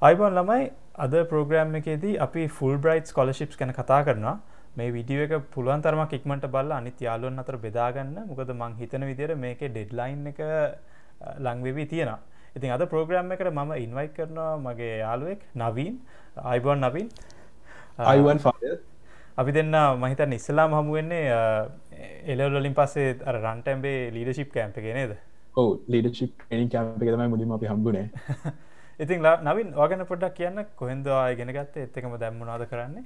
අයිබෝන් ළමයි අද ප්‍රෝග්‍රෑම් එකේදී අපි ෆුල් බ්‍රයිට් ස්කොලර්ෂිප්ස් ගැන කතා කරනවා. මේ වීඩියෝ එක පුළුවන් තරමක් ඉක්මනට බලලා අනිත් යාළුවන් අතර බෙදා ගන්න. මොකද මං හිතන විදිහට මේකේ ඩෙඩ්ලයින් එක ලඟ වෙවි තියෙනවා. ඉතින් අද ප්‍රෝග්‍රෑම් එකට මම ඉන්වයිට් කරනවා මගේ යාළුවෙක් නවීන්. අයිබෝන් නවීන්. Ivan father. අපි දෙන්න මම හිතන්නේ ඉස්සලාම හමු වෙන්නේ එලෙවල් වලින් පස්සේ අර රන්ටැම්බේ ලීඩර්ෂිප් කැම්ප් එකේ නේද? ඔව් ලීඩර්ෂිප් ට්‍රේනින් කැම්ප් එකේ තමයි මුලින්ම අපි හම්බුනේ. ඉතින් නවීන් ඔයාගෙන පොඩ්ඩක් කියන්න කොහෙන්ද ඔයා ඉගෙන ගත්තේ? ඒත් එකම දැන් මොනවද කරන්නේ?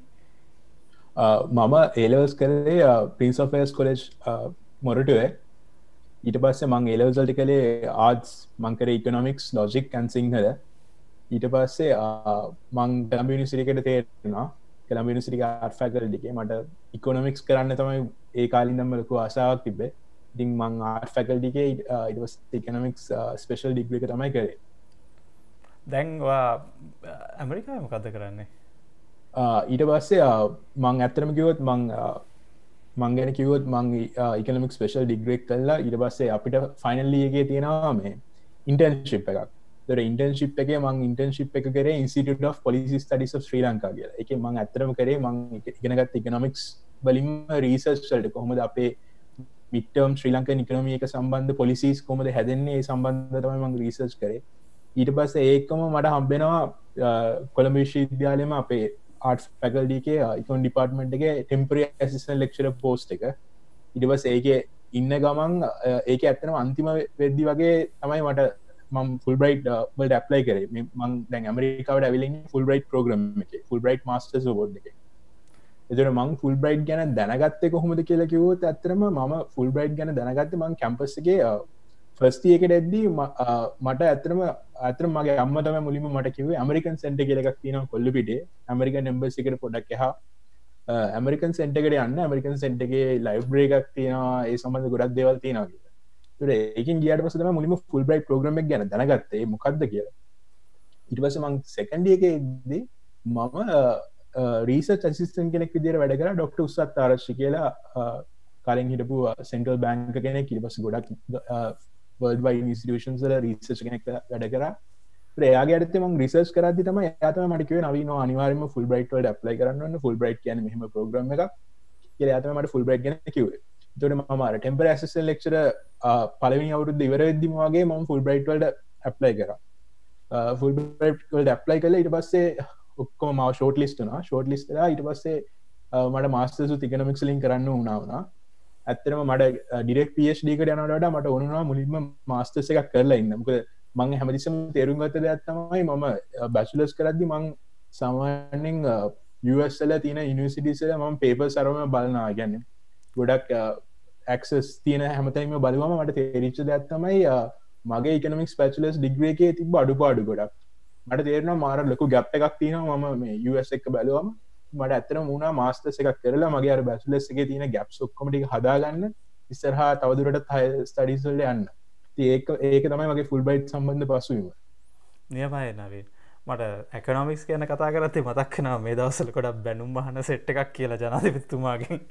මම A-levels කරේ Prince of Wales College මොරටුවේ. ඊට පස්සේ මම A-levels වලට කළේ ආර්ට්ස්, මම කරේ economics, logic and සිංහල. ඊට පස්සේ මම කොළඹ යුනිවර්සිටි එකට තේරුණා. කොළඹ යුනිවර්සිටි එකේ ආර්ට් ෆැකල්ටි එකේ මට economics කරන්න තමයි ඒ කාලේ ඉඳන්ම ලොකු ආසාවක් තිබ්බේ. ඉතින් මම ආර්ට් ෆැකල්ටි එකේ ඊට පස්සේ economics ස්පෙෂල් ඩිග්‍රී එක තමයි කරේ. දැන් ඇමරිකාවේ මොකක්ද කරන්නේ? ඊට පස්සේ මං ඇත්තටම කිව්වොත් මං ගැන කිව්වොත් මං ඉකොනොමික්ස් ස්පෙෂල් ඩිග්‍රී එක කළා. ඊට පස්සේ අපිට ෆයිනල් ඉයර් එකේ තියෙනවා මේ ඉන්ටර්න්ෂිප් එකක්. ඒතර ඉන්ටර්න්ෂිප් එකේ මං ඉන්ටර්න්ෂිප් එක කරේ Institute of Policy Studies of Sri Lanka කියලා. ඒකේ මං ඇත්තටම කරේ මං ඉගෙන ගත්ත ඉකොනොමික්ස් වලින්ම රිසර්ච් වලට කොහොමද අපේ mid term Sri Lankan economy එක සම්බන්ධ පොලිසිස් කොහොමද හැදෙන්නේ ඒ සම්බන්ධව තමයි මං රිසර්ච් කරේ. ඊට පස්සේ ඒකම මට හම්බෙනවා කොළඹ විශ්වවිද්‍යාලයේම අපේ ආර්ට්ස් ෆැකල්ටි එකේ ඉකොන් ඩිපාර්ට්මන්ට් එකේ ටෙම්පරරි ඇසිස්ටන්ට් ලෙක්චරර් පෝස්ට් එක. ඊට පස්සේ ඒකේ ඉන්න ගමන් ඒකේ ඇත්තටම අන්තිම වෙද්දි වගේ තමයි මම ෆුල්බ්‍රයිට් වලට ඇප්ලයි කරේ. මම දැන් ඇමරිකාවට ඇවිල්ලා ඉන්නේ ෆුල්බ්‍රයිට් ප්‍රෝග්‍රෑම් එකේ. ෆුල්බ්‍රයිට් මාස්ටර්ස් අවෝඩ් එකේ. ඒතර මම ෆුල්බ්‍රයිට් ගැන දැනගත්තේ කොහොමද කියලා කිව්වොත් ඇත්තටම මම ෆුල්බ්‍රයිට් ගැන දැනගත්තේ මම කැම්පස් එකේ ෆස්ට් ඉයර් එකට එද්දී මට ඇත්තටම මගේ අම්මා තමයි මුලින්ම මට කිව්වේ ඇමරිකන් සෙන්ටර් කියලා එකක් තියෙනවා කොල්ලුපිටියේ. ඇමරිකන් එම්බසි එකට පොඩක් එහා ඇමරිකන් සෙන්ටර් එකට යන්න. ඇමරිකන් සෙන්ටර් එකේ ලයිබ්‍රරි එකක් තියෙනවා. ඒ සම්බන්ධ ගොඩක් දේවල් තියෙනවා කියලා. ඒතර ඒකෙන් ගියාට පස්සේ තමයි මුලින්ම ෆුල්බ්‍රයිට් ප්‍රෝග්‍රෑම් එක ගැන දැනගත්තේ. ඒ මොකක්ද කියලා. ඊට පස්සේ මම සෙකන්ඩ් ඉයර් එකේදී මම රීසර්ච් ඇසිස්ටන්ට් කෙනෙක් විදිහට වැඩ කරා ඩොක්ටර් උස්සත් ආරච්චි කියලා කලින් හිටපු සෙන්ට්‍රල් බැංක් කෙනෙක්. ඊට පස්සේ ගොඩක් world wide institutions වල රිසර්ච් කෙනෙක් වැඩ කරා. ඒත් එයාගේ යටතේ මම රිසර්ච් කරද්දි තමයි එයා තමයි මට කිව්වේ නවීන අනිවාර්යයෙන්ම ෆුල්බ්‍රයිට් වලට ඇප්ලයි කරන්න ඕනේ. ෆුල්බ්‍රයිට් කියන්නේ මෙහෙම ප්‍රෝග්‍රෑම් එකක් කියලා එයා තමයි මට ෆුල්බ්‍රයිට් ගැන කිව්වේ. ඒතකොට මම අර ටෙම්පරරි ඇසිස්ටන්ට් ලෙක්චරර් පළවෙනි අවුරුද්ද ඉවර වෙද්දිම වගේ මම ෆුල්බ්‍රයිට් වලට ඇප්ලයි කරා. ෆුල්බ්‍රයිට් වලට ඇප්ලයි කළා. ඊට පස්සේ ඔක්කොම මාව ෂෝට් ලිස්ට් වුණා. ෂෝට් ලිස්ට් වෙලා ඊට පස්සේ මට මාස්ටර්ස් උත් ඉකොනොමික්ස් වලින් කරන්න වුණා. ඇත්තටම මට ඩිරෙක්ට් PhD එකට යනවට වඩා මට ඕන වුණා මුලින්ම මාස්ටර්ස් එකක් කරලා ඉන්න. මොකද මම හැමතිස්සෙම තේරුම් ගත්ත දෙයක් තමයි මම බැචලර්ස් කරද්දි මම සාමාන්‍යයෙන් US වල තියෙන යුනිවර්සිටිස් වල මම පේපර්ස් අරම බලනවා. කියන්නේ ගොඩක් ඇක්සස් තියෙන හැමතැනම බලුවම මට තේරිච්ච දෙයක් තමයි මගේ ඉකොනොමික්ස් බැචලර්ස් ඩිග්‍රී එකේ තිබ්බ අඩුපාඩු ගොඩක්. මට තේරෙනවා මාර ලොකු ගැප් එකක් තියෙනවා. මම මේ US එක බැලුවම මට ඇත්තටම වුණා මාස්ටර්ස් එකක් කරලා මගේ අර බැචලර්ස් එකේ තියෙන ගැප්ස් ඔක්කොම ටික හදාගන්න ඉස්සරහා තවදුරටත් හයර් ස්ටඩීස් වලට යන්න. ඉතින් ඒක තමයි මගේ ෆුල්බ්‍රයිට් සම්බන්ධ පසුබිම. නියමයි නවීන්. මට එකොනොමික්ස් ගැන කතා කරද්දී මතක් වෙනවා මේ දවස්වල ගොඩක් බැනුම් අහන සෙට් එකක් කියලා ජනාධිපතිතුමාගෙන්.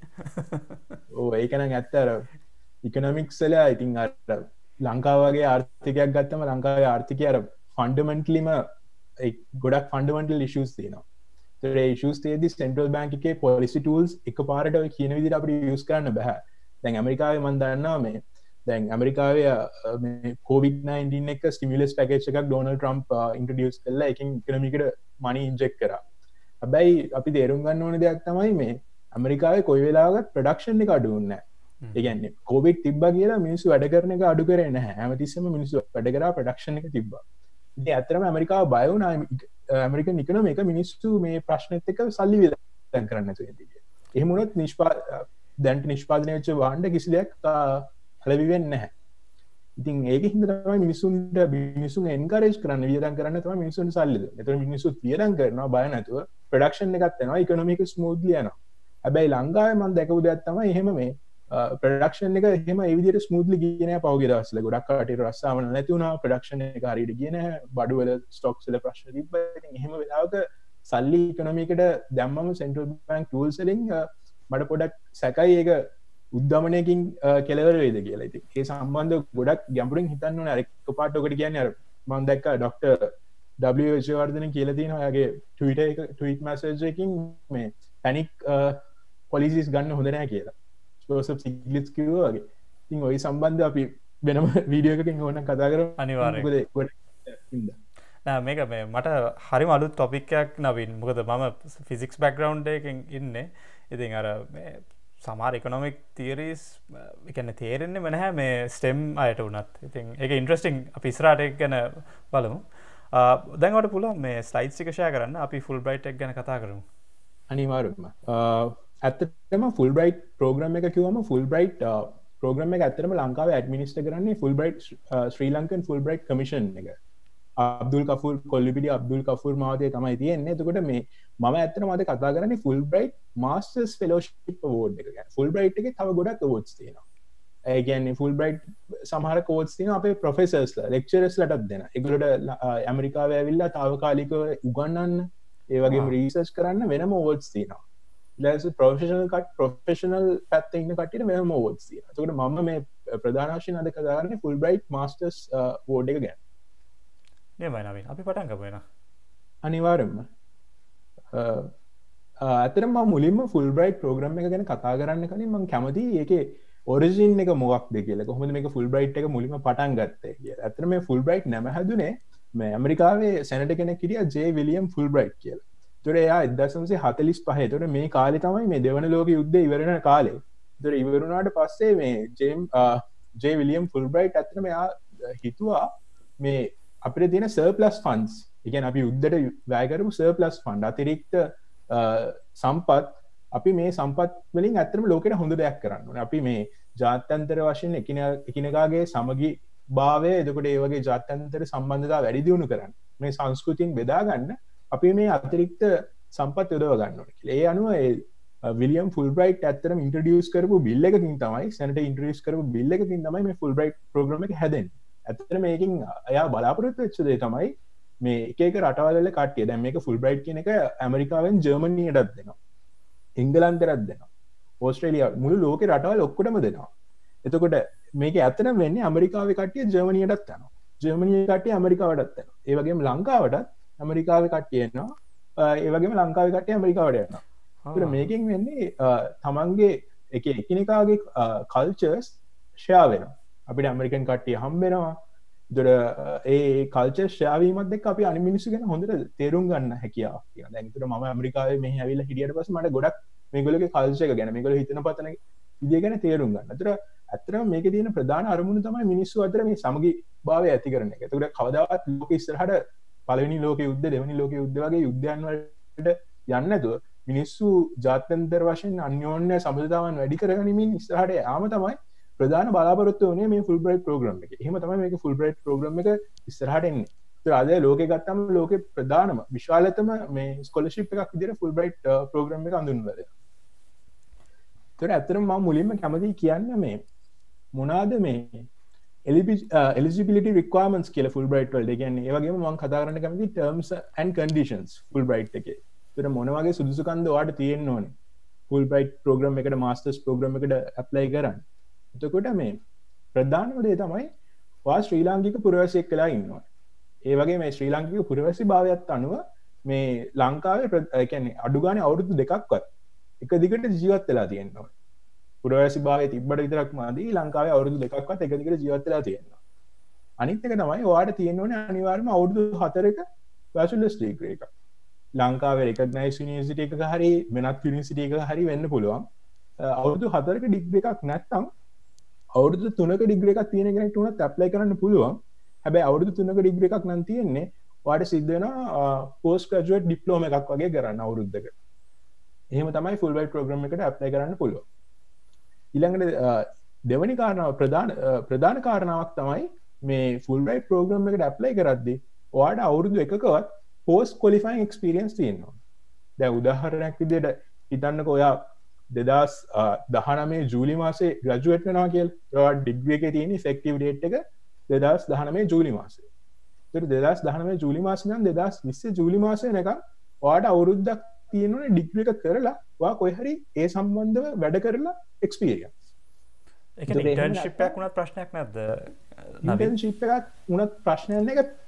ඔව් ඒක නම් ඇත්ත. අර ඉකොනොමික්ස් වල ඉතින් අර ලංකාව වගේ ආර්ථිකයක් ගත්තම ලංකාවේ ආර්ථිකය අර ෆන්ඩමෙන්ටලිම ගොඩක් ෆන්ඩමෙන්ටල් ඉෂුස් තියෙනවා. ඒ ඉෂුස් තියෙද්දි සෙන්ට්‍රල් බැංක් එකේ පොලිසි ටූල්ස් එකපාරට ඔය කියන විදිහට අපිට යූස් කරන්න බෑ. දැන් ඇමරිකාවේ මම දන්නවා මේ දැන් ඇමරිකාවේ මේ COVID-19 එක ස්ටිමියුලස් පැකේජ් එකක් ඩොනල්ඩ් ට්‍රම්ප් ඉන්ට්‍රොඩියුස් කළා. ඒකෙන් ඉකොනොමි එකට මනි ඉන්ජෙක්ට් කරා. හැබැයි අපි තේරුම් ගන්න ඕන දෙයක් තමයි මේ ඇමරිකාවේ කොයි වෙලාවකත් ප්‍රොඩක්ෂන් එක අඩු වෙන්නේ නැහැ. ඒ කියන්නේ COVID තිබ්බා කියලා මිනිස්සු වැඩ කරන එක අඩු කරේ නැහැ. හැමතිස්සෙම මිනිස්සු වැඩ කරා ප්‍රොඩක්ෂන් එක තිබ්බා. ඉතින් ඇත්තටම ඇමරිකාව බය වුණා ඇමරිකන් ඉකොනොමි එක මිනිස්සු මේ ප්‍රශ්නෙත් එක්ක සල්ලි වියදම් කරන්න නැතුව ඉඳී. එහෙම වුණොත් දැන්ට නිෂ්පාදනය වෙච්ච වාහන කිසි දෙයක් ලැබි වෙන්නේ නැහැ. ඉතින් ඒකෙන් හින්දා තමයි මිනිස්සුන් එන්කරේජ් කරන්න වියදම් කරන්න තමයි මිනිස්සුන්ට සල්ලි දෙන්නේ. ඒතර මිනිස්සු වියදම් කරනවා බය නැතුව ප්‍රොඩක්ෂන් එකක් යනවා ඉකොනොමි එක ස්මූත්ලි යනවා. හැබැයි ලංකාවේ මම දැකපු දෙයක් තමයි එහෙම මේ ප්‍රොඩක්ෂන් එක එහෙම ඒ විදිහට ස්මූත්ලි ගියේ නැහැ පහුගිය දවස්වල. ගොඩක් කටට රස්සාවන නැති වුණා. ප්‍රොඩක්ෂන් එක හරියට ගියේ නැහැ. බඩු වල ස්ටොක්ස් වල ප්‍රශ්න තිබ්බා. ඉතින් එහෙම වෙලාවක සල්ලි ඉකොනොමි එකට දැම්මම සෙන්ට්‍රල් බැංක් ටූල්ස් වලින් මට පොඩක් සැකයි ඒක උද්ධමනයකින් කෙලවර වේද කියලා. ඉතින් ඒ සම්බන්ධව ගොඩක් ගැඹුරින් හිතන්න ඕනේ. අර එකපාරට ඔකට කියන්නේ අර මම දැක්කා ඩොක්ටර් WHO වර්ධන කියලා තියෙනවා යාගේ ට්වීට් මැසේජ් එකකින් මේ පැනික් පොලිසිස් ගන්න හොඳ නැහැ කියලා ජෝසප් සිග්ලිට්ස් කිව්වා වගේ. ඉතින් ওই සම්බන්ධ අපි වෙනම වීඩියෝ එකකින් ඕනනම් කතා කරමු. අනිවාර්යයෙන්. මේක මේ මට හරිම අලුත් ටොපික් එකක් නවීන්. මොකද මම ෆිසික්ස් බෑග්ග්‍රවුන්ඩ් එකකින් ඉන්නේ. ඉතින් අර සමහර ඉකොනොමික් තියරිස් ඒ කියන්නේ තේරෙන්නේ නැහැ මේ ස්ටෙම් අයට උනත්. ඉතින් ඒක ඉන්ටරෙස්ටිං. අපි ඉස්සරහට ඒක ගැන බලමු. දැන් ඔයාලට පුළුවන් මේ ස්ලයිඩ්ස් එක ෂෙයා කරන්න. අපි ෆුල්බ්‍රයිට් එක ගැන කතා කරමු. අනිවාර්යයෙන්ම. ඇත්තටම ෆුල්බ්‍රයිට් ප්‍රෝග්‍රෑම් එක කිව්වම ෆුල්බ්‍රයිට් ප්‍රෝග්‍රෑම් එක ඇත්තටම ලංකාවේ ඇඩ්මිනිස්ටර් කරන්නේ ෆුල්බ්‍රයිට් ශ්‍රී ලංකන් ෆුල්බ්‍රයිට් කමිෂන් එක. අබ්දුල් කෆූර් කොල්ලිපිටි අබ්දුල් කෆූර් මහත්තයා තමයි තියෙන්නේ. එතකොට මේ මම ඇත්තටම අද කතා කරන්නේ ෆුල්බ්‍රයිට් මාස්ටර්ස් ෆෙලෝෂිප් අවෝඩ් එක ගැන. ෆුල්බ්‍රයිට් එකේ තව ගොඩක් අවෝඩ්ස් තියෙනවා. ඒ කියන්නේ ෆුල්බ්‍රයිට් සමහර කෝඩ්ස් තියෙනවා අපේ ප්‍රොෆෙසර්ස්ලා ලෙක්චරර්ස්ලාටත් දෙන. ඒගොල්ලෝට ඇමරිකාවේ ඇවිල්ලා తాවකාලිකව උගන්වන්න ඒ වගේම රිසර්ච් කරන්න වෙනම අවෝඩ්ස් තියෙනවා. ප්‍රොෆෙෂනල් පැත්තේ ඉන්න කට්ටියට වෙනම අවෝඩ්ස් තියෙනවා. එතකොට මම මේ ප්‍රධාන වශයෙන් අද කතා කරන්නේ ෆුල්බ්‍රයිට් මාස්ටර්ස් අවෝඩ් එක ගැන. නෙමෙයි නවීන් අපි පටන් ගමු එහෙනම්. අනිවාර්යෙන්ම. ඇත්තටම මම මුලින්ම ෆුල්බ්‍රයිට් ප්‍රෝග්‍රෑම් එක ගැන කතා කරන්න කලින් මම කැමතියි ඒකේ ඔරිජින් එක මොකක්ද කියලා. කොහොමද මේක ෆුල්බ්‍රයිට් එක මුලින්ම පටන් ගත්තේ කියලා. ඇත්තටම මේ ෆුල්බ්‍රයිට් නම හැදුනේ මේ ඇමරිකාවේ සෙනටර් කෙනෙක් හිටියා ජේ විලියම් ෆුල්බ්‍රයිට් කියලා. ඒතර එයා 1945 ඒතර මේ කාලේ තමයි මේ දෙවන ලෝක යුද්ධය ඉවර වෙන කාලේ. ඒතර ඉවර වුණාට පස්සේ මේ ජේ විලියම් ෆුල්බ්‍රයිට් ඇත්තටම එයා හිතුවා මේ අපිට තියෙන සර්ප්ලස් ෆන්ඩ්ස්, ඒ කියන්නේ අපි යුද්ධයට වැය කරපු සර්ප්ලස් ෆන්ඩ් අතිරික්ත සම්පත් අපි මේ සම්පත් වලින් ඇත්තටම ලෝකෙට හොඳ දෙයක් කරන්න ඕනේ. අපි මේ ජාත්‍යන්තර වශයෙන් එකිනෙකාගේ සමගි භාවය එතකොට ඒ වගේ ජාත්‍යන්තර සම්බන්ධතාව වැඩි දියුණු කරන්න. මේ සංස්කෘතියෙන් බෙදා ගන්න අපි මේ අතිරික්ත සම්පත් යොදව ගන්න ඕනේ කියලා. ඒ අනුව ඒ විලියම් ෆුල්බ්‍රයිට් ඇත්තටම ඉන්ට්‍රොඩියුස් කරපු බිල් එකකින් තමයි සෙනට් ඉන්ට්‍රොඩියුස් කරපු බිල් එකකින් තමයි මේ ෆුල්බ්‍රයිට් ප්‍රෝග්‍රෑම් එක හැදෙන්නේ. ඇත්තටම මේකෙන් එයා බලාපොරොත්තු වෙච්ච දේ තමයි මේ එක එක රටවල් වල කට්ටිය දැන් මේක ෆුල්බ්‍රයිට් කියන එක ඇමරිකාවෙන් ජර්මනියටත් දෙනවා. එංගලන්තයටත් දෙනවා. ඕස්ට්‍රේලියාව මුළු ලෝකේ රටවල් ඔක්කොටම දෙනවා. එතකොට මේක ඇත්තටම වෙන්නේ ඇමරිකාවේ කට්ටිය ජර්මනියටත් යනවා. ජර්මනියේ කට්ටිය ඇමරිකාවටත් යනවා. ඒ වගේම ලංකාවටත් ඇමරිකාවේ කට්ටිය එනවා. ඒ වගේම ලංකාවේ කට්ටිය ඇමරිකාවට යනවා. ඒතර මේකෙන් වෙන්නේ තමන්ගේ එකිනෙකාගේ කල්චර්ස් ෂෙයා වෙනවා. අපිට ඇමරිකන් කට්ටිය හම්බෙනවා. ඒතර ඒ කල්චර් ෂෙයා වීමත් එක්ක අපි අනිත් මිනිස්සු ගැන හොඳට තේරුම් ගන්න හැකියාවක් තියෙනවා. දැන් ඒතර මම ඇමරිකාවේ මෙහි ඇවිල්ලා හිටියට පස්සේ මට ගොඩක් මේගොල්ලෝගේ කල්චර් එක ගැන මේගොල්ලෝ හිතන පතන විදිය ගැන තේරුම් ගන්න. ඒතර ඇත්තටම මේකේ තියෙන ප්‍රධාන අරමුණ තමයි මිනිස්සු අතර මේ සමගි භාවය ඇති කරන එක. ඒතකොට කවදාවත් ලෝක ඉස්සරහට පළවෙනි ලෝක යුද්ධ දෙවෙනි ලෝක යුද්ධ වගේ යුද්ධයන් වලට යන්නේ නැතුව මිනිස්සු ජාත්‍යන්තර වශයෙන් අන්‍යෝන්‍ය සම්බන්ධතාවන් වැඩි කරගනිමින් ඉස්සරහට යාම තමයි ප්‍රධාන බලාපොරොත්තු වුණේ මේ ෆුල්බ්‍රයිට් ප්‍රෝග්‍රෑම් එකේ. එහෙම තමයි මේක ෆුල්බ්‍රයිට් ප්‍රෝග්‍රෑම් එක ඉස්සරහට එන්නේ. ඒත් අද ලෝකේ ගත්තම ලෝකේ ප්‍රධානම විශාලතම මේ ස්කෝලර්ෂිප් එකක් විදිහට ෆුල්බ්‍රයිට් ප්‍රෝග්‍රෑම් එක හඳුන්වලා දෙනවා. ඒතර ඇත්තටම මම මුලින්ම කැමතියි කියන්න මේ මොනවාද මේ eligibility requirements කියලා Fulbright වලට. ඒ කියන්නේ ඒ වගේම මම කතා කරන්න කැමති terms and conditions Fulbright එකේ. ඒතර මොන වගේ සුදුසුකම්ද ඔයාලට තියෙන්න ඕනේ Fulbright program එකට masters program එකට apply කරන්න. එතකොට මේ ප්‍රධානම දේ තමයි ඔයා ශ්‍රී ලාංකික පුරවැසියෙක් වෙලා ඉන්නවා. ඒ වගේ මේ ශ්‍රී ලාංකික පුරවැසි භාවයත් අනුව මේ ලංකාවේ ඒ කියන්නේ අඩු ගානේ අවුරුදු දෙකක්වත් එක දිගට ජීවත් වෙලා තියෙන්න ඕනේ. පුරවැසි භාවය තිබ්බට විතරක් මාදී ලංකාවේ අවුරුදු දෙකක්වත් එක දිගට ජීවත් වෙලා තියෙනවා. අනිත් එක තමයි ඔයාට තියෙන්න ඕනේ අනිවාර්යයෙන්ම අවුරුදු 4ක bachelor's degree එකක්. ලංකාවේ recognized university එකක හරි වෙනත් university එකක හරි වෙන්න පුළුවන්. අවුරුදු 4ක degree එකක් නැත්නම් අවුරුදු 3ක degree එකක් තියෙන කෙනෙක්ට උනත් apply කරන්න පුළුවන්. හැබැයි අවුරුදු 3ක degree එකක් නම් තියෙන්නේ ඔයාට සිද්ධ වෙනවා post graduate diploma එකක් වගේ කරන්න අවුරුද්දකට. එහෙම තමයි Fulbright program එකට apply කරන්න පුළුවන්. ඊළඟට දෙවැනි කාරණාව ප්‍රධාන කාරණාවක් තමයි මේ Fulbright program එකට apply කරද්දී ඔයාට අවුරුදු එකකවත් post qualifying experience තියෙන්න ඕනේ. දැන් උදාහරණයක් විදිහට හිතන්නකෝ ඔයා 2019 ජූලි මාසේ graduate වෙනවා කියලා. ඔයාට degree එකේ තියෙන effective date එක 2019 ජූලි මාසේ. ඒතර 2019 ජූලි මාසේ නම් 2020 ජූලි මාසේ වෙනකම් ඔයාට අවුරුද්දක් තියෙනවනේ ඩිග්‍රී එක කරලා ඔයා කොහේ හරි ඒ සම්බන්ධව වැඩ කරලා එක්ස්පීරියන්ස්. ඒ කියන්නේ ඉන්ටර්න්ෂිප් එකක් උනත් ප්‍රශ්නයක් නැද්ද? ඉන්ටර්න්ෂිප් එකක් උනත් ප්‍රශ්නයක් නෑ. ඒක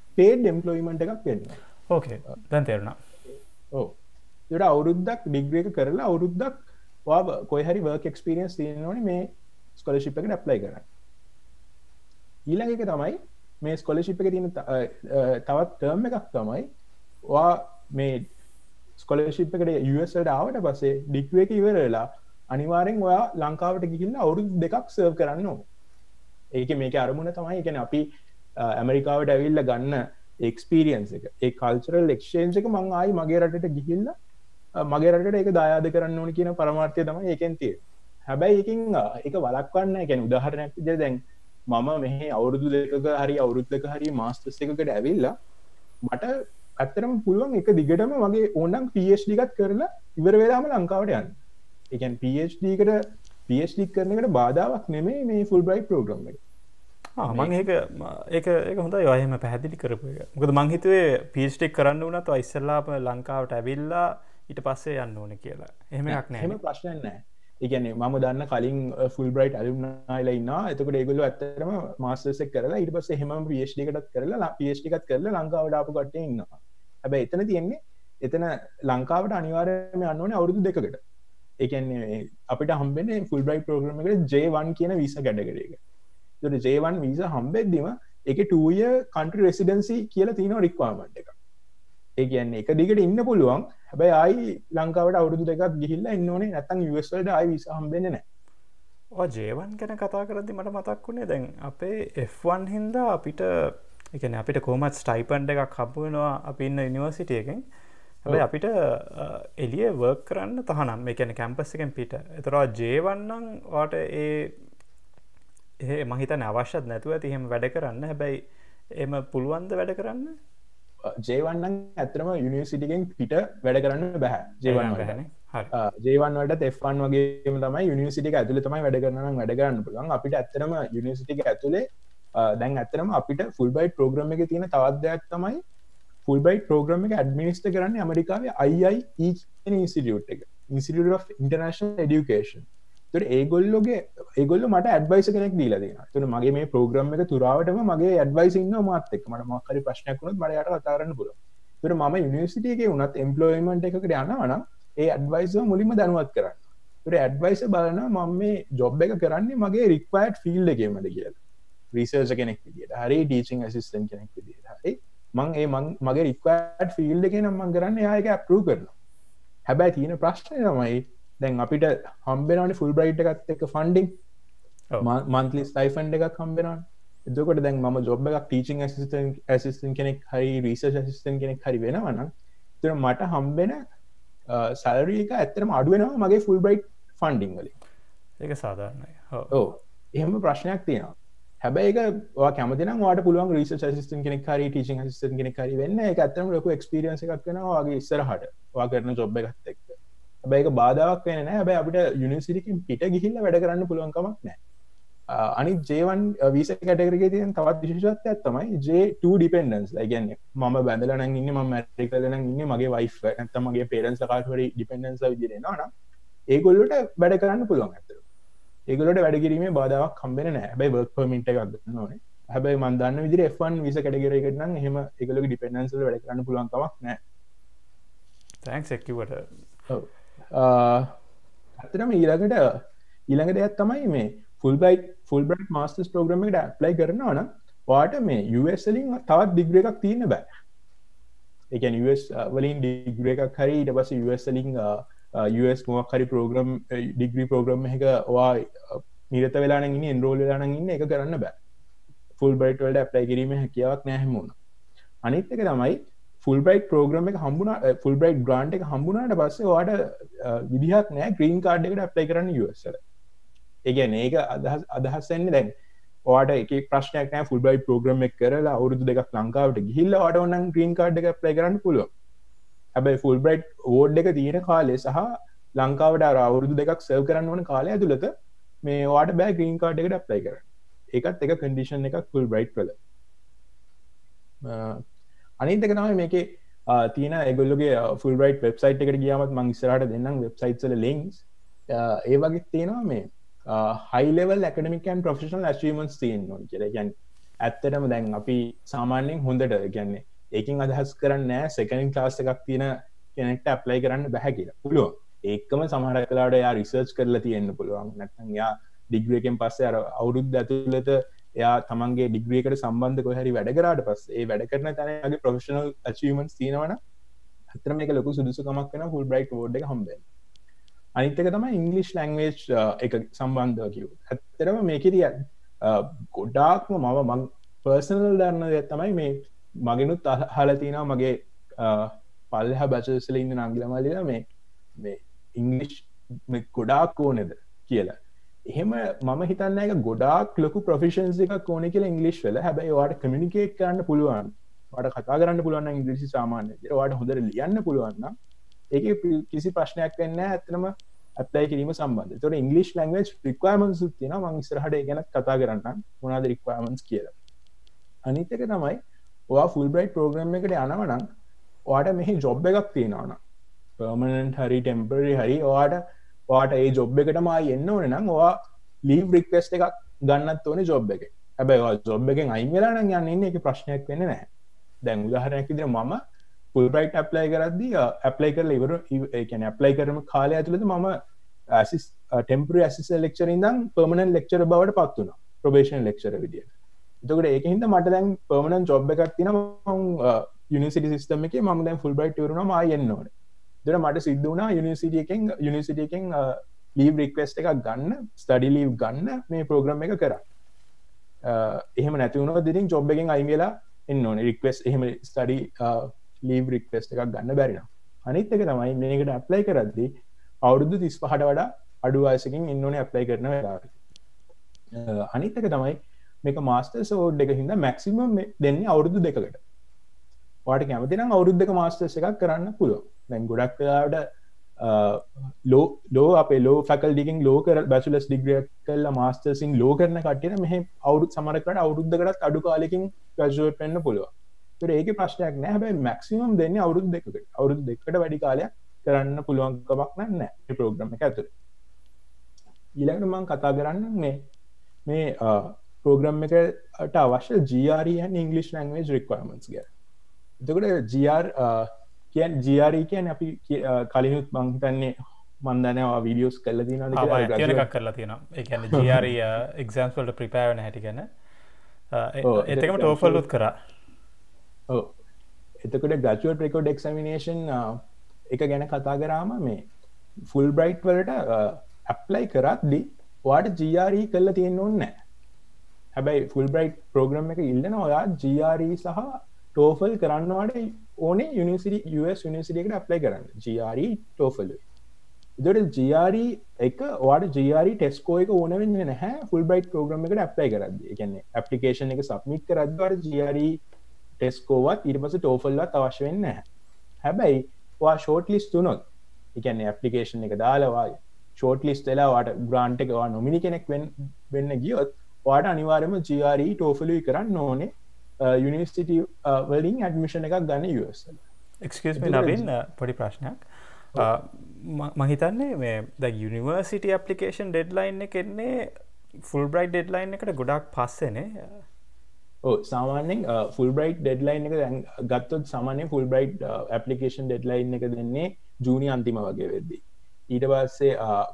paid employment එකක් වෙනවා. ඕකේ දැන් තේරුණා. ඔව්. ඒකට අවුරුද්දක් ඩිග්‍රී එක කරලා අවුරුද්දක් ඔයා කොයි හරි work experience තියෙනවනේ මේ scholarship එකට apply කරන්න. ඊළඟ එක තමයි මේ scholarship එකේ තියෙන තවත් term එකක් තමයි ඔයා මේ ස්කොලර්ෂිප් එකට US වලට ආවට පස්සේ ඩිග්‍රී එක ඉවර වෙලා අනිවාර්යෙන් ඔයා ලංකාවට ගිහිල්ලා අවුරුදු 2ක් සර්ව් කරන්න ඕනේ. ඒකේ මේකේ අරමුණ තමයි ඒ කියන්නේ අපි ඇමරිකාවට ඇවිල්ලා ගන්න එක්ස්පීරියන්ස් එක. ඒ කල්චරල් එක්ස්චේන්ජ් එක මම ආයි මගේ රටට ගිහිල්ලා මගේ රටට ඒක දායාද කරන්න ඕනේ කියන පරමාර්ථය තමයි ඒකෙන් තියෙන්නේ. හැබැයි ඒකෙන් ඒක වළක්වන්න නැහැ. කියන්නේ උදාහරණයක් විදිහට දැන් මම මෙහි අවුරුදු 2ක හරි අවුරුද්දක හරි මාස්ටර්ස් එකකට ඇවිල්ලා මට ඇත්තරම පුළුවන් එක දිගටම මගේ ඕනනම් PhD එකත් කරලා ඉවර වෙලාම ලංකාවට යන්න. ඒ කියන්නේ PhD කරන එකට බාධාවක් නෙමෙයි මේ ෆුල්බ්‍රයිට් ප්‍රෝග්‍රෑම් එක. මම ඒක හොඳයි ඔය එහෙම පැහැදිලි කරපු එක. මොකද මං හිතුවේ PhD කරන්න උනත් ඔය ඉස්සෙල්ලාම ලංකාවට ඇවිල්ලා ඊට පස්සේ යන්න ඕනේ කියලා. එහෙම එකක් නැහැ. එහෙම ප්‍රශ්නයක් නැහැ. ඒ කියන්නේ මම දන්න කලින් ෆුල්බ්‍රයිට් ඇලුම්නායිලා ඉන්නවා. එතකොට ඒගොල්ලෝ ඇත්තටම මාස්ටර්ස් එක කරලා ඊට පස්සේ එහෙමම PhD එකටත් කරලා PhD එකත් කරලා ලංකාවට ආපු කට්ටිය ඉන්නවා. හැබැයි එතන තියෙන්නේ එතන ලංකාවට අනිවාර්යයෙන්ම යන්න ඕනේ අවුරුදු 2කට. ඒ කියන්නේ අපිට හම්බෙන්නේ ෆුල්බ්‍රයිට් ප්‍රෝග්‍රෑම් එකට J1 කියන වීසා කැටගරි එක. ඒකට J1 වීසා හම්බෙද්දිම ඒකේ 2 year country residency කියලා තියෙන රික්වයර්මන්ට් එකක්. ඒ කියන්නේ එක දිගට ඉන්න පුළුවන්. හැබැයි ආයි ලංකාවට අවුරුදු 2ක් ගිහිල්ලා ඉන්න ඕනේ. නැත්නම් US වලට ආයි වීසා හම්බෙන්නේ නැහැ. ඔය J1 ගැන කතා කරද්දි මට මතක් වුණේ දැන් අපේ F1 හින්දා අපිට ඒ කියන්නේ අපිට කොහොමත් ස්ටයිපන්ඩ් එකක් හම්බ වෙනවා අපි ඉන්න යුනිවර්සිටි එකෙන්. හැබැයි අපිට එළියේ වර්ක් කරන්න තහනම්. ඒ කියන්නේ කැම්පස් එකෙන් පිට. ඒතර J1 නම් ඔයාට මම හිතන්නේ අවශ්‍යත් නැතුව ඇති එහෙම වැඩ කරන්න. හැබැයි එහෙම පුළුවන්ද වැඩ කරන්න? J1 නම් ඇත්තටම යුනිවර්සිටි එකෙන් පිට වැඩ කරන්න බෑ. J1 වලට. හරි. J1 වලටත් F1 වගේම තමයි යුනිවර්සිටි එක ඇතුලේ තමයි වැඩ කරන්න නම් වැඩ කරන්න පුළුවන්. අපිට ඇත්තටම යුනිවර්සිටි එක ඇතුලේ දැන් ඇත්තටම අපිට ෆුල්බ්‍රයිට් ප්‍රෝග්‍රෑම් එකේ තියෙන තවත් දෙයක් තමයි ෆුල්බ්‍රයිට් ප්‍රෝග්‍රෑම් එක ඇඩ්මිනිස්ටර් කරන්නේ ඇමරිකාවේ IIE කියන ඉන්ස්ටිටියුට් එක. Institute of International Education. ඒතර ඒගොල්ලෝ මට ඇඩ්වයිසර් කෙනෙක් දීලා දෙනවා. ඒතර මගේ මේ ප්‍රෝග්‍රෑම් එක තුරාවටම මගේ ඇඩ්වයිසර් ඉන්නවා මාත් එක්ක. මට මොකක් හරි ප්‍රශ්නයක් වුණොත් මට යාට කතා කරන්න පුළුවන්. ඒතර මම යුනිවර්සිටි එකේ වුණත් එම්ප්ලොයිමන්ට් එකකට යනවා නම් ඒ ඇඩ්වයිසර් මුලින්ම දැනුවත් කරන්න. ඒතර ඇඩ්වයිසර් බලනවා මම මේ ජොබ් එක කරන්නේ මගේ රික්වයර්ඩ් ෆීල්ඩ් එකේමද කියලා. රිසර්චර් කෙනෙක් විදියට හරි ටීචින් ඇසිස්ටන්ට් කෙනෙක් විදියට හරි මගේ රික්වයර්ඩ් ෆීල්ඩ් එකේ නම් මම කරන්නේ එයා ඒක අප්‍රූව් කරනවා. හැබැයි තියෙන ප්‍රශ්නේ තමයි දැන් අපිට හම්බෙනවනේ ෆුල්බ්‍රයිට් එකත් එක්ක ෆන්ඩින් මන්ත්ලි ස්ටයිෆන්ඩ් එකක් හම්බෙනවනේ. එතකොට දැන් මම ජොබ් එකක් ටීචින් ඇසිස්ටන්ට් කෙනෙක් හරි රිසර්ච් ඇසිස්ටන්ට් කෙනෙක් හරි වෙනවා නම් එතන මට හම්බෙන සැලරි එක ඇත්තටම අඩු වෙනවා මගේ ෆුල්බ්‍රයිට් ෆන්ඩින් වලින්. ඒක සාධාරණයි. ඔව්. එහෙම ප්‍රශ්නයක් තියෙනවා. හැබැයි ඒක ඔයා කැමති නම් ඔයාට පුළුවන් රිසර්ච් ඇසිස්ටන්ට් කෙනෙක් හරි ටීචින් ඇසිස්ටන්ට් කෙනෙක් හරි වෙන්න. ඒක ඇත්තටම ලොකු එක්ස්පීරියන්ස් එකක් වෙනවා ඔයාගේ ඉස්සරහට. ඔයා කරන ජොබ් එකත් එක්ක. හැබැයි ඒක බාධාවක් වෙන්නේ නැහැ. හැබැයි අපිට යුනිවර්සිටි එකකින් පිට ගිහිල්ලා වැඩ කරන්න පුළුවන් කමක් නැහැ. අනිත් J1 වීසා කැටගරි එකේ තියෙන තවත් විශේෂත්වයක් තමයි J2 dependence. ඒ කියන්නේ මම බැඳලා නම් ඉන්නේ මම මැරි කරලා නම් ඉන්නේ මගේ වයිෆ් නැත්නම් මගේ පේරන්ට්ස් ලා කාට හරි ඩිපෙන්ඩන්ස් ලා විදිහට එනවා නම් ඒගොල්ලොට වැඩ කරන්න පුළුවන් ඇත්තට. ඒගොල්ලොට වැඩ කිරීමේ බාධාවක් හම්බෙන්නේ නැහැ. හැබැයි work permit එකක් ගන්න ඕනේ. හැබැයි මම දන්න විදිහට F1 වීසා කැටගරි එකට නම් එහෙම ඒගොල්ලෝගේ ඩිපෙන්ඩන්ස් වල වැඩ කරන්න පුළුවන් කමක් නැහැ. තෑන්ක්ස් එක්කිවට. ඔව්. ඇත්තටම ඊළඟ දෙයක් තමයි මේ ෆුල්බ්‍රයිට් මාස්ටර්ස් ප්‍රෝග්‍රෑම් එකට ඇප්ලයි කරනවා නම් ඔයාට මේ US වලින් තවත් ඩිග්‍රී එකක් තියෙන්න බෑ. ඒ කියන්නේ US වලින් ඩිග්‍රී එකක් හරි ඊට පස්සේ US වලින් US මොකක් හරි ප්‍රෝග්‍රෑම් ඩිග්‍රී ප්‍රෝග්‍රෑම් එකක ඔයා නිරත වෙලා නම් ඉන්නේ එන්රෝල් වෙලා නම් ඉන්නේ ඒක කරන්න බෑ. ෆුල්බ්‍රයිට් වලට ඇප්ලයි කිරීමේ හැකියාවක් නැහැ හැමෝම. අනිත් එක තමයි ෆුල්බ්‍රයිට් ප්‍රෝග්‍රෑම් එක හම්බුණා ෆුල්බ්‍රයිට් ග්‍රාන්ට් එක හම්බුණාට පස්සේ ඔයාට විදිහක් නැහැ ග්‍රීන් කාඩ් එකට ඇප්ලයි කරන්න US වල. ඒ කියන්නේ ඒක අදහස් වෙන්නේ දැන් ඔයාට එක ප්‍රශ්නයක් නැහැ ෆුල්බ්‍රයිට් ප්‍රෝග්‍රෑම් එක කරලා අවුරුදු 2ක් ලංකාවට ගිහිල්ලා ඔයාට ඕන නම් ග්‍රීන් කාඩ් එක ඇප්ලයි කරන්න පුළුවන්. හැබැයි ෆුල්බ්‍රයිට් අවෝඩ් එක තියෙන කාලේ සහ ලංකාවට අවුරුදු 2ක් සර්ව් කරන්න ඕන කාලය ඇතුළත මේ ඔයාට බෑ ග්‍රීන් කාඩ් එකට ඇප්ලයි කරන්න. ඒකත් එක කන්ඩිෂන් එකක් ෆුල්බ්‍රයිට් වල. අනිත් එක තමයි මේකේ තියෙන ඒගොල්ලෝගේ ෆුල්බ්‍රයිට් වෙබ්සයිට් එකට ගියාමත් මම ඉස්සරහට දෙන්නම් වෙබ්සයිට්ස් වල ලින්ක්ස්. ඒ වගේ තියෙනවා මේ high level academic and professional achievements තියෙනවා කියලා. ඒ කියන්නේ ඇත්තටම දැන් අපි සාමාන්‍යයෙන් හොඳට කියන්නේ ඒකින් අදහස් කරන්න සෙකන්ඩ් ක්ලාස් එකක් තියෙන කෙනෙක්ට ඇප්ලයි කරන්න බැහැ කියලා පුළුවන් ඒකම සමහර කලාට යා රිසර්ච් කරලා තියෙන්න පුළුවන් නැත්නම් යා ඩිග්‍රී එකෙන් පස්සේ අර අවුරුද්ද ඇතුළත එයා තමන්ගේ ඩිග්‍රී එකට සම්බන්ධ කොහේ හරි වැඩ කරාට පස්සේ ඒ වැඩ කරන තැන යාගේ ප්‍රොෆෙෂනල් අචීව්මන්ට්ස් තියෙනවනම් ඇත්තටම මේක ලොකු සුදුසුකමක් වෙනවා ෆුල්බ්‍රයිට් අවෝඩ් එක හම්බෙන්න. අනිත් එක තමයි ඉංග්‍රීසි ලැන්ග්වේජ් එක සම්බන්ධව කිව්වොත්. ඇත්තටම මේකෙදී ගොඩාක්ම මම පර්සනල් දන්න දෙයක් තමයි මේ මගෙනුත් අහලා තියෙනවා මගේ පල්ලෙහා බැචලර්ස් වල ඉන්න නංගිලා මල්ලිලා මේ ඉංග්‍රීසි ගොඩාක් ඕනේද කියලා. එහෙම මම හිතන්නේ ඒක ගොඩාක් ලොකු ප්‍රොෆිෂන්සි එකක් ඕනේ කියලා ඉංග්‍රීසි වල. හැබැයි ඔයාලට කමියුනිකේට් කරන්න පුළුවන්. ඔයාලට කතා කරන්න පුළුවන් නම් ඉංග්‍රීසි සාමාන්‍ය විදිහට ඔයාලට හොඳට ලියන්න පුළුවන් නම් ඒකේ කිසි ප්‍රශ්නයක් වෙන්නේ නැහැ. ඇත්තටම ඇප්ලයි කිරීම සම්බන්ධ. ඒතකොට ඉංග්‍රීසි ලැන්ග්වේජ් රික්වයර්මන්ට්ස් උත් තියෙනවා. මම ඉස්සරහට ඒ ගැන කතා කරන්නම්. මොනවද රික්වයර්මන්ට්ස් කියලා. අනිත් එක තමයි ඔයා ෆුල්බ්‍රයිට් ප්‍රෝග්‍රෑම් එකට යනවා නම් ඔයාට මෙහි ජොබ් එකක් තියෙනවා නම් පර්මනන්ට් හරි ටෙම්පරරි හරි ඔයාට ඒ ජොබ් එකටම ආයි එන්න ඕනේ නම් ඔයා ලීව් රික්වෙස්ට් එකක් ගන්නත් ඕනේ ජොබ් එකේ. හැබැයි ඔයා ජොබ් එකෙන් අයින් වෙලා නම් යන්න ඉන්නේ ඒකේ ප්‍රශ්නයක් වෙන්නේ නැහැ. දැන් උදාහරණයක් විදිහට මම ෆුල්බ්‍රයිට් ඇප්ලයි කරද්දී ඇප්ලයි කරලා ඉවර ඒ කියන්නේ ඇප්ලයි කරන කාලය ඇතුළත මම ටෙම්පරරි ඇසිස්ටන්ට් ලෙක්චරර් ඉඳන් පර්මනන්ට් ලෙක්චරර් බවට පත් වුණා. ප්‍රොබේෂන් ලෙක්චරර් විදියට. එතකොට ඒකෙන් හින්දා මට දැන් පර්මනන්ට් ජොබ් එකක් තියෙනවා මම යුනිවර්සිටි සිස්ටම් එකේ මම දැන් ෆුල්බ්‍රයිට් ඉවරුනම ආයෙ එන්න ඕනේ. එතකොට මට සිද්ධ වුණා යුනිවර්සිටි එකෙන් ලීව් රික්වෙස්ට් එකක් ගන්න ස්ටඩි ලීව් ගන්න මේ ප්‍රෝග්‍රෑම් එක කරා. එහෙම නැති වුණොත් ඉතින් ජොබ් එකෙන් අයින් වෙලා එන්න ඕනේ. රික්වෙස්ට් එහෙම ස්ටඩි ලීව් රික්වෙස්ට් එකක් ගන්න බැරි නම්. අනිත් එක තමයි මේකට ඇප්ලයි කරද්දී අවුරුදු 35ට වඩා අඩු වයසකින් ඉන්න ඕනේ ඇප්ලයි කරන වෙලාවට. අනිත් එක තමයි මේක මාස්ටර්ස් අවෝඩ් එක හින්දා මැක්සිමම් දෙන්නේ අවුරුදු 2කට. ඔයාට කැමති නම් අවුරුදු 2 මාස්ටර්ස් එකක් කරන්න පුළුවන්. දැන් ගොඩක් වෙලාවට ලෝ අපේ ලෝ ෆැකල්ටි එකෙන් ලෝ කර බැචලර්ස් ඩිග්‍රී එකක් කරලා මාස්ටර්ස් ඉන් ලෝ කරන කට්ටියට මෙහෙ අවුරුදු සමහරකට අවුරුද්දකටත් අඩු කාලෙකින් ග්‍රැජුවේට් වෙන්න පුළුවන්. ඒකට ඒකේ ප්‍රශ්නයක් නැහැ. හැබැයි මැක්සිමම් දෙන්නේ අවුරුදු 2කට. අවුරුදු 2කට වැඩි කාලයක් කරන්න පුළුවන් කමක් නැහැ මේ ප්‍රෝග්‍රෑම් එක ඇතුලේ. ඊළඟට මම කතා කරන්නම් මේ ප්‍රෝග්‍රෑම් එකට අවශ්‍ය GRE and English language requirements ගැන. එතකොට GRE කියන්නේ අපි කලිනුත් මම හිතන්නේ මම දන්නේ ඔය වීඩියෝස් කරලා තියෙනවාද කියලා එකක් කරලා තියෙනවා. ඒ කියන්නේ GRE exams වලට prepare වෙන හැටි ගැන. ඒකම TOEFL උත් කරා. ඔව්. එතකොට graduate record examination එක ගැන කතා කරාම මේ Fulbright වලට apply කරද්දී ඔයාට GRE කරලා තියෙන්න ඕනේ නැහැ. හැබැයි Fulbright program එක ඉල්ලන ඔයා GRE සහ TOEFL කරන්න ඕනේ US university එකට apply කරන්න. GRE TOEFL. ඒතකොට GRE එක ඔයාට GRE test score එක ඕන වෙන්නේ නැහැ Fulbright program එකට apply කරද්දී. ඒ කියන්නේ application එක submit කරද්දී ඔයාට GRE test score වත් ඊට පස්සේ TOEFL වත් අවශ්‍ය වෙන්නේ නැහැ. හැබැයි ඔයා short list වුණොත් ඒ කියන්නේ application එක දාලා ඔයා short list වෙලා ඔයාට grant එක ඔයා nominee කෙනෙක් වෙන්න ගියොත් ඔයාට අනිවාර්යයෙන්ම GRE TOEFL කරන්න ඕනේ යුනිවර්සිටි වලින් ඇඩ්මිෂන් එකක් ගන්න US වල. Excuse me නවීන් පොඩි ප්‍රශ්නයක්. මම හිතන්නේ මේ දැන් යුනිවර්සිටි ඇප්ලිකේෂන් ඩෙඩ්ලයින් එක එන්නේ ෆුල්බ්‍රයිට් ඩෙඩ්ලයින් එකට ගොඩක් පස්සේනේ. ඔව් සාමාන්‍යයෙන් ෆුල්බ්‍රයිට් ඩෙඩ්ලයින් එක දැන් ගත්තොත් සාමාන්‍යයෙන් ෆුල්බ්‍රයිට් ඇප්ලිකේෂන් ඩෙඩ්ලයින් එක දෙන්නේ ජූනි අන්තිම වගේ වෙද්දී. ඊට පස්සේ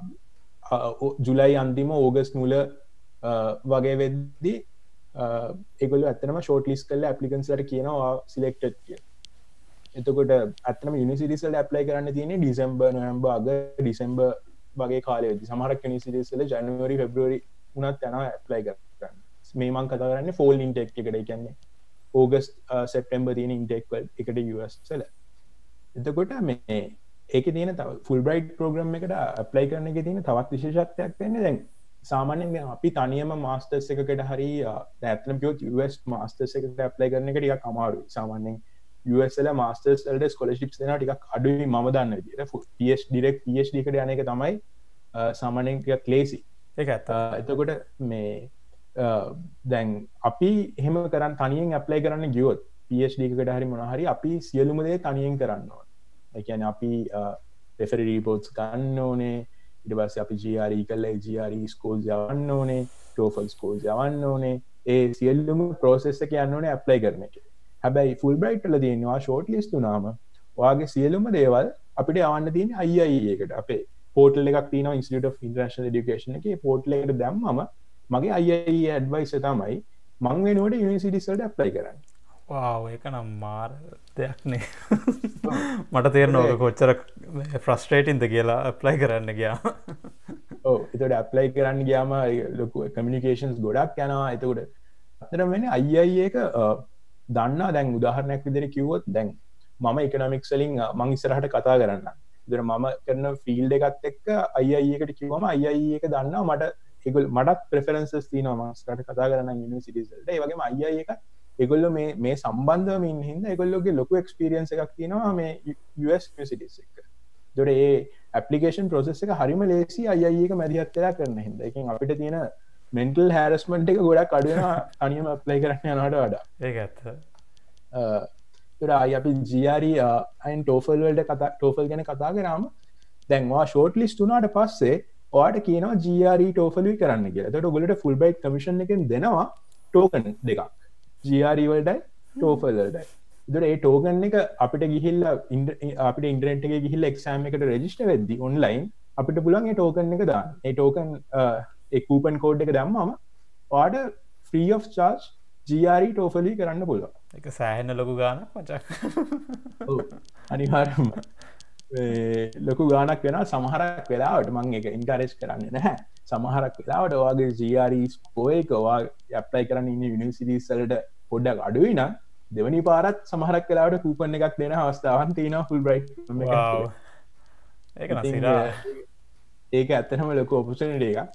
ජුලයි අන්තිම ඕගස්ට් මුල වගේ වෙද්දී ඒගොල්ලෝ ඇත්තටම ෂෝට් ලිස්ට් කරලා ඇප්ලිකන්ට්ස් ලට කියනවා සිලෙක්ටඩ් කියලා. එතකොට ඇත්තටම යුනිවර්සිටිස් වල ඇප්ලයි කරන්න තියෙන්නේ ඩිසෙම්බර් නොවැම්බර් අග ඩිසෙම්බර් වගේ කාලෙදී. සමහරක් යුනිවර්සිටිස් වල ජනවාරි ෆෙබ්‍රුවරි උනත් යනවා ඇප්ලයි කරන්න. මේ මම කතා කරන්නේ ෆෝල් ඉන්ටේක් එකට. ඒ කියන්නේ ඕගස්ට් සෙප්ටැම්බර් තියෙන ඉන්ටේක් එකට US වල. එතකොට මේ ඒකේ තියෙන තව ෆුල්බ්‍රයිට් ප්‍රෝග්‍රෑම් එකට ඇප්ලයි කරන එකේ තියෙන තවත් විශේෂත්වයක් වෙන්නේ දැන් සාමාන්‍යයෙන් අපි තනියම මාස්ටර්ස් එකකට හරි දැන් ඇත්තටම කිව්වොත් US මාස්ටර්ස් එකට ඇප්ලයි කරන එක ටිකක් අමාරුයි. සාමාන්‍යයෙන් US වල මාස්ටර්ස් වලට ස්කෝලර්ෂිප්ස් දෙනවා ටිකක් අඩුයි මම දන්න විදිහට. direct PhD එකට යන එක තමයි සාමාන්‍යයෙන් ටිකක් ලේසි. ඒක ඇත්ත. එතකොට මේ දැන් අපි එහෙම කරන් තනියෙන් ඇප්ලයි කරන්න ගියොත් PhD එකකට හරි මොනවා හරි අපි සියලුම දේ තනියෙන් කරන්න ඕනේ. ඒ කියන්නේ අපි referee reports ගන්න ඕනේ. ඊට පස්සේ අපි GRE කරලා GRE scores යවන්න ඕනේ, TOEFL scores යවන්න ඕනේ. ඒ සියල්ලුම ප්‍රෝසෙස් එක යන්න ඕනේ ඇප්ලයි කරන එක. හැබැයි ෆුල්බ්‍රයිට් වල තියෙනවා ෂෝට් ලිස්ට් වුණාම ඔයාගේ සියලුම දේවල් අපිට යවන්න තියෙන්නේ IIE එකට. අපේ පෝර්ටල් එකක් තියෙනවා Institute of International Education එකේ. පෝර්ටල් එකට දැම්මම මගේ IIE ඇඩ්වයිසර් තමයි මං වෙනුවට යුනිවර්සිටිස් වලට ඇප්ලයි කරන්නේ. වාව් ඒක නම් මාර දෙයක්නේ. මට තේරෙනවා ඔක කොච්චර ෆ්‍රස්ට්‍රේටින්ද කියලා ඇප්ලයි කරන්න ගියා. ඔව් ඒකට ඇප්ලයි කරන්න ගියාම ලොකු කමියුනිකේෂන්ස් ගොඩක් යනවා. එතකොට අතරම වෙන්නේ IIE එක දන්නා දැන් උදාහරණයක් විදිහට කිව්වොත් දැන් මම ඉකොනොමික්ස් වලින් මං ඉස්සරහට කතා කරන්න. ඒතර මම කරන ෆීල්ඩ් එකත් එක්ක IIE එකට කිව්වම IIE එක දන්නවා මටත් ප්‍රෙෆරන්සස් තියෙනවා මම ඉස්සරහට කතා කරන්න යුනිවර්සිටිස් වලට. ඒ වගේම IIE එක ඒගොල්ලෝ මේ සම්බන්ධවම ඉන්න හින්දා ඒගොල්ලෝගේ ලොකු එක්ස්පීරියන්ස් එකක් තියෙනවා මේ US යුනිවර්සිටිස් එක්ක. ඒතර ඒ ඇප්ලිකේෂන් ප්‍රොසෙස් එක හරිම ලේසි IIE එක මැදිහත් වෙලා කරන හින්දා. ඒකෙන් අපිට තියෙන මෙන්ටල් හැරස්මන්ට් එක ගොඩක් අඩු වෙනවා තනියම ඇප්ලයි කරන්න යනවට වඩා. ඒක ඇත්ත. අපි GRE අයින් TOEFL වලට TOEFL ගැන කතා කරාම දැන් ඔයා ෂෝට් ලිස්ට් වුණාට පස්සේ ඔයාට කියනවා GRE TOEFL කරන්න කියලා. එතකොට ඔයගොල්ලෝ ෆුල්බ්‍රයිට් කමිෂන් එකෙන් දෙනවා ටෝකන් දෙකක්. GRE වලටයි TOEFL වලටයි. එතකොට ඒ ටෝකන් එක අපිට ගිහිල්ලා අපිට ඉන්ටර්නෙට් එකේ ගිහිල්ලා එක්සෑම් එකට රෙජිස්ටර් වෙද්දි ඔන්ලයින් අපිට පුළුවන් ඒ ටෝකන් එක දාන්න. ඒ ටෝකන් ඒ කූපන් කෝඩ් එක දැම්මම ඔයාට free of charge GRE TOEFL කරන්න පුළුවන්. ඒක සෑහෙන ලොකු ගානක් මචං. ඔව් අනිවාර්යයෙන්ම ලොකු ගානක් වෙනවා. සමහරක් වෙලාවට මම ඒක එන්කරේජ් කරන්නේ නැහැ. සමහරක් වෙලාවට ඔයාගේ GRE ස්කෝර් එක ඔයා ඇප්ලයි කරන්න ඉන්න යුනිවර්සිටිස් වලට පොඩ්ඩක් අඩුයි නම් දෙවනි පාරත් සමහරක් වෙලාවට කූපන් එකක් දෙන අවස්ථාවන් තියෙනවා ෆුල්බ්‍රයිට් වව්. ඒක නම් සිරා. ඒක ඇත්තටම ලොකු ඔපචුනිටි එකක්.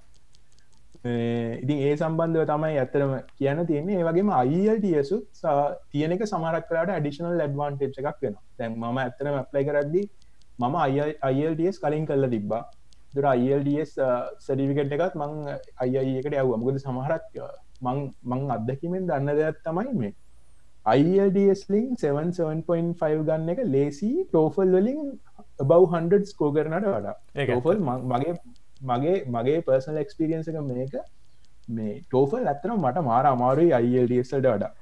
ඉතින් ඒ සම්බන්ධව තමයි ඇත්තටම කියන්න තියෙන්නේ. ඒ වගේම IELTS තියෙන එක සමහරක් වෙලාවට ඇඩිෂනල් ඇඩ්වාන්ටේජ් එකක් වෙනවා. දැන් මම ඇත්තටම ඇප්ලයි කරද්දී මම IELTS කලින් කරලා තිබ්බා. ඒතර IELTS සර්ටිෆිකේට් එකත් මම IIE එකට යවුවා. මොකද සමහරක් මං අත්දැකීමෙන් දන්න දෙයක් තමයි මේ IELTS වලින් 7.5 ගන්න එක ලේසි TOEFL වලින් above 100 ස්කෝර් කරනට වඩා. TOEFL මගේ පර්සනල් එක්ස්පීරියන්ස් එක මේක මේ TOEFL ඇත්තටම මට මාර අමාරුයි IELTS වලට වඩා.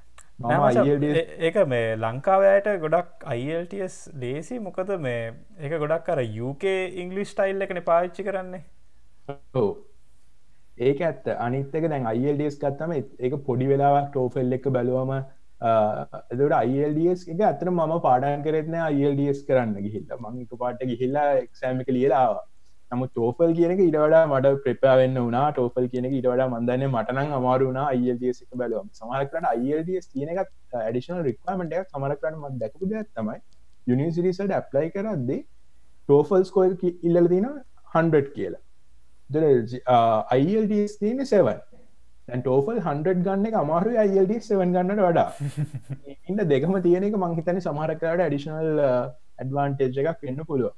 ඒක මේ ලංකාවයට ගොඩක් IELTS ලේසි. මොකද මේ ඒක ගොඩක් අර UK ඉංග්ලිෂ් ස්ටයිල් එකනේ පාවිච්චි කරන්නේ. ඔව් ඒක ඇත්ත. අනිත් එක දැන් IELTS ගත්තම ඒක පොඩි වෙලාවක් TOEFL එක බැලුවම එතකොට IELTS එක ඇත්තටම මම පාඩම් කරෙත් නෑ IELTS කරන්න ගිහිල්ලා. මම එකපාරට ගිහිල්ලා එක්සෑම් එක ලියලා ආවා. නමුත් TOEFL කියන එක ඊට වඩා මට ප්‍රෙපෙයාර් වෙන්න වුණා. TOEFL කියන එක ඊට වඩා මම දන්නේ මට නම් අමාරු වුණා IELTS එක බැලුවම. සමහරක් වෙලාවට IELTS කියන එකත් ඇඩිෂනල් රික්වයර්මන්ට් එකක්. සමහරක් වෙලාවට මම දැකපු දෙයක් තමයි යුනිවර්සිටිස් වලට ඇප්ලයි කරද්දී TOEFL ස්කෝර් එක ඉල්ලලා තියෙනවා 100 කියලා. ඒතර IELTS තියෙන්නේ 7. දැන් TOEFL 100 ගන්න එක අමාරුයි IELTS 7 ගන්නට වඩා. ඉන්න දෙකම තියෙන එක මම හිතන්නේ සමහරක් වෙලාවට ඇඩිෂනල් ඇඩ්වාන්ටේජ් එකක් වෙන්න පුළුවන්.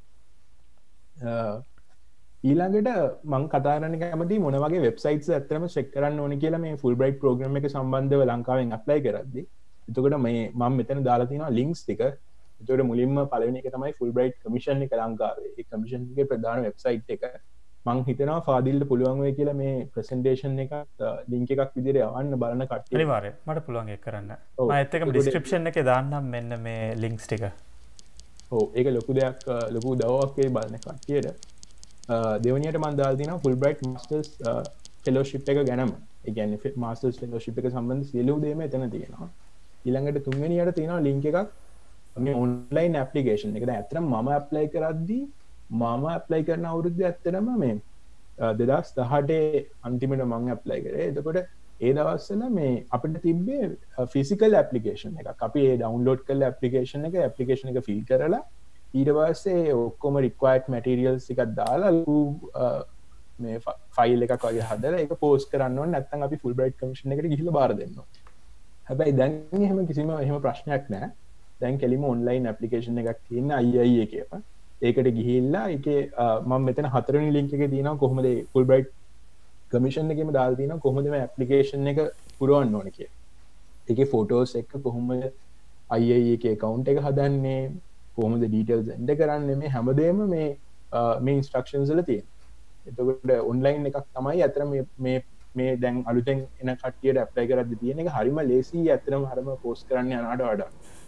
ඊළඟට මං කතා කරන්න කැමති මොන වගේ වෙබ්සයිට්ස් ඇත්තටම චෙක් කරන්න ඕනේ කියලා මේ ෆුල්බ්‍රයිට් ප්‍රෝග්‍රෑම් එක සම්බන්ධව ලංකාවෙන් ඇප්ලයි කරද්දී. එතකොට මේ මම මෙතන දාලා තියෙනවා ලින්ක්ස් ටික. එතකොට මුලින්ම පළවෙනි එක තමයි ෆුල්බ්‍රයිට් කමිෂන් එක ලංකාවේ. ඒ කමිෂන් එකේ ප්‍රධාන වෙබ්සයිට් එක. මං හිතනවා ෆාදිල්ට පුළුවන් වෙයි කියලා මේ ප්‍රසන්ටේෂන් එකක් ලින්ක් එකක් විදිහට යවන්න බලන කට්ටිය. අනිවාර්යයෙන් මට පුළුවන් ඒක කරන්න. මම ඒත් එකම ඩිස්ක්‍රිප්ෂන් එකේ දාන්නම් මෙන්න මේ ලින්ක්ස් ටික. ඔව් ඒක ලොකු දෙයක් ලොකු දවයක් ඒ බලන කට්ටියට. දෙවනියට මන් දාලා තියෙනවා ෆුල්බ්‍රයිට් මාස්ටර්ස් ෆෙලෝෂිප් එක ගැනම. ඒ කියන්නේ මාස්ටර්ස් ෆෙලෝෂිප් එක සම්බන්ධ සියලු දේම එතන තියෙනවා. ඊළඟට තුන්වෙනියට තියෙනවා ලින්ක් එකක් මේ ඔන්ලයින් ඇප්ලිකේෂන් එක. දැන් ඇත්තටම මම ඇප්ලයි කරද්දී මම ඇප්ලයි කරන අවුරුද්දේ ඇත්තටම මේ 2018 අන්තිමට මම ඇප්ලයි කරේ. එතකොට ඒ දවස්වල මේ අපිට තිබ්බේ ෆිසිකල් ඇප්ලිකේෂන් එකක්. අපි ඒ ඩවුන්ලෝඩ් කරලා ඇප්ලිකේෂන් එක ෆිල් කරලා ඊට පස්සේ ඔක්කොම රික්වයර්ඩ් මැටීරියල්ස් ටිකක් දාලා මේ ෆයිල් එකක් වගේ හදලා ඒක පෝස්ට් කරන්න ඕනේ. නැත්නම් අපි ෆුල්බ්‍රයිට් කමිෂන් එකට ගිහිල්ලා බාර දෙන්න ඕනේ. හැබැයි දැන් එහෙම ප්‍රශ්නයක් නැහැ. දැන් කෙලිම ඔන්ලයින් ඇප්ලිකේෂන් එකක් තියෙන IIE එකේම. ඒකට ගිහිල්ලා ඒකේ මම මෙතන හතරවෙනි ලින්ක් එකේ තියෙනවා කොහොමද ෆුල්බ්‍රයිට් කමිෂන් එකේම දාලා තියෙනවා කොහොමද මේ ඇප්ලිකේෂන් එක පුරවන්න ඕනේ කියලා. ඒකේ ෆොටෝස් එක්ක කොහොමද IIE එකේ account එක හදන්නේ, කොහොමද ඩීටේල්ස් එන්ටර් කරන්නේ, මේ හැමදේම මේ ඉන්ස්ට්‍රක්ෂන්ස් වල තියෙනවා. එතකොට ඔන්ලයින් එකක් තමයි අතර මේ මේ දැන් අලුතෙන් එන කට්ටියට ඇප්ලයි කරද්දි තියෙන එක හරිම ලේසි ඇත්තටම හරිම පෝස්ට් කරන්න යනවට වඩා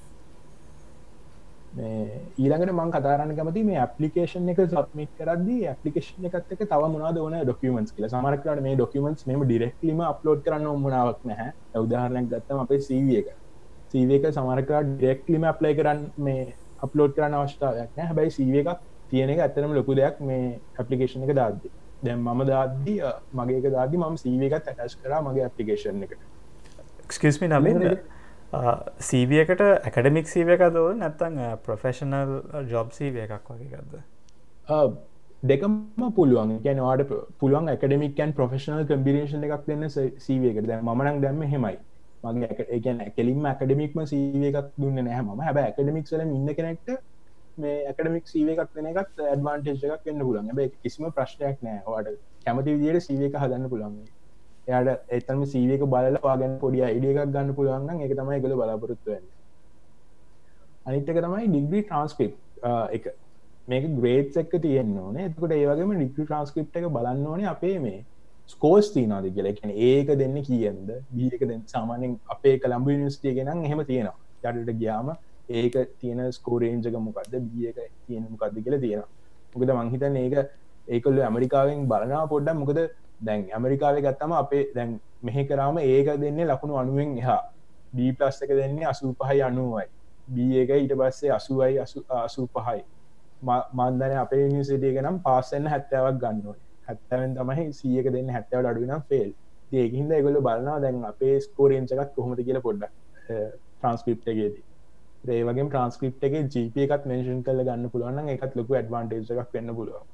මේ ඊළඟට මම කතා කරන්න කැමති මේ ඇප්ලිකේෂන් එක සබ්මිට් කරද්දී ඇප්ලිකේෂන් එකත් එක්ක තව මොනවද ඕන ඩොකියුමන්ට්ස් කියලා සමහරක් වෙලාවට මේ ඩොකියුමන්ට්ස් මෙහෙම ඩිරෙක්ට්ලිම අප්ලෝඩ් කරන්න ඕන මොනාවක් නැහැ උදාහරණයක් ගත්තම අපේ CV එක CV එක සමහරක් වෙලාවට ඩිරෙක්ට්ලිම ඇප්ලයි කරන්න මේ අප්ලෝඩ් කරන්න අවශ්‍යතාවයක් නැහැ හැබැයි CV එකක් තියෙන එක ඇත්තටම ලොකු දෙයක් මේ ඇප්ලිකේෂන් එක දාද්දී දැන් මම දාද්දී මගේ එක දාද්දී මම CV එකත් ඇටච් කරා මගේ ඇප්ලිකේෂන් එකට excuse me නවීන් CV එකට ඇකඩමික් CV එකක්ද ඕන නැත්නම් ප්‍රොෆෙෂනල් ජොබ් CV එකක් වගේ එකක්ද දෙකම පුළුවන් කියන්නේ ඔයාලට පුළුවන් ඇකඩමික් and ප්‍රොෆෙෂනල් කම්බිනේෂන් එකක් දෙන්න CV එකට දැන් මම නම් දැම්මේ එහෙමයි මගේ ඒ කියන්නේ කෙලින්ම ඇකඩමික්ම CV එකක් දුන්නේ නැහැ මම හැබැයි ඇකඩමික්ස් වලින් ඉන්න කෙනෙක්ට මේ ඇකඩමික් CV එකක් දෙන එකත් ඇඩ්වාන්ටේජ් එකක් වෙන්න පුළුවන් හැබැයි කිසිම ප්‍රශ්නයක් නැහැ ඔයාලට කැමති විදිහට CV එක හදන්න පුළුවන් එයාට එතනම CV එක බලලා ඔයාගෙන පොඩි අයිඩියා එකක් ගන්න පුළුවන් නම් ඒක තමයි ඒගොල්ලෝ බලාපොරොත්තු වෙන්නේ. අනිත් එක තමයි ඩිග්‍රී ට්‍රාන්ස්ක්‍රිප්ට් එක. මේක ග්‍රේඩ්ස් එක තියෙන්න ඕනේ. එතකොට ඒ වගේම ඩිග්‍රී ට්‍රාන්ස්ක්‍රිප්ට් එක බලන්න ඕනේ අපේ මේ ස්කෝර්ස් තියනවාද කියලා. ඒ කියන්නේ A එක දෙන්නේ කීයෙන්ද? B එක දෙන්නේ සාමාන්‍යයෙන් අපේ කොළඹ යුනිවර්සිටි එකේ නම් එහෙම තියෙනවා. ඊට ගියාම A එක තියෙන ස්කෝර් රේන්ජ් එක මොකද්ද? B එක තියෙන මොකද්ද කියලා තියෙනවා. මොකද මං හිතන්නේ ඒගොල්ලෝ ඇමරිකාවෙන් බලනවා පොඩ්ඩක් මොකද දැන් ඇමරිකාවේ ගත්තම අපේ දැන් මෙහෙ කරාම ඒක දෙන්නේ ලකුණු 90න් එහා B+ එක දෙන්නේ 85යි 90යි B එක ඊට පස්සේ 80යි 85යි මම දන්නේ අපේ යුනිවර්සිටි එක නම් පාස් වෙන්න 70ක් ගන්න ඕනේ 70න් තමයි C එක දෙන්නේ 70ට අඩු වෙනම් ෆේල් ඉතින් ඒකින්ද ඒගොල්ලෝ බලනවා දැන් අපේ ස්කෝර් රේන්ජ් එකත් කොහොමද කියලා පොඩ්ඩක් ට්‍රාන්ස්ක්‍රිප්ට් එකේදී ඒ වගේම ට්‍රාන්ස්ක්‍රිප්ට් එකේ GPA එකත් මෙන්ෂන් කරලා ගන්න පුළුවන් නම් ඒකත් ලොකු ඇඩ්වාන්ටේජ් එකක් වෙන්න පුළුවන්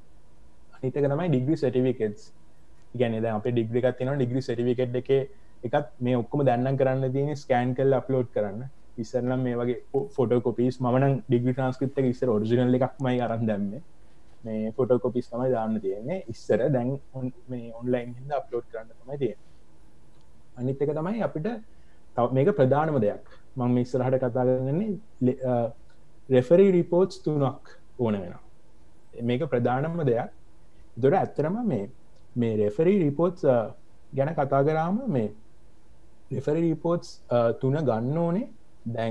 අනිත් එක තමයි ඩිග්‍රී සර්ටිෆිකේට්ස් කියන්නේ දැන් අපේ ඩිග්‍රී එකක් තියෙනවා ඩිග්‍රී සර්ටිෆිකේට් එකේ එකත් මේ ඔක්කොම දැන් නම් කරන්න තියෙන්නේ ස්කෑන් කරලා අප්ලෝඩ් කරන්න ඉස්සර නම් මේ වගේ ෆොටෝ කොපීස් මම නම් ඩිග්‍රී ට්‍රාන්ස්ක්‍රිප්ට් එක ඉස්සර ඔරිජිනල් එකක්මයි අරන් දැම්මේ මේ ෆොටෝ කොපීස් තමයි දාන්න තියෙන්නේ ඉස්සර දැන් මේ ඔන්ලයින් හින්දා අප්ලෝඩ් කරන්න තමයි තියෙන්නේ අනිත් එක තමයි අපිට මේක ප්‍රධානම දෙයක් මම මේ ඉස්සරහට කතා කරන්නේ රෙෆරි රිපෝට්ස් 3ක් ඕන වෙනවා මේක ප්‍රධානම දෙයක් ඒතර ඇත්තටම මේ රෙෆරි රිපෝට්ස් ගැන කතා කරාම මේ රෙෆරි රිපෝට්ස් 3 ගන්න ඕනේ දැන්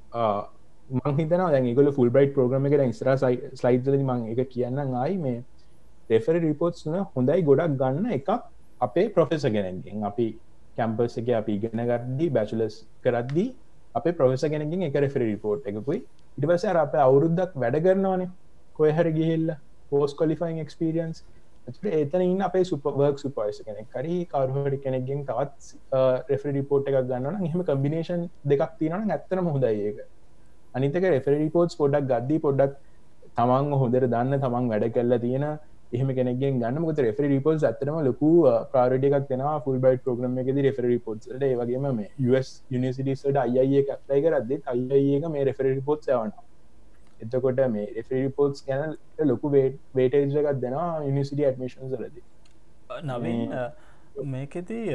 මං හිතනවා දැන් ඒගොල්ලෝ ෆුල්බ්‍රයිට් ප්‍රෝග්‍රෑම් එකේ දැන් ඉස්සරහ ස්ලයිඩ්ස් වලදී මම ඒක කියන්නම් ආයි මේ රෙෆරි රිපෝට්ස් 3 හොඳයි ගොඩක් ගන්න එකක් අපේ ප්‍රොෆෙසර් කෙනෙක්ගෙන් අපි කැම්පස් එකේ අපි ඉගෙන ගද්දී බැචලර්ස් කරද්දී අපේ ප්‍රොෆෙසර් කෙනෙක්ගෙන් එක රෙෆරි රිපෝට් එකකුයි ඊට පස්සේ අර අපේ අවුරුද්දක් වැඩ කරනවානේ කොහේ හරි ගිහිල්ලා පෝස්ට් ක්වොලිෆයිං එක්ස්පීරියන්ස් එතන ඉන්න අපේ වර්ක් සුපර්වයිසර් කෙනෙක් හරි කවුරු හරි කෙනෙක්ගෙන් තවත් රෙෆරි රිපෝට් එකක් ගන්නවා නම් එහෙම කම්බිනේෂන් දෙකක් තියෙනවා නම් ඇත්තටම හොඳයි ඒක. අනිත් එක රෙෆරි රිපෝට්ස් පොඩ්ඩක් ගද්දී පොඩ්ඩක් තමන් හොඳට දන්න තමන් වැඩ කරලා තියෙන එහෙම කෙනෙක්ගෙන් ගන්න මොකද රෙෆරි රිපෝට්ස් ඇත්තටම ලොකු ප්‍රයොරිටි එකක් දෙනවා ෆුල්බ්‍රයිට් ප්‍රෝග්‍රෑම් එකේදී රෙෆරි රිපෝට්ස් වලට ඒ වගේම මේ US යුනිවර්සිටිස් වලට IIA එක ඇප්ලයි කරද්දී IIA එක මේ රෙෆරි රිපෝට්ස් යවනවා. එතකොට මේ රෙෆරි රිපෝට්ස් ගැන ලොකු වේටේජ් එකක් දෙනවා යුනිවර්සිටි ඇඩ්මිෂන්ස් වලදී. නවීන් මේකෙදී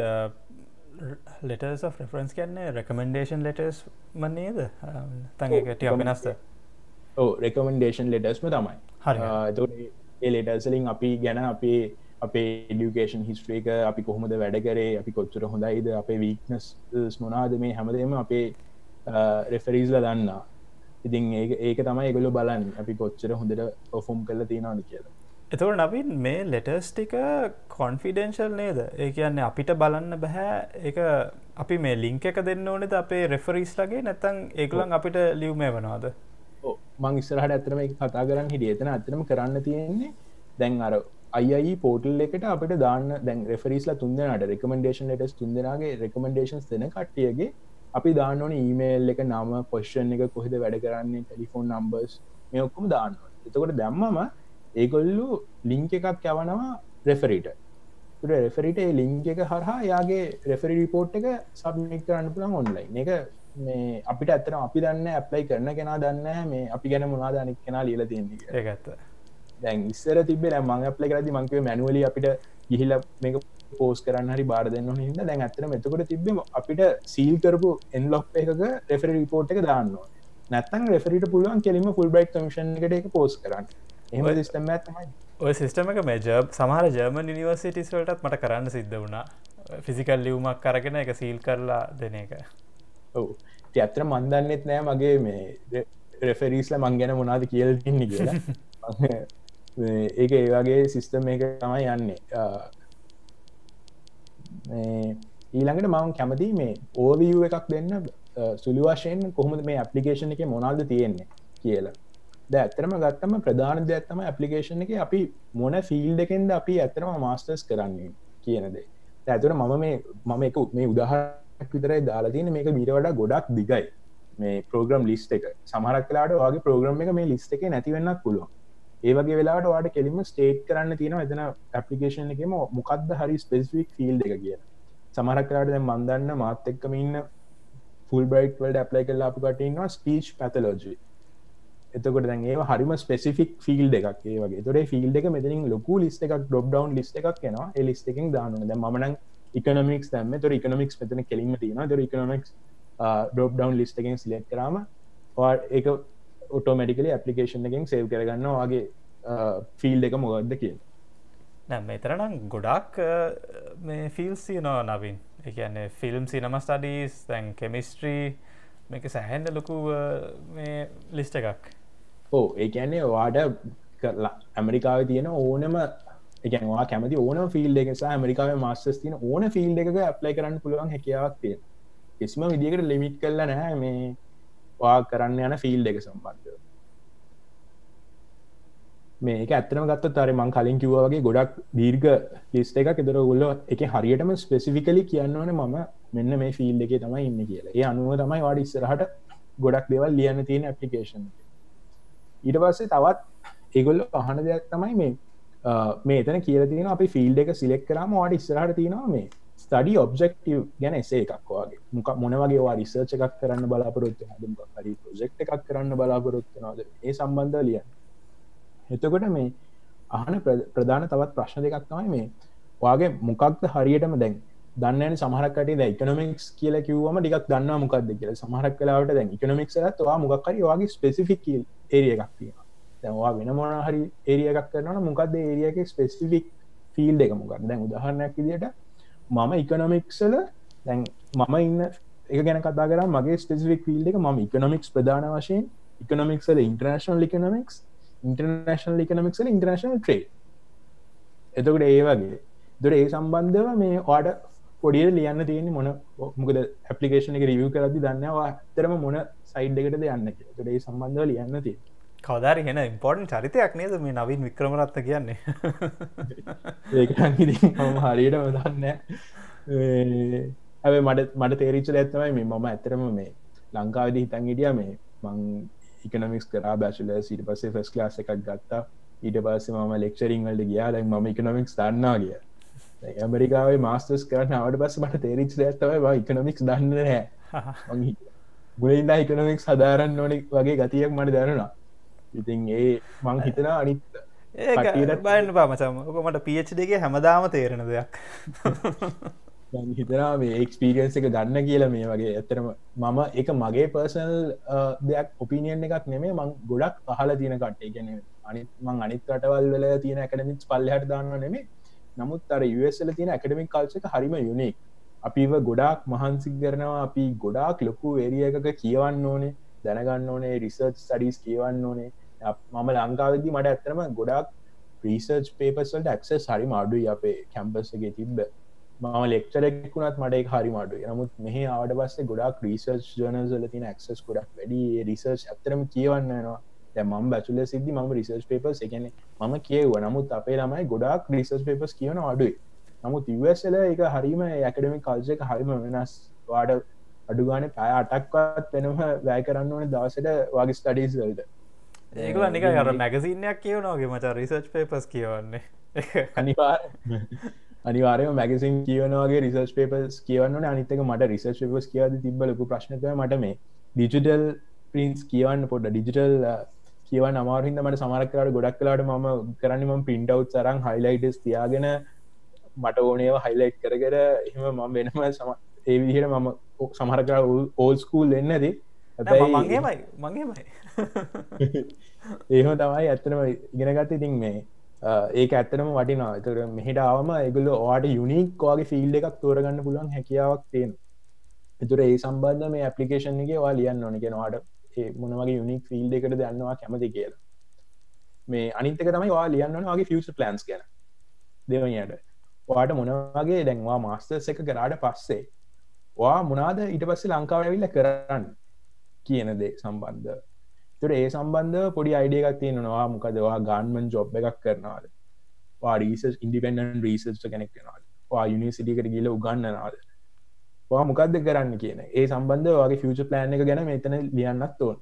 letters of reference කියන්නේ recommendation letters ම නේද? නැත්නම් ඒක ටිකක් වෙනස්ද? ඔව් recommendation letters ම තමයි. හරි. එතකොට ඒ letters වලින් අපි ගැන අපේ education history එක අපි කොහොමද වැඩ කරේ අපි කොච්චර හොඳයිද අපේ weaknesses මොනවාද මේ හැමදේම අපේ referees ලා දන්නා. ඉතින් ඒක තමයි ඒගොල්ලෝ බලන්නේ අපි කොච්චර හොඳට perform කරලා තියෙනවද කියලා. එතකොට නවීන් මේ letters ටික confidential නේද? ඒ කියන්නේ අපිට බලන්න බෑ ඒක අපි මේ link එක දෙන්න ඕනේද අපේ referees ලගේ නැත්නම් ඒගොල්ලන් අපිට ලියුම එවනවද? ඔව් මම ඉස්සරහට ඇත්තටම ඒක කතා කරන්න හිටියේ. එතන ඇත්තටම කරන්න තියෙන්නේ දැන් අර IIE portal එකට අපිට දාන්න දැන් referees ලා 3 දෙනාට recommendation letters 3 දෙනාගේ recommendations දෙන කට්ටියගේ අපි දාන්න ඕනේ ඊමේල් එක නම පොසිෂන් එක කොහෙද වැඩ කරන්නේ ටෙලිෆෝන් නම්බර්ස් මේ ඔක්කොම දාන්න ඕනේ. එතකොට දැම්මම ඒගොල්ලෝ ලින්ක් එකක් යවනවා රෙෆරිට. ඒකට රෙෆරිට ඒ ලින්ක් එක හරහා එයාගේ රෙෆරි රිපෝට් එක සබ්මිට් කරන්න පුළුවන් ඔන්ලයින්. මේක මේ අපිට ඇත්තටම අපි දන්නේ ඇප්ලයි කරන කෙනා දන්නේ මේ අපි ගැන මොනවද අනිත් කෙනා ලියලා තියෙන්නේ කියලා. ඒක ඇත්ත. දැන් ඉස්සර තිබ්බේ දැන් මම ඇප්ලයි කරද්දි මම කිව්වේ මැනුවලි අපිට ගිහිල්ලා මේක පෝස්ට් කරන්න හරි බාර දෙන්න ඕනේ හින්දා දැන් ඇත්තටම එතකොට තිබ්බේ අපිට සීල් කරපු එන්ලොක් එකක රෙෆරි රිපෝට් එක දාන්න ඕනේ. නැත්නම් රෙෆරිට පුළුවන් කෙලින්ම ෆුල්බ්‍රයිට් කමිෂන් එකට ඒක පෝස්ට් කරන්න. එහෙම සිස්ටම් එකක් තමයි. ඔය සිස්ටම එක මේ සමහර ජර්මන් යනිවර්සිටිස් වලටත් මට කරන්න සිද්ධ වුණා ෆිසිකල් ලියවමක් කරගෙන එක සීල් කරලා දෙන එක. ඔව් ඇත්තට මන් දන්නෙත් නෑ මගේ මේ රෙෆරීස්ලා මං ගැන මොනවද කියලා තින්නේ කියලා. ඒක ඒ වගේ සිස්ටම් එක තමයි යන්නේ. ඊළඟට මම කැමති මේ ඕවිය් එකක් දෙන්න සුළු වශයෙන් කොහොමද මේ ඇප්ලිකේෂන් එකේ මොනවද තියෙන්නේ කියලා. දැන් ඇත්තටම ගත්තම ප්‍රධාන දෙයක් තමයි ඇප්ලිකේෂන් එකේ අපි මොන ෆීල්ඩ් එකෙන්ද අපි ඇත්තටම මාස්ටර්ස් කරන්නේ කියන දේ. දැන් ඇත්තට මම එක මේ උදාහරණයක් විතරයි දාලා තියෙන්නේ. මේක ඊට වඩා ගොඩක් දිගයි. මේ ප්‍රෝග්‍රම් ලිස්ට් එක. සමහරක් වෙලාවට ඔයාගේ ප්‍රෝග්‍රම් එක මේ ලිස්ට් එකේ නැති වෙන්නත් පුළුවන්. ඒ වගේ වෙලාවට ඔයාලට කෙලින්ම ස්ටේට් කරන්න තියෙනවා එතන ඇප්ලිකේෂන් එකේම මොකක්ද හරි ස්පෙસિෆික් ෆීල්ඩ් එක කියලා. සමහරක් වෙලාවට දැන් මම දන්න මාත් එක්කම ඉන්න ෆුල්බ්‍රයිට් වලට ඇප්ලයි කරලා ආපු කට්ටිය ඉන්නවා ස්පීච් පැතොලොජි. එතකොට දැන් ඒව හරිම ස්පෙસિෆික් ෆීල්ඩ් එකක් ඒ වගේ. ඒතකොට ඒ ෆීල්ඩ් එක මෙතනින් ලොකු ලිස්ට් එකක් ඩ්‍රොප් ඩවුන් ලිස්ට් එකක් එනවා. ඒ ලිස්ට් එකෙන් දාන්න ඕනේ. දැන් මම නම් ඉකොනොමික්ස් දැම්මේ. ඒතකොට ඉකොනොමික්ස් මෙතන කෙලින්ම තියෙනවා. ඒතකොට ඉකොනොමික්ස් ඩ්‍රොප් ඩවුන් ලිස්ට් එකෙන් සිලෙක්ට් කරාම ඔයා ඒක ඔටෝමැටිකලි ඇප්ලිකේෂන් එකෙන් සේව් කරගන්නවා ඔයාගේ ෆීල්ඩ් එක මොකක්ද කියලා. නෑ මෙතරනම් ගොඩක් මේ ෆිල්ස් තියෙනවා නවින්. ඒ කියන්නේ ෆිල්ම් සිනමා ස්ටඩීස් දැන් කෙමිස්ට්‍රි මේක සෑහෙන ලොකු මේ ලිස්ට් එකක්. ඔව් ඒ කියන්නේ ඔයාට ඇමරිකාවේ තියෙන ඕනම ඒ කියන්නේ ඔයා කැමති ඕනම ෆීල්ඩ් එකක සහ ඇමරිකාවේ මාස්ටර්ස් තියෙන ඕන ෆීල්ඩ් එකක ඇප්ලයි කරන්න පුළුවන් හැකියාවක් තියෙනවා. කිසිම විදියකට ලිමිට් කරලා නැහැ මේ ඔයා කරන්න යන ෆීල්ඩ් එක සම්බන්ධව. මේක ඇත්තටම ගත්තොත් අර මම කලින් කිව්වා වගේ ගොඩක් දීර්ඝ ලිස්ට් එකක්. ඒතර ඔයගොල්ලෝ ඒකේ හරියටම ස්පෙસિෆිකලි කියන්න ඕනේ මම මෙන්න මේ ෆීල්ඩ් එකේ තමයි ඉන්නේ කියලා. ඒ අනුව තමයි ඔයාලා ඉස්සරහට ගොඩක් දේවල් ලියන්න තියෙන ඇප්ලිකේෂන් එක. ඊට පස්සේ තවත් ඒගොල්ලෝ අහන දෙයක් තමයි මේ එතන කියලා තියෙනවා අපි ෆීල්ඩ් එක සිලෙක්ට් කරාම ඔයාලට ඉස්සරහට තියෙනවා මේ ස්ටඩි ඔබ්ජෙක්ටිව් ගැන එසේ එකක් වගේ. මොන වගේ ඔයා රිසර්ච් එකක් කරන්න බලාපොරොත්තු වෙනවද? මොකක් හරි ප්‍රොජෙක්ට් එකක් කරන්න බලාපොරොත්තු වෙනවද? ඒ සම්බන්ධව ලියන්න. එතකොට මේ අහන ප්‍රධාන තවත් ප්‍රශ්න දෙකක් තමයි මේ ඔයාගේ මොකක්ද හරියටම දැන් දන්නේ නැහැ සමහරක් කටේ දැන් ඉකොනොමික්ස් කියලා කිව්වම ටිකක් දන්නවා මොකක්ද කියලා. සමහරක් වෙලාවට දැන් ඉකොනොමික්ස් වලත් ඔයා මොකක් හරි ඔයාගේ ස්පෙસિෆික් ඒරියා එකක් තියෙනවා. දැන් ඔයා වෙන මොන හරි ඒරියා එකක් කරනවා නම් මොකක්ද ඒ ඒරියා එකේ ස්පෙસિෆික් ෆීල්ඩ් එක මොකක්ද? දැන් උදාහරණයක් විදිහට මම ඉකොනොමික්ස් වල දැන් මම ඉන්න එක ගැන කතා කරාම මගේ ස්පෙસિෆික් ෆීල්ඩ් එක මම ඉකොනොමික්ස් ප්‍රධාන වශයෙන් ඉකොනොමික්ස් වල ඉන්ටර්නැෂනල් ඉකොනොමික්ස් ඉන්ටර්නේශනල් ඉකොනොමික්ස් වල ඉන්ටර්නේශනල් ට්‍රේඩ්. එතකොට ඒ වගේ. ඒතකොට ඒ සම්බන්ධව මේ ඔයාලට පොඩියට ලියන්න තියෙන්නේ මොකද ඇප්ලිකේෂන් එක රිවිව් කරද්දි දන්නේ නැහැ ඔයා ඇත්තටම මොන සයිඩ් එකටද යන්නේ කියලා. ඒතකොට ඒ සම්බන්ධව ලියන්න තියෙන්නේ. කවදා හරි එන ඉම්පෝටන්ට් චරිතයක් නේද මේ නවීන් වික්‍රමරත්න කියන්නේ. ඒක නම් ඉතින් මම හරියටම දන්නේ නැහැ. හැබැයි මට තේරිච්ච දෙයක් තමයි මේ මම ඇත්තටම මේ ලංකාවේදී හිතන් හිටියා මේ මං ඉකොනොමික්ස් කරා බැචලර්ස් ඊට පස්සේ ෆස්ට් ක්ලාස් එකක් ගත්තා. ඊට පස්සේ මම ලෙක්චරින් වලට ගියා. දැන් මම ඉකොනොමික්ස් දන්නවා කියලා. දැන් ඇමරිකාවේ මාස්ටර්ස් කරන්න ආවට පස්සේ මට තේරිච්ච දෙයක් තමයි මම ඉකොනොමික්ස් දන්නේ නැහැ. මං මුලින්ම ඉකොනොමික්ස් හදාරන්න ඕනේ වගේ ගතියක් මට දැනුණා. ඉතින් ඒ මං හිතනවා අනිත් ඒක බලන්න බා මචං. ඔක මට PhD එකේ හැමදාම තේරෙන දෙයක්. හිතනා මේ එක්ස්පීරියන්ස් එක ගන්න කියලා මේ වගේ ඇතරම මම එක මගේ පර්සනල් දෙයක් ඔපිනියන් එකක් නෙමේ මං ගොඩක් අහලා තියෙන කට්ටිය ගැන මං අනිත් රටවල් වල තියෙන ඇකඩමික්ස් පල්ලෙහාට දානවා නෙමේ. නමුත් අර US වල තියෙන ඇකඩමික් කල්චර් එක හරිම යුනික්. අපිව ගොඩාක් මහන්සි කරනවා. අපි ගොඩාක් ලොකු ඒරියා එකක කියවන්න ඕනේ, දැනගන්න ඕනේ, රිසර්ච් ස්ටඩීස් කියවන්න ඕනේ. මම ලංකාවේදී මට ඇත්තටම ගොඩාක් රිසර්ච් පේපර්ස් වලට ඇක්සස් හරිම අඩුයි අපේ කැම්පස් එකේ තිබ්බ. මම ලෙක්චර් එකක් වුණත් මට ඒක හරිම අඩුයි. නමුත් මෙහි ආවට පස්සේ ගොඩාක් රිසර්ච් ජර්නල්ස් වල තියෙන ඇක්සස් ගොඩක් වැඩි. ඒ රිසර්ච් ඇත්තටම කියවන්න වෙනවා. දැන් මම බැචලර්ස් ඉද්දි මම රිසර්ච් පේපර්ස් ඒ කියන්නේ මම කියෙව්වා. නමුත් අපේ ළමයි ගොඩාක් රිසර්ච් පේපර්ස් කියවන අඩුයි. නමුත් US වල ඒක හරිම ඇකඩමික් කල්චර් එක හරිම වෙනස්. ඔයාට අඩු ගානේ පැය 8ක්වත් වෙනම වැය කරන්න ඕනේ දවසට ඔයාගේ ස්ටඩීස් වලට. ඒගොල්ලෝ නිකන් අර මැගසින් එකක් කියවනවා වගේ මචං රිසර්ච් පේපර්ස් කියවන්නේ. අනිවාර්යයෙන්ම මැගසින් කියවනවාගේ රිසර්ච් පේපර්ස් කියවන්න ඕනේ. අනිත් එක මට රිසර්ච් පේපර්ස් කියවද්දි තිබ්බ ලොකු ප්‍රශ්න තමයි මට මේ ඩිජිටල් ප්‍රින්ට්ස් කියවන්න පොඩ්ඩක් ඩිජිටල් කියවන්න අමාරු හින්දා මට සමහරක් වෙලාවට ගොඩක් වෙලාවට මම කරන්නේ මම print outs අරන් highlighters තියාගෙන මට ඕනේ ඒවා highlight කරගෙන එහෙම මම වෙනම ඒ විදිහට මම සමහරක් වෙලාවට old school වෙන්නේ නැති. හැබැයි මම එහෙමයි එහෙම තමයි ඇත්තටම ඉගෙන ගත්තේ. ඉතින් මේ ඒක ඇත්තනම වටිනවා. ඒතර මෙහෙට ආවම ඒගොල්ලෝ ඔයාට යුනික් වගේ ෆීල්ඩ් එකක් තෝරගන්න පුළුවන් හැකියාවක් තියෙනවා. ඒතර ඒ සම්බන්ධ මේ ඇප්ලිකේෂන් එකේ ඔයා ලියන්න ඕනේ. කියන ඔයාට ඒ මොන වගේ යුනික් ෆීල්ඩ් එකකටද යන්නවා කැමති කියලා. මේ අනිත් එක තමයි ඔයා ලියන්න ඕනේ ඔයාගේ ෆියුචර් ප්ලෑන්ස් ගැන. දෙවෙනියට ඔයාට මොන වගේ දැන් ඔයා මාස්ටර්ස් එක කරාට පස්සේ ඔයා මොනවාද ඊට පස්සේ ලංකාවට ඇවිල්ලා කරන්න කියන දේ සම්බන්ධව. ඒතර ඒ සම්බන්ධව පොඩි අයිඩියා එකක් තියෙනවා. මොකද ඔයා ගවර්න්මන්ට් ජොබ් එකක් කරනවාද? ඔයා රිසර්ච් ඉන්ඩිපෙන්ඩන්ට් රිසර්චර් කෙනෙක් වෙනවාද? ඔයා යුනිවර්සිටි එකට ගිහලා උගන්වනවාද? ඔයා මොකද්ද කරන්න කියන ඒ සම්බන්ධව ඔයාගේ ෆියුචර් ප්ලෑන් එක ගැන මෙතන ලියන්නත් ඕන.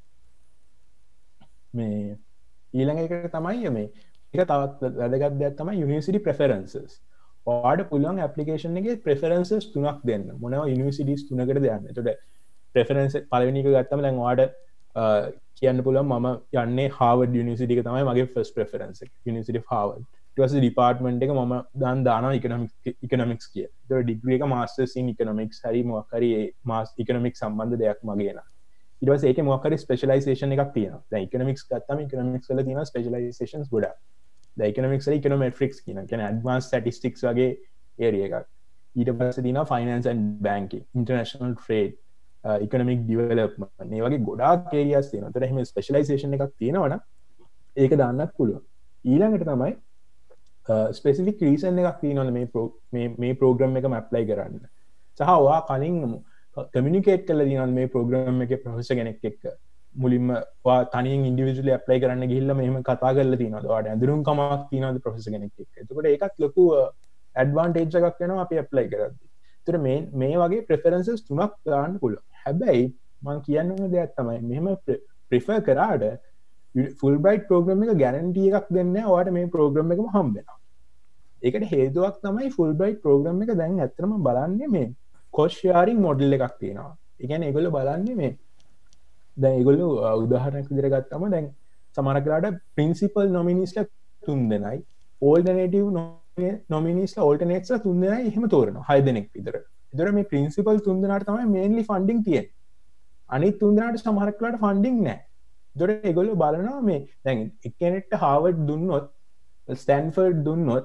මේ ඊළඟ එක තමයි මේ එක තවත් වැදගත් දෙයක් තමයි යුනිවර්සිටි ප්‍රෙෆරන්සස්. ඔයාට පුළුවන් ඇප්ලිකේෂන් එකේ ප්‍රෙෆරන්සස් 3ක් දෙන්න. මොනවා යුනිවර්සිටිස් 3කට දෙන්න. එතකොට ප්‍රෙෆරන්ස් පළවෙනි එක ගත්තම දැන් ඔයාට කියන්න පුළුවන් මම යන්නේ හාවර්ඩ් යුනිවර්සිටි එක තමයි මගේ ෆස්ට් ප්‍රෙෆරන්ස් එක. University of Harvard. ඊට පස්සේ ඩිපාර්ට්මන්ට් එක මම දානවා ඉකොනොමික්ස් කියලා. ඒතකොට ඩිග්‍රී එක මාස්ටර්ස් ඉන් ඉකොනොමික්ස් හරි මොකක් හරි ඒ ඉකොනොමික්ස් සම්බන්ධ දෙයක් මගේ නා. ඊට පස්සේ ඒකේ මොකක් හරි ස්පෙෂලායිසේෂන් එකක් තියෙනවා. දැන් ඉකොනොමික්ස් ගත්තාම ඉකොනොමික්ස් වල තියෙනවා ස්පෙෂලායිසේෂන්ස් ගොඩක්. දැන් ඉකොනොමික්ස් වල ඉකොනොමෙට්‍රික්ස් කියන කියන්නේ ඇඩ්වාන්ස් ස්ටැටිස්ටික්ස් වගේ ඒරියා එකක්. ඊට පස්සේ තියෙනවා finance and banking, international trade, economic development. මේ වගේ ගොඩාක් ඒරියාස් තියෙනවා. ඒතර එහෙම ස්පෙෂලායිසේෂන් එකක් තියෙනවනම් ඒක දාන්නත් පුළුවන්. ඊළඟට තමයි ස්පෙසිෆික් රීසන් එකක් තියෙනවනේ මේ ප්‍රෝග්‍රෑම් එකම ඇප්ලයි කරන්න. සහ ඔයා කලින් කමියුනිකේට් කරලා තියෙනවා මේ ප්‍රෝග්‍රෑම් එකේ ප්‍රොෆෙසර් කෙනෙක් එක්ක. මුලින්ම ඔයා තනියෙන් ඉන්ඩිවිජුවලි ඇප්ලයි කරන්න ගිහිල්ලා මෙහෙම කතා කරලා තියෙනවද? ඔයාට ඇඳුම්කමක් තියෙනවද ප්‍රොෆෙසර් කෙනෙක් එක්ක? එතකොට ඒකත් ලොකු ඇඩ්වාන්ටේජ් එකක් වෙනවා අපි ඇප්ලයි කරද්දී. ඒතර මේ වගේ ප්‍රෙෆරන්සස් 3ක් දාන්න පුළුවන්. හැබැයි මම කියන්න ඕන දෙයක් තමයි මෙහෙම ප්‍රිෆර් කරාට ෆුල්බ්‍රයිට් ප්‍රෝග්‍රෑම් එක ගැරන්ටි එකක් දෙන්නේ නැහැ ඔයාට මේ ප්‍රෝග්‍රෑම් එකම හම්බ වෙනවා. ඒකට හේතුවක් තමයි ෆුල්බ්‍රයිට් ප්‍රෝග්‍රෑම් එක දැන් ඇත්තටම බලන්නේ මේ කොස්ට් ෂෙයාරින් මොඩල් එකක් තියෙනවා. ඒ කියන්නේ ඒගොල්ලෝ බලන්නේ මේ දැන් ඒගොල්ලෝ උදාහරණයක් විදිහට ගත්තම දැන් සමහර වෙලාවට ප්‍රින්සිපල් නොමිනීස්ලා 3 දෙනයි ඕල්ටර්නේටිව් නොමිනීස්ලා ඕල්ටර්නේට්ස්ලා 3 දෙනයි එහෙම තෝරනවා 6 දෙනෙක් විතර. ඒතර මේ ප්‍රින්සිපල් 3 දෙනාට තමයි මේන්ලි ෆන්ඩින් තියෙන්නේ. අනිත් 3 දෙනාට සමහර වෙලාවට ෆන්ඩින් නැහැ. ඒතර ඒගොල්ලෝ බලනවා මේ දැන් එක්කෙනෙක්ට හාවර්ඩ් දුන්නොත් ස්ටැන්ෆර්ඩ් දුන්නොත්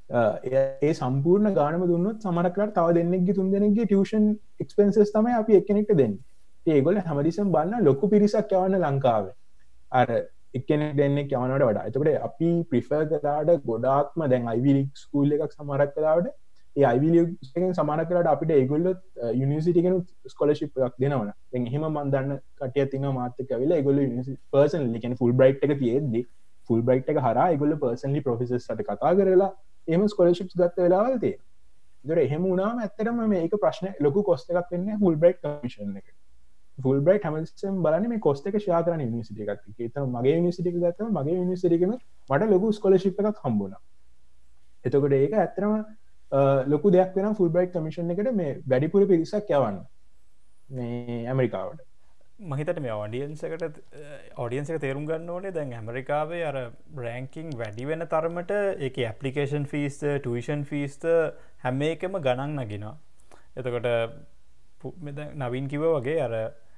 ඒ සම්පූර්ණ ගානම දුන්නොත් සමහර වෙලාවට තව දෙන්නෙක්ගේ 3 දෙනෙක්ගේ ටියුෂන් එක්ස්පෙන්සස් තමයි අපි එක්කෙනෙක්ට දෙන්නේ. ඒගොල්ලෝ හැමදෙස්සම බලන ලොකු පිරිසක් යවන්න ලංකාවේ. අර එක්කෙනෙක් දෙන්නෙක් යවනවට වඩා. එතකොට අපි ප්‍රිෆර් කරාට ගොඩාක්ම දැන් Ivy League ස්කූල් එකක් සමහරක් වෙලාවට ඒ Ivy League එකෙන් සමහරක් වෙලාවට අපිට ඒගොල්ලෝ යුනිවර්සිටි කෙනෙක් ස්කෝලර්ෂිප් එකක් දෙනවනේ. දැන් එහෙම මම දන්න කට්ටියක් ඉන්නවා මාත් එක්ක ඇවිල්ලා ඒගොල්ලෝ යුනිවර්සිටි පර්සනලි කියන්නේ ෆුල්බ්‍රයිට් එක තියෙද්දි ෆුල්බ්‍රයිට් එක හරහා ඒගොල්ලෝ පර්සනලි ප්‍රොෆෙසර්ස් අට කතා කරලා එහෙම ස්කෝලර්ෂිප්ස් ගත්ත වෙලාවල් තියෙනවා. ඒතකොට එහෙම වුණාම ඇත්තටම මේක ප්‍රශ්න ලොකු කොස්ට් එකක් වෙන්නේ ෆුල්බ්‍රයිට් කමිෂන් එකට. ෆුල්බ්‍රයිට් හැමතිස්සෙම බලන්නේ මේ කොස්ට් එක ෂෙයා කරන්න යුනිවර්සිටි එකත් එක්ක. ඒතන මගේ යුනිවර්සිටි එක ගත්තම මගේ යුනිවර්සිටි එකෙම මට ලොකු ස්කෝලර්ෂිප් එකක් හම්බුණා. එතකොට ඒක ඇත්තටම ලොකු දෙයක් වෙනවා ෆුල්බ්‍රයිට් කමිෂන් එකට මේ වැඩිපුර පිරිසක් යවන්න මේ ඇමරිකාවට. මම හිතන්නේ මේ ඔඩියන්ස් එක තේරුම් ගන්න ඕනේ දැන් ඇමරිකාවේ අර රෑන්කින් වැඩි වෙන තරමට ඒකේ ඇප්ලිකේෂන් ෆීස් ටියුෂන් ෆීස් හැම එකම ගණන් නගිනවා. එතකොට නවීන් කිව්වා වගේ අර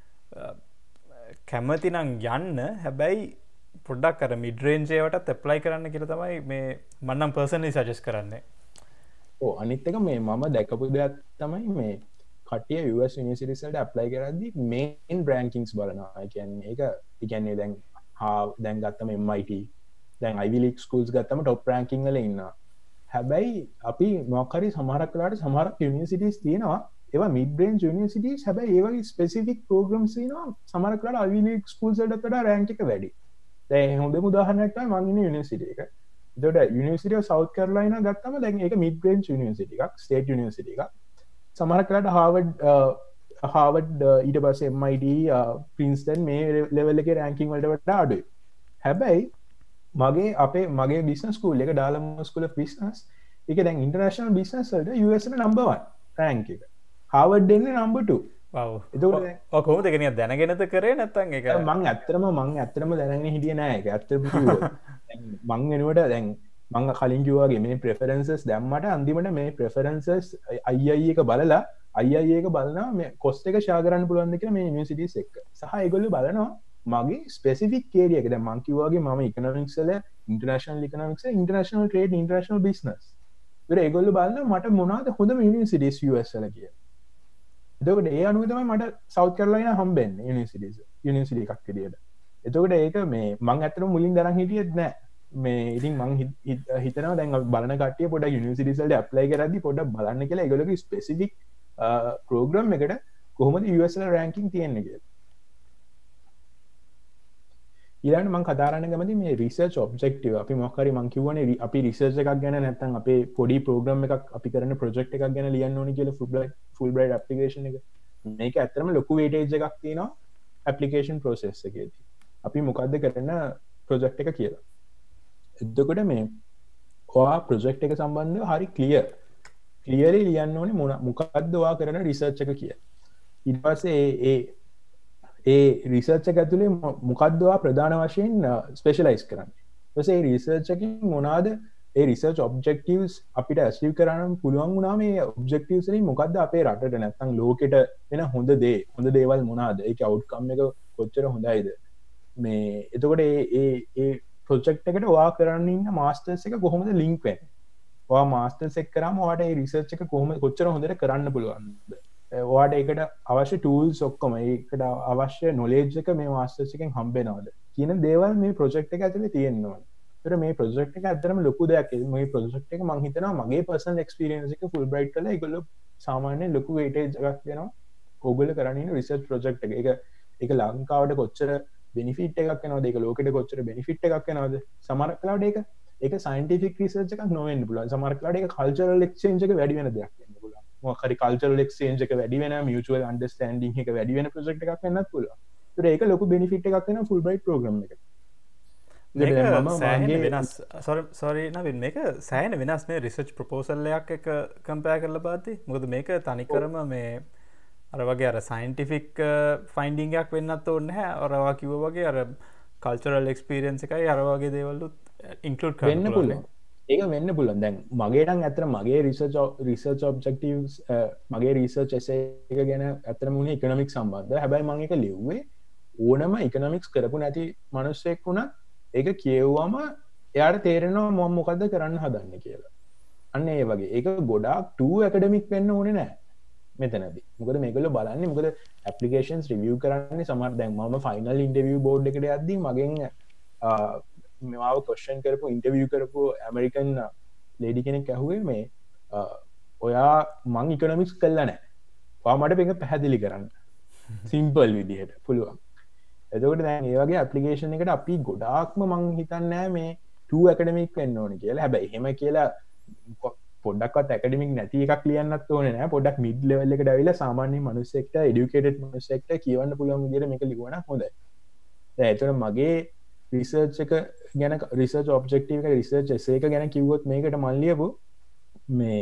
කැමති නම් යන්න හැබැයි පොඩ්ඩක් අර මිඩ් රේන්ජ් ඒවටත් ඇප්ලයි කරන්න කියලා තමයි මේ මම නම් පර්සනලි සජෙස්ට් කරන්නේ. ඔව් අනිත් එක මේ මම දැකපු දෙයක් තමයි මේ කට්ටිය US යුනිවර්සිටිස් වලට ඇප්ලයි කරද්දී මේන් රෑන්කින්ග්ස් බලනවා. ඒ කියන්නේ දැන් ගත්තම MIT දැන් Ivy League schools ගත්තම top ranking වල ඉන්නවා. හැබැයි අපි මොකක් හරි සමහරක් වෙලාවට සමහරක් යුනිවර්සිටිස් තියෙනවා ඒවා මිඩ් රේන්ජ් යුනිවර්සිටිස් හැබැයි ඒ වගේ ස්පෙસિෆික් ප්‍රෝග්‍රෑම්ස් තියෙනවා සමහරක් වෙලාවට Ivy League schools වලට වඩා රෑන්ක් එක වැඩි. දැන් හොඳම උදාහරණයක් තමයි මම ඉන්නේ යුනිවර්සිටි එක. ඒකට යුනිවර්සිටි ඔෆ් සවුත් කැරොලයිනා ගත්තම දැන් ඒක මිඩ් රේන්ජ් යුනිවර්සිටි එකක්, ස්ටේට් යුනිවර්සිටි එකක්. සමහරක් වෙලාවට හාවර්ඩ් ඊට පස්සේ MIT ප්‍රින්ස්ටන් මේ ලෙවල් එකේ රෑන්කින් වලට වඩා අඩුයි. හැබැයි මගේ බිස්නස් ස්කූල් එක ඩාලම් ස්කූල් ඔෆ් බිස්නස් ඒක දැන් ඉන්ටර්නැෂනල් බිස්නස් වලට US එක නම්බර් 1 රෑන්ක් එක. හාවර්ඩ් එන්නේ නම්බර් 2. වව්. ඒක කොහොමද ඒක නිකන් දැනගෙනද කරේ නැත්නම් ඒක මං ඇත්තටම දැනගෙන හිටියේ නෑ ඒක. ඇත්තටම කිව්වොත් දැන් මං වෙනුවට දැන් මං කලින් කිව්වාගේ මේ ප්‍රෙෆරන්සස් දැම්මට අන්තිමට මේ ප්‍රෙෆරන්සස් II එක බලලා II එක බලනවා මේ කොස්ට් එක ෂෙයා කරන්න පුළුවන්ද කියලා මේ යුනිවර්සිටිස් එක්ක. සහ ඒගොල්ලෝ බලනවා මගේ ස්පෙસિෆික් ඒරියා එක. දැන් මං කිව්වාගේ මම ඉකොනොමික්ස් වල international economics international trade international business ඒගොල්ලෝ බලන්න මට මොනවද හොඳම යුනිවර්සිටිස් US වල කියලා. එතකොට ඒ අනුව තමයි මට සවුත් කැරොලයිනා හම්බෙන්නේ යුනිවර්සිටි එකක් විදියට. එතකොට ඒක මේ මං ඇත්තටම මුලින් දරන් හිටියෙත් නෑ. මේ ඉතින් මං හිතනවා දැන් බලන කට්ටිය පොඩ්ඩක් යුනිවර්සිටිස් වලට ඇප්ලයි කරද්දි පොඩ්ඩක් බලන්න කියලා ඒගොල්ලෝගේ ස්පෙસિෆික් ප්‍රෝග්‍රෑම් එකට කොහොමද US වල රෑන්කින් තියෙන්නේ කියලා. ඊළඟට මම කතා කරන්න කැමති මේ රිසර්ච් ඔබ්ජෙක්ටිව් අපි මොකක් හරි මම කියවනේ අපි රිසර්ච් එකක් ගැන නැත්නම් අපේ පොඩි ප්‍රෝග්‍රෑම් එකක් අපි කරන ප්‍රොජෙක්ට් එකක් ගැන ලියන්න ඕනි කියලා ෆුල්බ්‍රයිට් ඇප්ලිකේෂන් එක මේක ඇත්තටම ලොකු වේටේජ් එකක් තියෙනවා ඇප්ලිකේෂන් ප්‍රොසෙස් එකේදී අපි මොකද්ද කරන ප්‍රොජෙක්ට් එක කියලා. එතකොට මේ ඔයා ප්‍රොජෙක්ට් එක සම්බන්ධව හරි ක්ලියර්ලි ලියන්න ඕනේ මොකද්ද ඔයා කරන රිසර්ච් එක කියලා. ඊට පස්සේ ඒ රිසර්ච් එක ඇතුලේ මොකද්දවා ප්‍රධාන වශයෙන් ස්පෙෂලයිස් කරන්නේ. ඊට පස්සේ ඒ රිසර්ච් එකකින් මොනවාද ඒ රිසර්ච් ඔබ්ජෙක්ටිව්ස් අපිට ඇචීව් කරන්න පුළුවන් වුණා මේ ඔබ්ජෙක්ටිව්ස් වලින් මොකද්ද අපේ රටට නැත්නම් ලෝකෙට වෙන හොඳ දේවල් මොනවාද? ඒකේ අවුට්කම් එක කොච්චර හොඳයිද? මේ එතකොට ඒ ප්‍රොජෙක්ට් එකට ඔයා කරන්න ඉන්න මාස්ටර්ස් එක කොහොමද ලින්ක් වෙන්නේ? ඔයා මාස්ටර්ස් එක කරාම ඔයාට ඒ රිසර්ච් එක කොච්චර හොඳට කරන්න පුළුවන්ද? ඔයාට ඒකට අවශ්‍ය ටූල්ස් ඔක්කොම ඒකට අවශ්‍ය නොලෙජ් එක මේ මාස්ටර්ස් එකෙන් හම්බෙනවද කියන දේවල් මේ ප්‍රොජෙක්ට් එක ඇතුලේ තියෙනවා. ඒතර මේ ප්‍රොජෙක්ට් එක ඇත්තටම ලොකු දෙයක්. මේ ප්‍රොජෙක්ට් එක මම හිතනවා මගේ පර්සනල් එක්ස්පීරියන්ස් එක ෆුල්බ්‍රයිට් වල ඒගොල්ලෝ සාමාන්‍යයෙන් ලොකු වේටේජ් එකක් දෙනවා. ඕගොල්ලෝ කරන්නේ ඉන්න රිසර්ච් ප්‍රොජෙක්ට් එක. ඒක ලංකාවට කොච්චර බෙනිෆිට් එකක් වෙනවද? ඒක ලෝකෙට කොච්චර බෙනිෆිට් එකක් වෙනවද? සමහර වෙලාවට ඒක සයන්ටිෆික් රිසර්ච් එකක් නොවෙන්න පුළුවන්. සමහර වෙලාවට ඒක කල්චරල් එක්ස්චේන්ජ් එක වැඩි වෙන දෙයක් වෙන්න පුළුවන්. මොකක් හරි කල්චරල් එක්ස්චේන්ජ් එක වැඩි වෙන මියුචුවල් අන්ඩර්ස්ටෑන්ඩින්ග් එක වැඩි වෙන ප්‍රොජෙක්ට් එකක් වෙන්නත් පුළුවන්. ඒතර ඒක ලොකු බෙනිෆිට් එකක් වෙනවා ෆුල්බ්‍රයිට් ප්‍රෝග්‍රෑම් එකට. මේක සෑහෙන වෙනස් මේ රිසර්ච් ප්‍රොපෝසල් එකක් එක කම්පෙයාර් කරලා බලද්දී. මොකද මේක තනිකරම මේ අර වගේ අර සයන්ටිෆික් ෆයින්ඩින්ග් එකක් වෙන්නත් ඕනේ නැහැ. අර වා කිව්වා වගේ අර කල්චරල් එක්ස්පීරියන්ස් එකයි අර වගේ දේවල් ඉන්ක්ලූඩ් කරන්න පුළුවන්. ඒක වෙන්න පුළුවන්. දැන් මගේටන් ඇත්තට මගේ රිසර්ච් ඔබ්ජෙක්ටිව්ස් මගේ රිසර්ච් එසේ එක ගැන ඇත්තටම උනේ ඉකොනොමික්ස් සම්බන්ධව. හැබැයි මම ඒක ලිව්වේ ඕනම ඉකොනොමික්ස් කරපු නැති මිනිස්සෙක් වුණත් ඒක කියවුවම එයාට තේරෙනවා මම මොකද්ද කරන්න හදන්නේ කියලා. අන්න ඒ වගේ. ඒක ගොඩාක් ටූ ඇකඩමික් වෙන්න ඕනේ නැහැ මෙතනදී. මොකද මේගොල්ලෝ බලන්නේ මොකද ඇප්ලිකේෂන්ස් රිවිව් කරන්නේ සමහර දැන් මම ෆයිනල් ඉන්ටර්විව් බෝඩ් එකට යද්දී මගෙන් මෙවාව කොස්්චන් කරපු ඉන්ටවිය කරපු ඇමරිකන් ලේඩි කෙනෙක් ඇහුවේ මේ ඔයා මං ඉකොනොමික්ස් කල්ලා නෑ වා මට පෙක පැහැදිලි කරන්න සිම්පල් විදිහට පුළුවන්. එතකොට දැන් ඒ වගේ ඇප්ලිකේෂන් එකට අපි ගොඩාක්ම මං හිතන්නෑ මේ 2 ඇකඩමික් වෙන්න ඕන කියලා. හැබැයි එහෙම කියලා පොඩ්ඩක්වත් ඇකඩමික් නැති එකක් ලියන්නත් ඕනේ නෑ. පොඩ්ඩක් මිඩ් ලෙවල් එකට ඇවිල්ලා සාමාන්‍ය මිනිස්සෙක්ට එඩියුකේටඩ් මිනිස්සෙක්ට කියවන්න පුළුවන් විදිහට මේක ලියුවා නම් හොඳයි. දැන් ඒතර මගේ රිසර්ච් එක ගැන රිසර්ච් ඔබ්ජෙක්ටිව් එක රිසර්ච් එසේ එක ගැන කිව්වොත් මේකට මම ලියපු මේ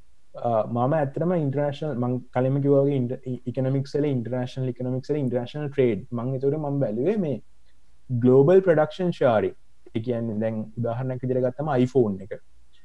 මම ඇත්තටම ඉන්ටර්නැෂනල් මම කලින්ම කිව්වා වගේ ඉකොනොමික්ස් වල ඉන්ටර්නැෂනල් ඉකොනොමික්ස් වල ඉන්ටර්නැෂනල් ට්‍රේඩ් මම ඒතකොට මම බැලුවේ මේ ග්ලෝබල් ප්‍රොඩක්ෂන් ෂෙයාරින්. ඒ කියන්නේ දැන් උදාහරණයක් විදිහට ගත්තම iPhone එක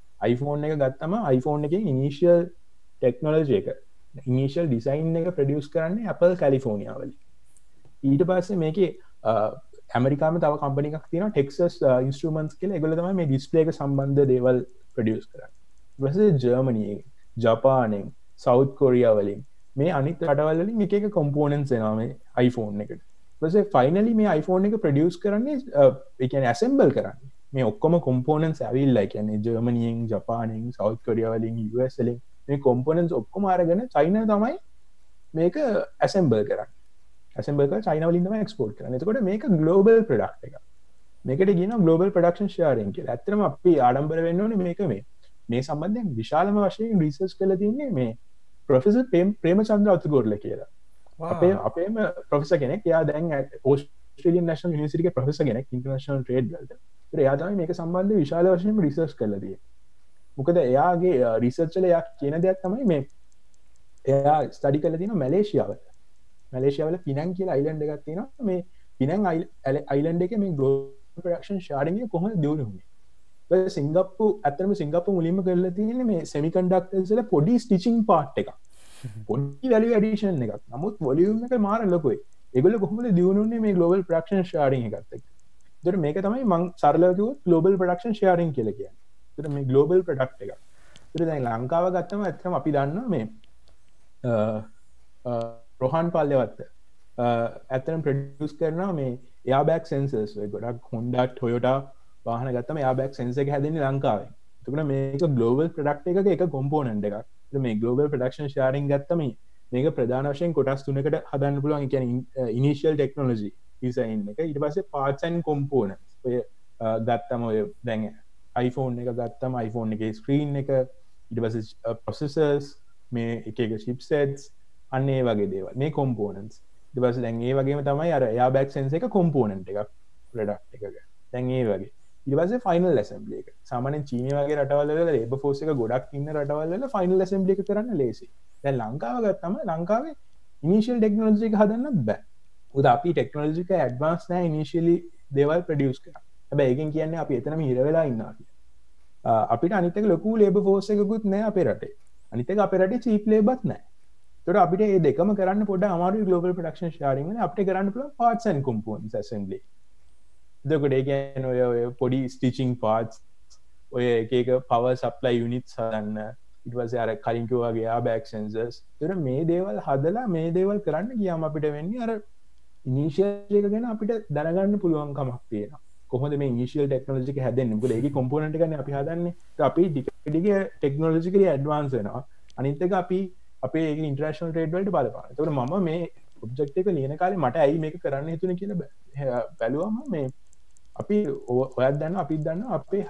ගත්තම iPhone එකේ ඉනිෂියල් ටෙක්නොලොජි එක ඉනිෂියල් ඩිසයින් එක ප්‍රොඩියුස් කරන්නේ Apple කැලිෆෝනියා වල. ඊට පස්සේ මේකේ ඇමරිකාම තව කම්පනි එකක් තියෙනවා ටෙක්සස් ඉන්ස්ට්‍රුමන්ට්ස් කියලා. ඒගොල්ලෝ තමයි මේ ඩිස්ප්ලේ එක සම්බන්ධ දේවල් ප්‍රොඩියුස් කරන්නේ. ඊට පස්සේ ජර්මනියේ, ජපානයෙන්, සවුත් කොරියා වලින් මේ අනිත් රටවල් වලින් එක එක කොම්පෝනන්ට්ස් එනවා මේ iPhone එකට. ඊට පස්සේ ෆයිනලි මේ iPhone එක ප්‍රොඩියුස් කරන්නේ ඒ කියන්නේ ඇසෙම්බල් කරන්නේ. මේ ඔක්කොම කොම්පෝනන්ට්ස් ඇවිල්ලා කියන්නේ ජර්මනියෙන්, ජපානයෙන්, සවුත් කොරියා වලින්, US වලින් මේ කොම්පෝනන්ට්ස් ඔක්කොම අරගෙන චයිනා තමයි මේක ඇසෙම්බල් කරන්නේ. ඇසෙම්බල් කරලා චයිනා වලින් තමයි එක්ස්පෝර්ට් කරන්නේ. එතකොට මේක ග්ලෝබල් ප්‍රොඩක්ට් එකක්. මේකට කියනවා ග්ලෝබල් ප්‍රොඩක්ෂන් ෂෙයාරින් කියලා. ඇත්තටම අපි ආඩම්බර වෙන්න ඕනේ මේක මේ සම්බන්ධයෙන් විශාලම වශයෙන් රිසර්ච් කරලා තින්නේ මේ ප්‍රොෆෙසර් ප්‍රේමචන්ද්‍ර අතුගොරල කියලා. අපේම ප්‍රොෆෙසර් කෙනෙක්. එයා දැන් ඕස්ට්‍රේලියන් නැෂනල් යුනිවර්සිටි එකේ ප්‍රොෆෙසර් කෙනෙක් ඉන්ටර්නැෂනල් ට්‍රේඩ් වලට. ඒත් එයා තමයි මේක සම්බන්ධව විශාල වශයෙන් රිසර්ච් කරලා තියෙන්නේ. මොකද එයාගේ රිසර්ච් වල එයා කියන දෙයක් තමයි මේ එයා ස්ටඩි කරලා තියෙනවා මැලේසියාවල පිනං කියලා අයිලන්ඩ් එකක් තියෙනවා. මේ පිනං අයිලන්ඩ් එකේ මේ ග්ලෝබල් ප්‍රොඩක්ෂන් ෂෙයාරින් එක කොහොමද දියුණු වුනේ? ඇත්තටම සිංගප්පූර් මුලින්ම කරලා තියෙන්නේ මේ සෙමිකන්ඩක්ටර්ස් වල පොඩි ස්ටිචින් පාර්ට් එකක්. පොඩි වැලියු ඇඩිෂන් එකක්. නමුත් වොලියුම් එක මාර ලොකුයි. ඒගොල්ලෝ කොහොමද දියුණු වුනේ මේ ග්ලෝබල් ප්‍රොඩක්ෂන් ෂෙයාරින් එකත් එක්ක? දර මේක තමයි මං සරලකිව ගලෝබල් ප්‍රඩක්ෂන් ෂයාරින් කියල කිය තර මේ ගලෝබල් ප්‍රඩක්් එක තර දැයි ලංකාව ගත්තම ඇතරම අපි දන්න මේ රොහන් පල්ලවත්ත ඇතන ප්‍රඩියස් කරන මේ යාබක් සෙන්සර්ස් ගොඩක් හොන්ඩක් හොයොට වාහන ගත්තම යාබක් සෙන්ස එක හැදෙන ලංකාවේ තුකට මේක ගලෝබල් ප්‍රඩක්් එක කොම්පෝනන්ට එකක් මේ ගලෝබල් ප්‍රඩක්ෂන් ශාරින් ගත්තම මේක ප්‍රධානශයෙන් කොටස් තුනකට හදන්න පුළුවන් කියන ඉනිශල් ටෙක්නෝලජි ඉසයින් එක ඉට පස්සේ පාර්ට්සන් කොම්පෝන ඔය ගත්තම ඔය දැන් iPhone එක ගත්තම iPhone එක ස්ක්‍රීන් එක ඉට පස පොසෙසර්ස් මේ එක ශිප්සෙට්ස් අන්නේ වගේ දේවල් මේ කොම්පෝනන්ස් දවස දැන්ගේ වගේම තමයි අර යාබක් සෙන්ස එක කොම්පෝනන්ට එකක් ප්‍රඩක්් එකක දැන්ගේ වගේ ඉවස ෆයිනල් ලැසම්බලි එක සාමන චීන වගේ රටවල ඒබ ෆෝස එක ගොඩක් ඉන්න රටවල්ල ෆයිනල් ලැසම්බලි එක කරන්න ලේසි දැ ලංකාව ගත්තම ලංකාවේ ඉනිශල් ටෙක්නෝජි එක හදන්න බෑ උද අපි ටෙක්නෝජික ඇඩ්වාන්ස් නෑ ඉනිශලි දේවල් ප්‍රඩියස් කර හැබ ඒකින් කියන්නේ අපි එතනම හිරවෙලා ඉන්නා අපිට අනිතක ලොකු ලේබ ෆෝස එකකුත් නෑ අපේ රටේ අනිතක අපරට චීප් ලේබත් නෑ තොට අපිට ඒ දෙකම කරන්න පොඩ අමාරු ගලෝබල් ප්‍රඩක්ෂන් ශාරිම අපට කරන්න පුළ පාර්ට්සන් කොම්පෝන් සැසම්ලි දකොට ඒකන් ඔය පොඩි ස්ටිචිං පාට්ස් ඔය එක පව සප්ලයි යුනිත් සදන්න ඉටවස අර කලින්කවගේ බැක් සෙන්සර්ස් තොර මේ දේවල් හදලා මේ දේවල් කරන්න කියම අපිට වෙන්නේ අර ඉනිශයක ගැන අපිට දැනගන්න පුළුවන්කමක් තියෙන කොහොද මේ ඉනිශල් ටෙක්නෝජික හැදන්න ල ඒ කොම්පෝනට ගන අපි හදන්න අපි ඩික ටෙක්නෝලජිකල ඇඩ්වාන්ස් වෙනවා අනිත්තක අපි අපේ ඉන්ට්‍රේශනල් ටේඩ්වලට බලපා තොට ම මේ ඔබ්ජෙක්් එක ලියන කාලේ මට ඇයි මේක කරන්න හිතුන කියල බැලුවම මේ අපි ඔයත් දන්න අපිත් දන්න අපේ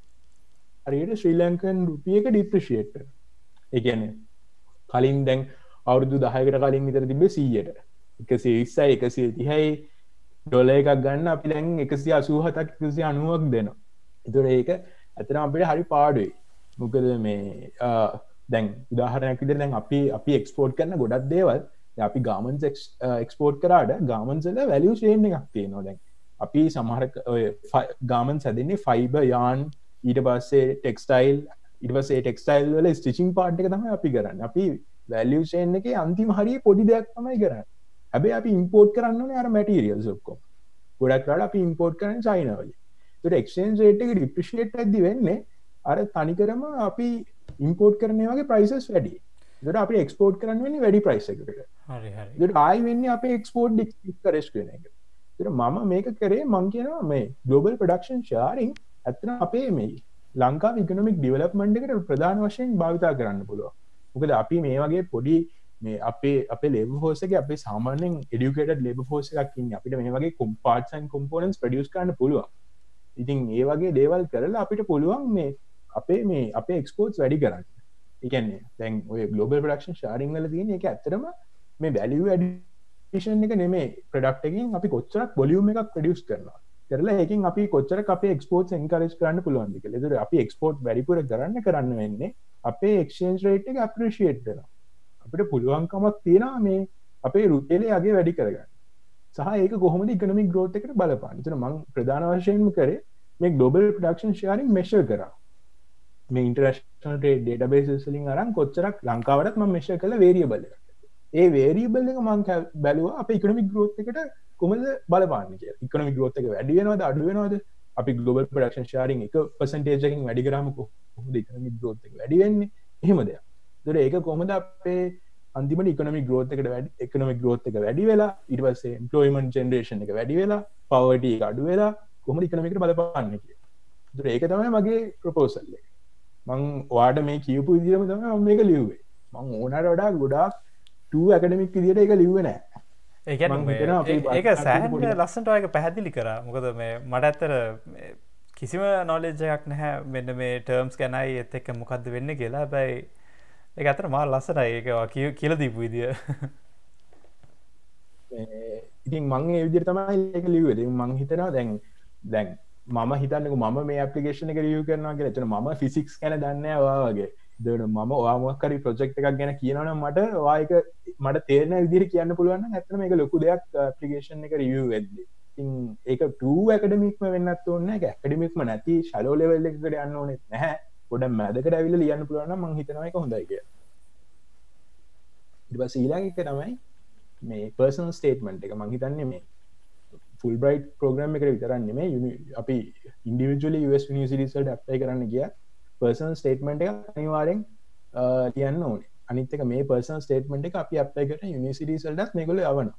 හරියට ශ්‍රී ලංකන් රුපියක ඩිප්‍රශේට් එකන කලින් දැන් අවුරුදු 10කට කලින් විතර තිබේ 100ට 120යි 130යි ඩොලර් එකක් ගන්න අපි දැන් 187ක් 190ක් දෙනවා. ඒතකොට ඒක ඇත්තටම අපිට හරි පාඩුයි. මොකද මේ දැන් උදාහරණයක් විදිහට දැන් අපි එක්ස්පෝර්ට් කරන ගොඩක් දේවල් අපි ගාමන්ස් එක්ස්පෝර්ට් කරාට ගාමන්ස් වල වැලියු චේන් එකක් තියෙනවා. දැන් අපි සමහර ඔය ගාමන්ස් හැදෙන්නේ ෆයිබර් යාන් ඊට පස්සේ ටෙක්ස්ටයිල් ඊට පස්සේ ටෙක්ස්ටයිල් වල ස්ටිචින් පාර්ට් එක තමයි අපි කරන්නේ. අපි වැලියු චේන් එකේ අන්තිම හරිය පොඩි දෙයක් තමයි කරන්නේ. හැබැයි අපි ඉම්පෝර්ට් කරන්න ඕනේ අර මැටීරියල්ස් ඔක්කොම. ගොඩක් වෙලාවට අපි ඉම්පෝර්ට් කරන්නේ චයිනා වලින්. ඒකට එක්ස්චේන්ජ් රේට් එක ඩිප්‍රීෂিয়েට් වෙද්දි වෙන්නේ අර තනිකරම අපි ඉම්පෝර්ට් කරන ඒවාගේ ප්‍රයිසස් වැඩි. ඒකට අපි එක්ස්පෝර්ට් කරන්න වෙන්නේ වැඩි ප්‍රයිස් එකකට. හරි හරි. ඒකට ආයි වෙන්නේ අපේ එක්ස්පෝර්ට් ඩිස්කරේජ් වෙන එක. ඒකට මම මේක කරේ මං කියනවා මේ ග්ලෝබල් ප්‍රොඩක්ෂන් ෂෙයාරින් ඇත්තට අපේ මේ ලංකාවේ ඉකොනොමික් ඩෙවලොප්මන්ට් එකට ප්‍රධාන වශයෙන් භාවිතා කරන්න පුළුවන්. මොකද අපි මේ වගේ පොඩි මේ අපේ ලේබර් ෆෝස් එකේ අපේ සාමාන්‍යයෙන් එඩියුකේටඩ් ලේබර් ෆෝස් එකක් ඉන්නේ. අපිට මේ වගේ පාර්ට්ස් ඇන්ඩ් කොම්පොනන්ට්ස් ප්‍රොඩියුස් කරන්න පුළුවන්. ඉතින් ඒ වගේ දේවල් කරලා අපිට පුළුවන් මේ අපේ එක්ස්පෝර්ට්ස් වැඩි කරන්න. ඒ කියන්නේ දැන් ඔය ග්ලෝබල් ප්‍රොඩක්ෂන් ෂෙයාරින් වල තියෙන එක ඇත්තටම මේ වැලියු ඇඩිෂන් එක නෙමෙයි ප්‍රොඩක්ට් එකකින් අපි කොච්චරක් වොලියුම් එකක් ප්‍රොඩියුස් කරනවා. කරලා ඒකෙන් අපි කොච්චරක් අපේ එක්ස්පෝර්ට්ස් එන්කරේජ් කරන්න පුළුවන්ද කියලා. ඒතර අපි එක්ස්පෝර්ට් වැඩිපුර කරන්න වෙන්නේ අපේ එක්ස්චේන්ජ් රේට් එක අප්‍රීෂিয়েට් වෙනවා. අපිට පුළුවන්කමක් තියෙනවා මේ අපේ රුපියලේ අගේ වැඩි කරගන්න. සහ ඒක කොහොමද ඉකොනොමික් ග්‍රෝත් එකට බලපාන්නේ. ඒතර මම ප්‍රධාන වශයෙන්ම කරේ මේ ග්ලෝබල් ප්‍රොඩක්ෂන් ෂෙයාරින් මෙෂර් කරා. මේ ඉන්ටර්නැෂනල් ට්‍රේඩ් ඩේටාබේසස් වලින් අරන් කොච්චරක් ලංකාවටත් මම මෙෂර් කළ වේරියබල් එකක්. ඒ වේරියබල් එක මම බැලුවා අපේ ඉකොනොමික් ග්‍රෝත් එකට කොහොමද බලපාන්නේ කියලා. ඉකොනොමික් ග්‍රෝත් එක වැඩි වෙනවද අඩු වෙනවද? අපි ග්ලෝබල් ප්‍රොඩක්ෂන් ෂෙයාරින් 1% එකකින් වැඩි කරාම කොහොමද ඉකොනොමික් ග්‍රෝත් එක වැඩි වෙන්නේ? එහෙම දෙයක්. ඒතර ඒක කොහොමද අපේ අන්තිමට ඉකොනොමික් ග්‍රෝත් එක වැඩි වෙලා ඊට පස්සේ එම්ප්ලොයිමන්ට් ජෙනරේෂන් එක වැඩි වෙලා පවර්ටි එක අඩු වෙලා කොහොමද ඉකොනොමි එකට බලපාන්නේ කියලා. ඒතර ඒක තමයි මගේ ප්‍රොපෝසල් එක. මං ඔයාට මේ කියපු විදිහම තමයි මම මේක ලිව්වේ. මං ඕනට වඩා ගොඩාක් 2 ඇකඩමික් විදිහට ඒක ලිව්වේ නෑ. ඒ කියන්නේ ඒක සෑහෙන ලස්සනට ඔයක පැහැදිලි කරා. මොකද මේ මට ඇත්තට කිසිම නොලෙජ් එකක් නැහැ මෙන්න මේ ටර්ම්ස් ගැනයි ඒත් එක්ක මොකද්ද වෙන්නේ කියලා. හැබැයි ඒක ඇත්තට මාර ලස්සනයි ඒක කියලා දීපු විදිය. ඉතින් මම ඒ විදිහට තමයි ඒක ලිව්වේ. ඉතින් මම හිතනවා දැන් මම හිතන්නකෝ මම මේ ඇප්ලිකේෂන් එක රිවිව් කරනවා කියලා. එතන මම ෆිසික්ස් ගැන දන්නේ නැහැ ඔයා වගේ. ඒකට මම ඔයා මොකක් හරි ප්‍රොජෙක්ට් එකක් ගැන කියනවනම් මට තේරෙන විදිහට කියන්න පුළුවන් නම් ඇත්තට මේක ලොකු දෙයක් ඇප්ලිකේෂන් එක රිවිව් වෙද්දී. ඉතින් ඒක 2 ඇකඩමික්ම වෙන්නත් ඕනේ නැහැ. ඒක ඇකඩමික්ම නැති ෂැලෝ ලෙවල් එකකට යන්න ඕනෙත් නැහැ. පොඩ මැදකට ඇවිල්ලා ලියන්න පුළුවන් නම් මම හිතනවා ඒක හොඳයි කියලා. ඊට පස්සේ ඊළඟ එක තමයි මේ පර්සනල් ස්ටේට්මන්ට් එක. මම හිතන්නේ මේ ෆුල් බ්‍රයිට් ප්‍රෝග්‍රම් එකට විතරන්න මේ අපි ඉන්ඩිවිජුවලි US යුනිවර්සිටිස්වලට ඇප්ලයි කරන්න ගියා පර්සනල් ස්ටේට්මන්ට් එක අනිවාර්යෙන් ලියන්න ඕනේ අනිත් එක මේ පර්සනල් ස්ටේට්මන්ට් එක අපි ඇප්ලයි කරන යුනිවර්සිටිස් වලටත් මේගොල්ලෝ යවනවා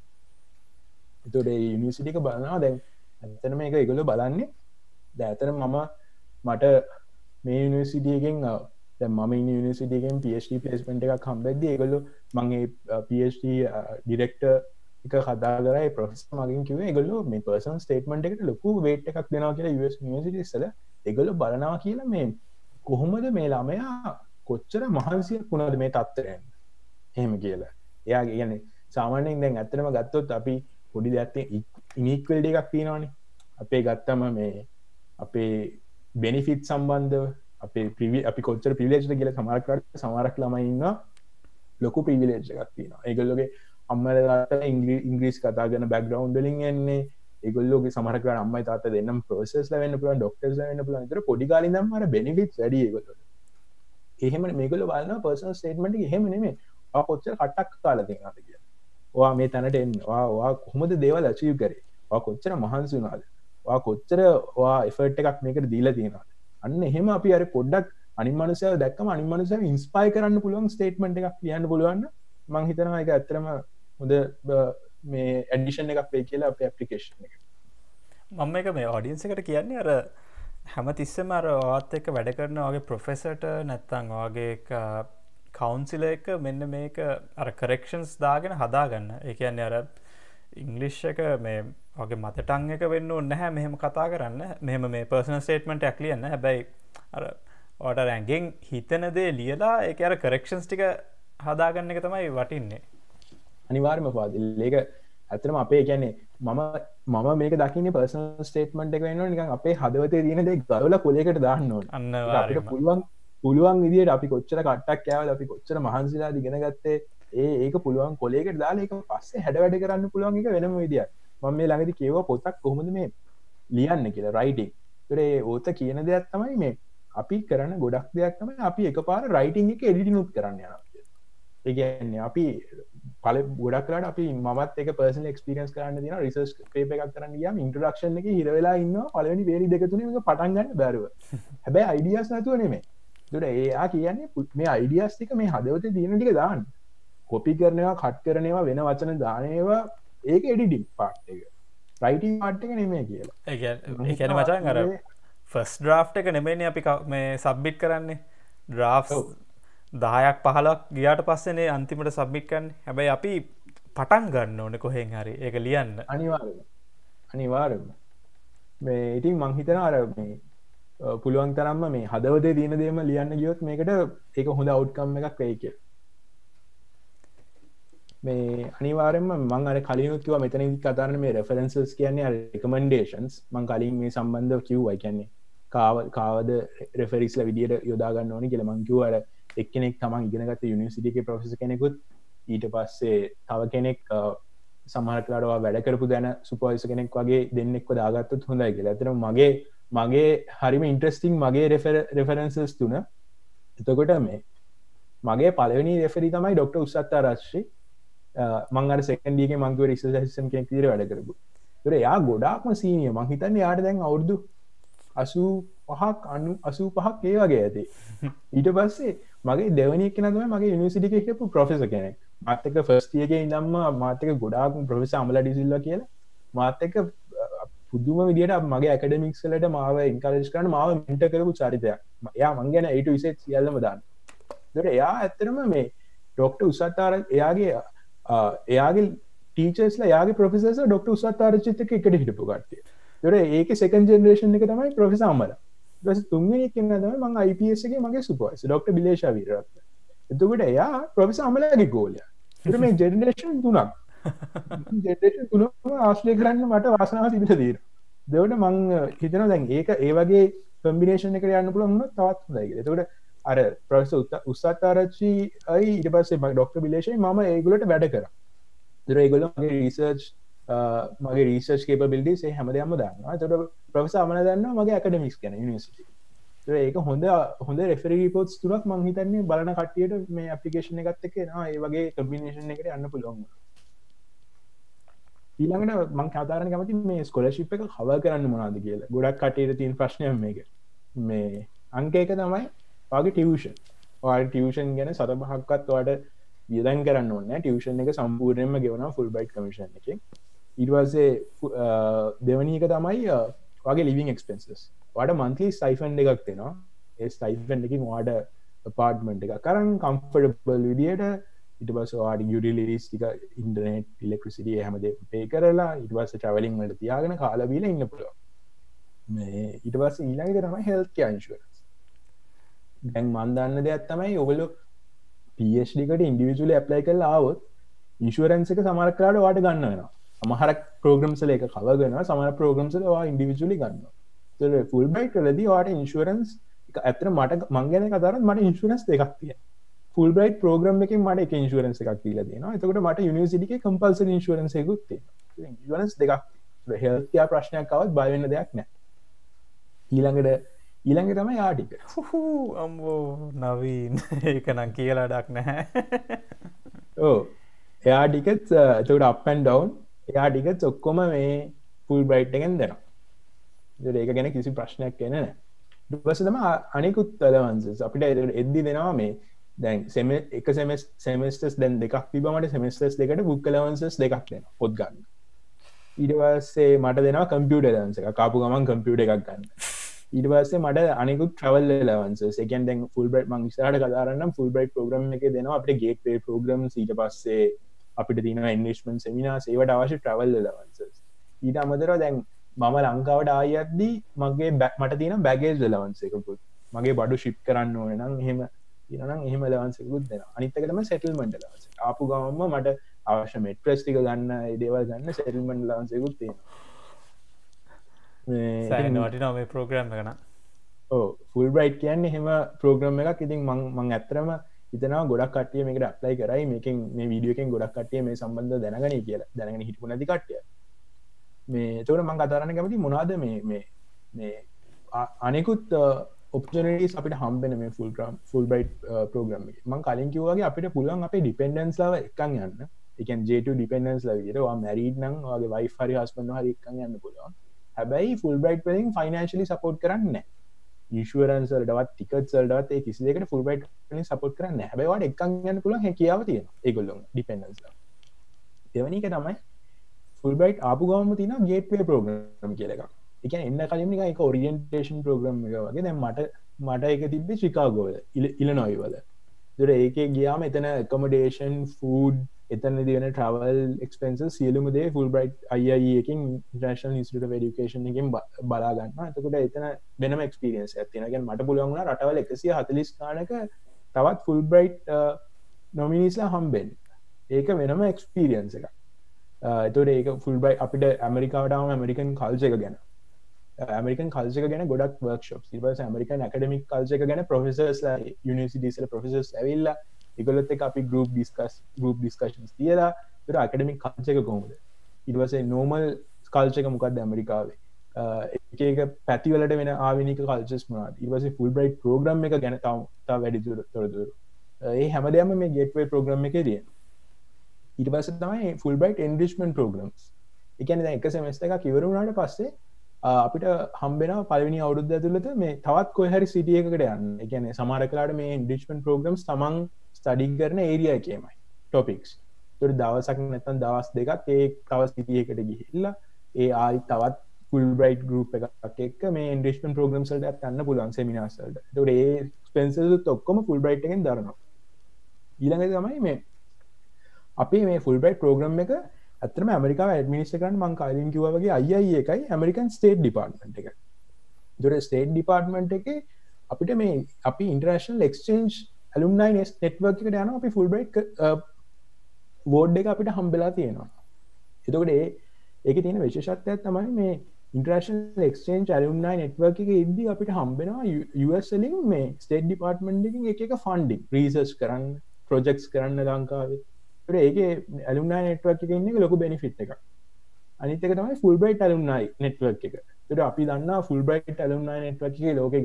එතකොට ඒ යුනිවර්සිටි එක බලනවා දැන් ඇත්තටම මේක ඒගොල්ලෝ බලන්නේ දැන් ඇත්තටම මට මේ යුනිවර්සිටි එකෙන් දැන් මම ඉන්න යුනිවර්සිටි එකෙන් PhD ප්ලේස්මන්ට් එකක් හම්බෙද්දී ඒගොල්ලෝ මම ඒ PhD ඩිරෙක්ටර් එක කතා කරා ඒ ප්‍රොෆෙසර් මගෙන් කිව්වේ ඒගොල්ලෝ මේ පර්සනල් ස්ටේට්මන්ට් එකට ලොකු වේට් එකක් දෙනවා කියලා US යුනිවර්සිටිස් වල ඒගොල්ලෝ බලනවා කියලා මේ කොහොමද මේ ළමයා කොච්චර මහන්සියක් වුණාද මේ තත්ත්වයෙන් එහෙම කියලා එයා කියන්නේ සාමාන්‍යයෙන් දැන් ඇත්තටම ගත්තොත් අපි පොඩි දෙයක් ඉනීක්වලිටි එකක් තියෙනවානේ අපේ ගත්තම මේ අපේ බෙනිෆිට් සම්බන්ධව අපේ අපි කොච්චර ප්‍රිවිලේජ්ද කියලා සමහරක් ළමයි ඉන්නවා ලොකු ප්‍රිවිලේජ් එකක් තියෙනවා ඒගොල්ලෝගේ අම්මලා තාත්තා ඉංග්‍රීසි කතා කරන බෑග්ග්‍රවුන්ඩ් වලින් එන්නේ ඒගොල්ලෝගේ සමහරක් වෙලාවට අම්මයි තාත්තා දෙන්නම ප්‍රොෆෙසර්ස්ලා වෙන්න පුළුවන් ડોක්ටර්ස්ලා වෙන්න පුළුවන් ඒතර පොඩි කාලේ ඉඳන්ම අර බෙනිෆිට්ස් වැඩි ඒගොල්ලෝ එහෙම මේගොල්ලෝ බලනවා පර්සනල් ස්ටේට්මන්ට් එක එහෙම නෙමෙයි ඔයා කොච්චර කට්ටක් කාලා තියෙනවද කියලා ඔයා මේ තැනට එන්නේ ඔයා කොහොමද දේවල් අචීව් කරේ ඔයා කොච්චර මහන්සි වුණාද ඔයා කොච්චර ඔයා එෆර්ට් එකක් මේකට දීලා තියෙනවද අන්න එහෙම අපි අර පොඩ්ඩක් අනිත් මනුස්සයව දැක්කම අනිත් මනුස්සයව ඉන්ස්පයර් කරන්න පුළුවන් ස්ටේට්මන්ට් එකක් කියන්න පුළුවන් නම් මම හිතනවා ඒක ඇත්තටම හොඳ මේ ඇඩිෂන් එකක් වෙයි කියලා අපේ ඇප්ලිකේෂන් එකට මම මේක මේ ඔඩියන්ස් එකට කියන්නේ අර හැම තිස්සෙම අර ඔයත් එක්ක වැඩ කරන ඔයගේ ප්‍රොෆෙසර්ට නැත්නම් ඔයගේ කවුන්සිලර් එක මෙන්න මේක අර කරෙක්ෂන්ස් දාගෙන හදාගන්න. ඒ කියන්නේ අර ඉංග්ලිෂ් එක මේ ඔයගේ මත ටං එක වෙන්න ඕනේ නැහැ මෙහෙම කතා කරන්න. මෙහෙම මේ පර්සනල් ස්ටේට්මන්ට් එකක් ලියන්න. හැබැයි අර ඔයාට රැඟෙන් හිතන දේ ලියලා ඒක අර කරෙක්ෂන්ස් ටික හදාගන්න එක තමයි වටින්නේ. අනිවාර්යයෙන්ම පාදිල්. ඒක ඇත්තටම අපේ කියන්නේ මම මේක දකින්නේ පර්සනල් ස්ටේට්මන්ට් එක වෙනවා නිකන් අපේ හදවතේ තියෙන දේ ගලවලා කොලයකට දාන්න ඕනේ. අපිට පුළුවන් විදියට අපි කොච්චර කට්ටක් කෑවද අපි කොච්චර මහන්සිලාද ඉගෙන ගත්තේ ඒක පුළුවන් කොලයකට දාලා ඒක පස්සේ හැඩ වැඩ කරන්න පුළුවන් එක වෙනම විදියක්. මම මේ ළඟදී කියුවා පොතක් කොහොමද මේ ලියන්නේ කියලා රයිටිං. ඒතර ඒ ඕත කියන දෙයක් තමයි මේ අපි කරන ගොඩක් දෙයක් තමයි අපි එකපාර රයිටිං එක එඩිටින් උත් කරන්න යනවා කියලා. ඒ කියන්නේ අපි ගොඩක් වෙලාවට අපි මමත් එක පර්සනල් එක්ස්පීරියන්ස් කරන්න තියෙනවා රිසර්ච් පේපර් එකක් කරන්න ගියාම ඉන්ට්‍රොඩක්ෂන් එකේ හිර වෙලා ඉන්නවා පළවෙනි පේරි දෙක තුනේ මේක පටන් ගන්න බැරුව. හැබැයි අයිඩියාස් නැතුව නෙමෙයි. ඒතර එයා කියන්නේ මේ අයිඩියාස් ටික මේ හදවතේ තියෙන ටික දාන්න. කොපි කරනවා, කට් කරනවා, වෙන වචන දානවා ඒක එඩිටින් පාර්ට් එක. රයිටින් පාර්ට් එක නෙමෙයි කියලා. ඒ කියන්නේ මචං අර ෆස්ට් ඩ්‍රාෆ්ට් එක නෙමෙයිනේ අපි මේ සබ්මිට් කරන්නේ. ඩ්‍රාෆ්ට්ස් 10ක් 15ක් ගියාට පස්සේනේ අන්තිමට සබ්මිට් කරන්නේ. හැබැයි අපි පටන් ගන්න ඕනේ කොහෙන් හරි ඒක ලියන්න. අනිවාර්යයෙන්ම. මේ ඉතින් මං හිතනවා අර මේ පුළුවන් තරම්ම මේ හදවතේ තියෙන දේම ලියන්න ගියොත් මේකට ඒක හොඳ අවුට්කම් එකක් වෙයි කියලා. මේ අනිවාර්යයෙන්ම මම අර කලිනුත් කිව්වා මෙතනදි කතා කරන මේ රෙෆරන්සස් කියන්නේ අර රෙකමෙන්ඩේෂන්ස් මම කලින් මේ සම්බන්ධව කිව්වා. ඒ කියන්නේ කාවද රෙෆරිස්ලා විදියට යොදා ගන්න ඕනේ කියලා මම කිව්වා. අර එක්කෙනෙක් තමන් ඉගෙනගත්ත යුනිවර්සිටි එකේ ප්‍රොෆෙසර් කෙනෙකුත් ඊට පස්සේ තව කෙනෙක් සමහර වෙලාවට වැඩ කරපු දැන සුපර්වයිසර් කෙනෙක් වගේ දෙන්නෙක්ව දාගත්තොත් හොඳයි කියලා. ඇත්තටම මගේ හරිම ඉන්ට්‍රස්ටිං මගේ රෙෆරන්සස් තුන. එතකොට මේ මගේ පළවෙනි රෙෆරි තමයි ඩොක්ටර් උස්සත් ආරච්චි. මං අර සෙකන්ඩ් එකේ මං කිව්ව රිසර්ච් ඇසිස්ටන්ට් කෙනෙක් විදිහට වැඩ කරපු. ඒතර එයා ගොඩාක්ම සීනියර්. මං හිතන්නේ එයාට දැන් අවුරුදු 85ක් ඒ වගේ ඇති. ඊට පස්සේ මගේ දෙවෙනි කෙනා තමයි මගේ යුනිවර්සිටි එකේ හිටපු ප්‍රොෆෙසර් කෙනෙක්. මාත් එක්ක ෆස්ට් ඉයර් එකේ ඉඳන්ම මාත් එක්ක ගොඩාක් ප්‍රොෆෙසර් අමලා ඩිසිල්වා කියලා මාත් එක්ක පුදුම විදියට මගේ ඇකඩමික්ස් වලට මාව එන්කරේජ් කරන මාව මෙන්ටර් කරපු චරිතයක්. එයා මං ගැන A to Z සියල්ලම දාන්න. ඒතකොට එයා ඇත්තටම මේ ඩොක්ටර් උසත් එයාගේ ටීචර්ස්ලා එයාගේ ප්‍රොෆෙසර්ස්ලා ඩොක්ටර් උසත් ආරච්චිත් එක්ක එකට හිටපු කට්ටිය. ඒතකොට ඒකේ සෙකන්ඩ් ජෙනරේෂන් එක තමයි ප්‍රොෆෙසර් අමලා. ඊට පස්සේ තුන්වෙනි කෙනා තමයි මං IPS එකේ මගේ සුපර්වයිසර් ඩොක්ටර් බිලේෂා වීරරත්න. එතකොට එයා ප්‍රොෆෙසර් අමලාගේ ගෝලයා. ඒතර මේ ජෙනරේෂන් තුනක් ජෙනරේෂන් තුනම ආශ්‍රය කරන්න මට වාසනාව තිබිලා තියෙනවා. ඒකට මං හිතනවා දැන් ඒක ඒ වගේ කම්බිනේෂන් එකකට යන්න පුළුවන් වුණොත් තවත් හොඳයි කියලා. එතකොට අර ප්‍රොෆෙසර් උස්සත් ආරච්චි අයි ඊට පස්සේ මගේ ඩොක්ටර් බිලේෂයි මම ඒගොල්ලන්ට වැඩ කරා. ඒතර ඒගොල්ලෝ මගේ රිසර්ච් කේපබිලිටිස් ඒ හැමදේම දන්නවා. එතකොට ප්‍රොෆෙසර් අමලා දන්නවා මගේ ඇකඩමික්ස් ගැන යුනිවර්සිටි. ඒක හොඳ රෙෆරි රිපෝට්ස් තුනක් මං හිතන්නේ බලන කට්ටියට මේ ඇප්ලිකේෂන් එකත් එක්ක එනවා ඒ වගේ කම්බිනේෂන් එකකට යන්න පුළුවන්. ඊළඟට මං කතාරන කැමති මේ ස්කොලර්ෂිප් එක කවර් කරන්න මොනවද කියලා. ගොඩක් කටේට තියෙන ප්‍රශ්නයක් මේක. මේ අංක එක තමයි ඔයාගේ ටියුෂන්. ඔයාගේ ටියුෂන් ගැන සත පහක්වත් ඔයාලට වියදම් කරන්න ඕනේ නැහැ. ටියුෂන් එක සම්පූර්ණයෙන්ම ගෙවනවා ෆුල්බ්‍රයිට් කමිෂන් එකෙන්. ඊට පස්සේ දෙවෙනි එක තමයි ඔයාගේ ලිවිං එක්ස්පෙන්සස්. ඔයාලට මන්ත්ලි ස්ටයිෆන්ඩ් එකක් දෙනවා. ඒ ස්ටයිෆන්ඩ් එකකින් ඔයාලට apartment එක කරන් comfortable විදියට ඊට පස්සේ ඔයාලට utilities ටික internet electricity හැමදේම pay කරලා ඊට පස්සේ travelling වලට තියාගෙන කාලා බීලා ඉන්න පුළුවන්. මේ ඊට පස්සේ ඊළඟ එක තමයි health care insurance. දැන් මම දන්න දෙයක් තමයි ඔයගොල්ලෝ PhD එකට individually apply කරලා ආවොත් insurance එක සමහර කාලවල ඔයාලට ගන්න වෙනවා. සමහර programs වල ඒක cover කරනවා, සමහර programs වල ඔයා individually ගන්නවා. ඒතකොට Fulbright වලදී ඔයාලට insurance ඇත්තට මං ගැන කතා කරද්දි මට ඉන්ෂුරන්ස් දෙකක් තියෙනවා. Fulbright program එකෙන් මට එක ඉන්ෂුරන්ස් එකක් දීලා තියෙනවා. එතකොට මට යුනිවර්සිටි එකේ කම්පල්සරි ඉන්ෂුරන්ස් එකකුත් තියෙනවා. ඉන්ෂුරන්ස් දෙකක් තියෙනවා. හෙල්ත් කෙයාර් ප්‍රශ්නයක් ආවොත් බය වෙන්න දෙයක් නැහැ. ඊළඟ තමයි යාර් ටිකට්ස්. අම්බෝ නවීන් ඒක නම් කියලා ඩක් නැහැ. ඔව්. යාර් ටිකට්ස් එතකොට up and down air tickets ඔක්කොම මේ Fulbright එකෙන් දෙනවා. ඒක ගැන කිසි ප්‍රශ්නයක් එන්නේ නැහැ. ඊපස්සේ තමයි අනිකුත් ඇලවන්සස් අපිට එද්දි දෙනවා මේ දැන් එක සෙමෙස්ටර්ස් දැන් දෙකක් තිබ්බා මට සෙමෙස්ටර්ස් දෙකට බුක් ඇලවන්සස් දෙකක් දෙනවා පොත් ගන්න. ඊට පස්සේ මට දෙනවා කම්පියුටර් ඇලවන්ස් එකක් ආපු ගමන් කම්පියුටර් එකක් ගන්න. ඊට පස්සේ මට අනිකුත් ට්‍රැවල් ඇලවන්සස් ඒ කියන්නේ දැන් ෆුල්බ්‍රයිට් මම ඉස්සරහට කතා කරන්නම් ෆුල්බ්‍රයිට් ප්‍රෝග්‍රෑම් එකේ දෙනවා අපිට ගේට්වේ ප්‍රෝග්‍රෑම්ස් ඊට පස්සේ අපිට තියෙනවා ඉන්වෙස්ට්මන්ට් සෙමිනාර්ස් ඒවට අවශ්‍ය ට්‍රැවල් ඇලවන්සස්. ඊට අමතරව දැන් මම ලංකාවට ආයද්දී මගේ මට තියෙන බැගේජ් ඇලවන්ස් එකකුත් මගේ බඩු ෂිප් කරන්න ඕනේ නම් එහෙම තියෙනවා නම් එහෙම ඇලවන්ස් එකකුත් දෙනවා. අනිත් එක තමයි සෙටල්මන්ට් ඇලවන්ස් එක. ආපු ගමන්ම මට අවශ්‍ය මෙට්‍රස් ටික ගන්න ඒ දේවල් ගන්න සෙටල්මන්ට් ඇලවන්ස් එකකුත් තියෙනවා. මේ සෑහෙන වටිනවා මේ ප්‍රෝග්‍රෑම් එක නම්. ඔව් ෆුල්බ්‍රයිට් කියන්නේ එහෙම ප්‍රෝග්‍රෑම් එකක්. ඉතින් මම ඇත්තටම හිතනවා ගොඩක් කට්ටිය මේකට ඇප්ලයි කරයි. මේකෙන් මේ වීඩියෝ එකෙන් ගොඩක් කට්ටිය මේ සම්බන්ධව දැනගනි කියලා. දැනගෙන හිටපු නැති කට්ටිය. මේ එතකොට මම කතා කරන්න කැමති මොනවද මේ අනෙකුත් ඔප්චුනිටිස් අපිට හම්බෙන මේ ෆුල්බ්‍රයිට් ප්‍රෝග්‍රෑම් එකේ. මම කලින් කිව්වා වගේ අපිට පුළුවන් අපේ ඩිපෙන්ඩන්ස් ලාව එක්කන් යන්න. ඒ කියන්නේ J2 ඩිපෙන්ඩන්ස් ලා විදියට ඔයා මැරිඩ් නම් ඔයාගේ වයිෆ් හරි හස්බන්ඩ් හරි එක්කන් යන්න පුළුවන්. හැබැයි ෆුල්බ්‍රයිට් වලින් ෆයිනෑන්ෂියලි සපෝට් කරන්නේ නැහැ. ඉන්ෂුරන්ස් වලටවත් ටිකට්ස් වලටවත් ඒ කිසි දෙයකට ෆුල්බ්‍රයිට් වලින් සපෝට් කරන්නේ නැහැ. හැබැයි ඔයාලට එක්කන් යන්න පුළුවන් හැකියාව තියෙනවා. ඒගොල්ලෝ ඩිපෙන්ඩන්ස් ලා. දෙවෙනි එක තමයි ෆුල්බ්‍රයිට් ආපු ගමන්ම තියෙනවා ගේට්වේ ප්‍රෝග්‍රෑම් කියලා එකක්. ඒ කියන්නේ එන්න කලින් නිකන් ඒක ඔරියන්ටේෂන් ප්‍රෝග්‍රෑම් එක වගේ. දැන් මට ඒක තිබ්බේ චිකාගෝ වල, ඉලිනොයි වල. ඒතර ඒකේ ගියාම එතන accommodation, food, එතනදී වෙන travel expenses සියලුම දේ Fulbright IIE එකකින් International Institute of Education එකකින් බලා ගන්නවා. එතකොට එතන වෙනම experience එකක් තියෙනවා. කියන්නේ මට පුළුවන් වුණා රටවල් 140 ගානක තවත් Fulbright nominees ලා හම්බෙන්න. ඒක වෙනම experience එකක්. එතකොට ඒක Fulbright අපිට ඇමරිකාවට ආවම ඇමරිකන් කල්චර් එක ගැන ඇමරිකන් කල්චර් එක ගැන ගොඩක් වර්ක්ෂොප්ස් ඊට පස්සේ ඇමරිකන් ඇකඩමික් කල්චර් එක ගැන ප්‍රොෆෙසර්ස්ලා යුනිවර්සිටිස් වල ප්‍රොෆෙසර්ස් ඇවිල්ලා ඒගොල්ලොත් එක්ක අපි ගෲප් ඩිස්කෂන්ස් තියලා ඒතර ඇකඩමික් කල්චර් එක කොහොමද ඊට පස්සේ නෝමල් කල්චර් එක මොකක්ද ඇමරිකාවේ එක පැති වලට වෙන ආවෙනික කල්චර්ස් මොනවද ඊට පස්සේ ෆුල්බ්‍රයිට් ප්‍රෝග්‍රෑම් එක ගැන තව වැඩි තොරතුරු ඒ හැමදේම මේ ගේට්වේ ප්‍රෝග්‍රෑම් එකේ තියෙනවා ඊට පස්සේ තමයි ෆුල්බ්‍රයිට් එන්රිච්මන්ට් ප්‍රෝග්‍රෑම්ස් ඒ කියන්නේ දැන් එක සෙමෙස්ටර් එකක් ඉවර වුණාට පස්සේ අපිට හම්බෙනවා පළවෙනි අවුරුද්ද ඇතුළත මේ තවත් කොයි හරි සිටි එකකට යන්න. ඒ කියන්නේ සමහර කාලවලට මේ එන්රිච්මන්ට් ප්‍රෝග්‍රෑම්ස් තමන් ස්ටඩි කරන ඒරියා එකේමයි ටොපික්ස්. ඒතර දවසක් නැත්නම් දවස් දෙකක් ඒ තව සිටි එකකට ගිහිල්ලා ඒ ආයි තවත් Fulbright group එකක් එක්ක මේ එන්රිච්මන්ට් ප්‍රෝග්‍රෑම්ස් වලට යන්න පුළුවන් සෙමිනාර්ස් වලට. ඒතකොට ඒ එක්ස්පෙන්සස් උත් ඔක්කොම Fulbright එකෙන් දරනවා. ඊළඟට තමයි මේ අපි මේ Fulbright ප්‍රෝග්‍රෑම් එක ඇත්තටම ඇමරිකාව ඇඩ්මිනිස්ට්‍රේට් කරන්න මම කලින් කිව්වා වගේ IIE එකයි ඇමරිකන් ස්ටේට් ඩිපාර්ට්මන්ට් එක. ඒතකොට ස්ටේට් ඩිපාර්ට්මන්ට් එකේ අපිට මේ අපි ඉන්ටර්නැෂනල් එක්ස්චේන්ජ් ඇලුම්නයි නෙට්වර්ක් එකට යනවා අපි Fulbright බෝඩ් එක අපිට හම්බෙලා තියෙනවා. එතකොට ඒකේ තියෙන විශේෂත්වයක් තමයි මේ ඉන්ටර්නැෂනල් එක්ස්චේන්ජ් ඇලුම්නයි නෙට්වර්ක් එකේ ඉද්දි අපිට හම්බෙනවා US වලින් මේ ස්ටේට් ඩිපාර්ට්මන්ට් එකකින් එක ෆන්ඩින් රිසර්ච් කරන්න ප්‍රොජෙක්ට්ස් කරන්න ලංකාවේ ඒකේ ඇලුම්නයි නෙට්වර්ක් එකේ ඉන්න එක ලොකු බෙනිෆිට් එකක්. අනිත් එක තමයි Fulbright ඇලුම්නයි නෙට්වර්ක් එක. ඒකට අපි දන්නවා Fulbright ඇලුම්නයි නෙට්වර්ක් එකේ ලෝකේ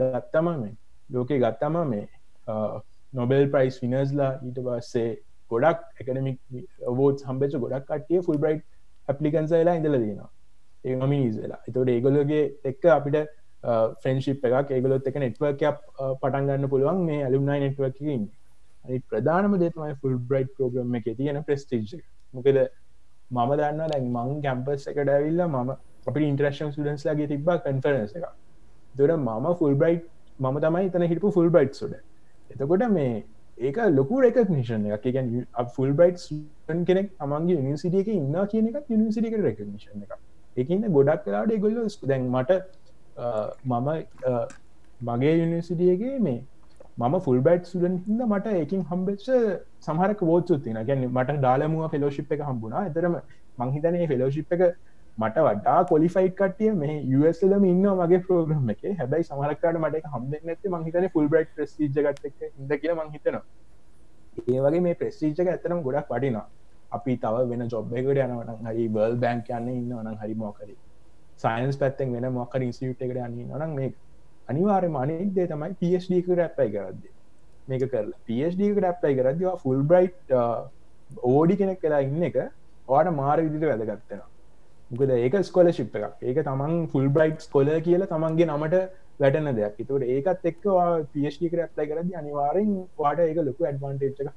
ගත්තම මේ Nobel Prize winners ලා ඊට පස්සේ ගොඩක් academic awards හම්බෙච්ච ගොඩක් කට්ටිය Fulbright ඇප්ලිකන්ස වෙලා ඉඳල දනවා ඒ නොමිනිස් වෙලා එතකොට ඒගොල්ලගේ එක්ක අපිට ෆ්‍රෙන්ඩ්ෂිප් එකක් ඒගොල්ලොත් එක නෙට්වර්ක් එකක් පටන් ගන්න පුළුවන් මේ ඇලුම්නයි නෙට්වර්ක් එකේ ඉන්නේ අනිත් ප්‍රධානම දේ තමයි ෆුල් බ්‍රයිට් ප්‍රෝග්‍රෑම් එකේ තියෙන ප්‍රෙස්ටිජ් එක මොකද මම දන්නවා දැන් මං කැම්පස් එකට ඇවිල්ලා මම අපිට ඉන්ටරැක්ෂන් ස්ටුඩන්ට්ස් ලාගේ තිබ්බා කන්ෆරන්ස් එකක් එතකොට මම ෆුල් බ්‍රයිට් මම තමයි එතන හිටපු ෆුල් බ්‍රයිට් ස්ටුඩන්ට් එතකොට මේ ඒක ලොකු රෙකග්නිෂන් එකක් ඒ කියන්නේ ෆුල් බ්‍රයිට් ස්ටුඩන්ට් කෙනෙක් තමන්ගේ යුනිවර්සිටි එකේ ඉන්නවා කියන එකත් යුනිවර්සිටි එකට රෙකග්නිෂන් එකක් ඒකින්ද ගොඩක් වෙලාවට ඒගොල්ලෝ දැන් මට මම මගේ යුනිවර්සිටි එකේ මේ මම ෆුල් බ්‍රයිට් ස්ටුඩන්ට් හින්දා මට ඒකින් හම්බෙච්ච සමහර කවෝට්ස් උත් තියෙනවා. කියන්නේ මට ඩාලමුව ෆෙලෝෂිප් එක හම්බුණා. ඒතරම මං හිතන්නේ මේ ෆෙලෝෂිප් එක මට වඩා ක්වොලිෆයිඩ් කට්ටිය මේ US වලම ඉන්නවා මගේ ප්‍රෝග්‍රෑම් එකේ. හැබැයි සමහර කාලේ මට ඒක හම්බෙන්නේ නැත්තේ මං හිතන්නේ ෆුල් බ්‍රයිට් ප්‍රෙස්ටිජ් එකත් එක්ක ඉඳ කියලා මං හිතනවා. ඒ වගේ මේ ප්‍රෙස්ටිජ් එක ඇත්තටම ගොඩක් වටිනවා. අපි තව වෙන ජොබ් එකකට යනවා නම් හරි වර්ල්ඩ් බැංක් යන්න ඉන්නවා නම් හරි මොකක් හරි සයන්ස් පැත්තෙන් වෙන මොකක් හරි ඉන්ස්ටිටියුට් එකකට යන්න ඉන්නවා නම් මේක අනිවාර්යයෙන්ම අනෙක් දේ තමයි PhD එකට ඇප්ලයි කරද්දී මේක කරලා PhD එකට ඇප්ලයි කරද්දී ඔයා ෆුල් බ්‍රයිට් OD කෙනෙක් වෙලා ඉන්න එක ඔයාට මාර විදිහට වැදගත් වෙනවා. මොකද ඒක ස්කෝලර්ෂිප් එකක්. ඒක තමන් ෆුල් බ්‍රයිට් ස්කෝලර් කියලා තමන්ගේ නමට වැටෙන දෙයක්. ඒතකොට ඒකත් එක්ක ඔයා PhD එකට ඇප්ලයි කරද්දී අනිවාර්යෙන් ඔයාට ඒක ලොකු ඇඩ්වාන්ටේජ් එකක්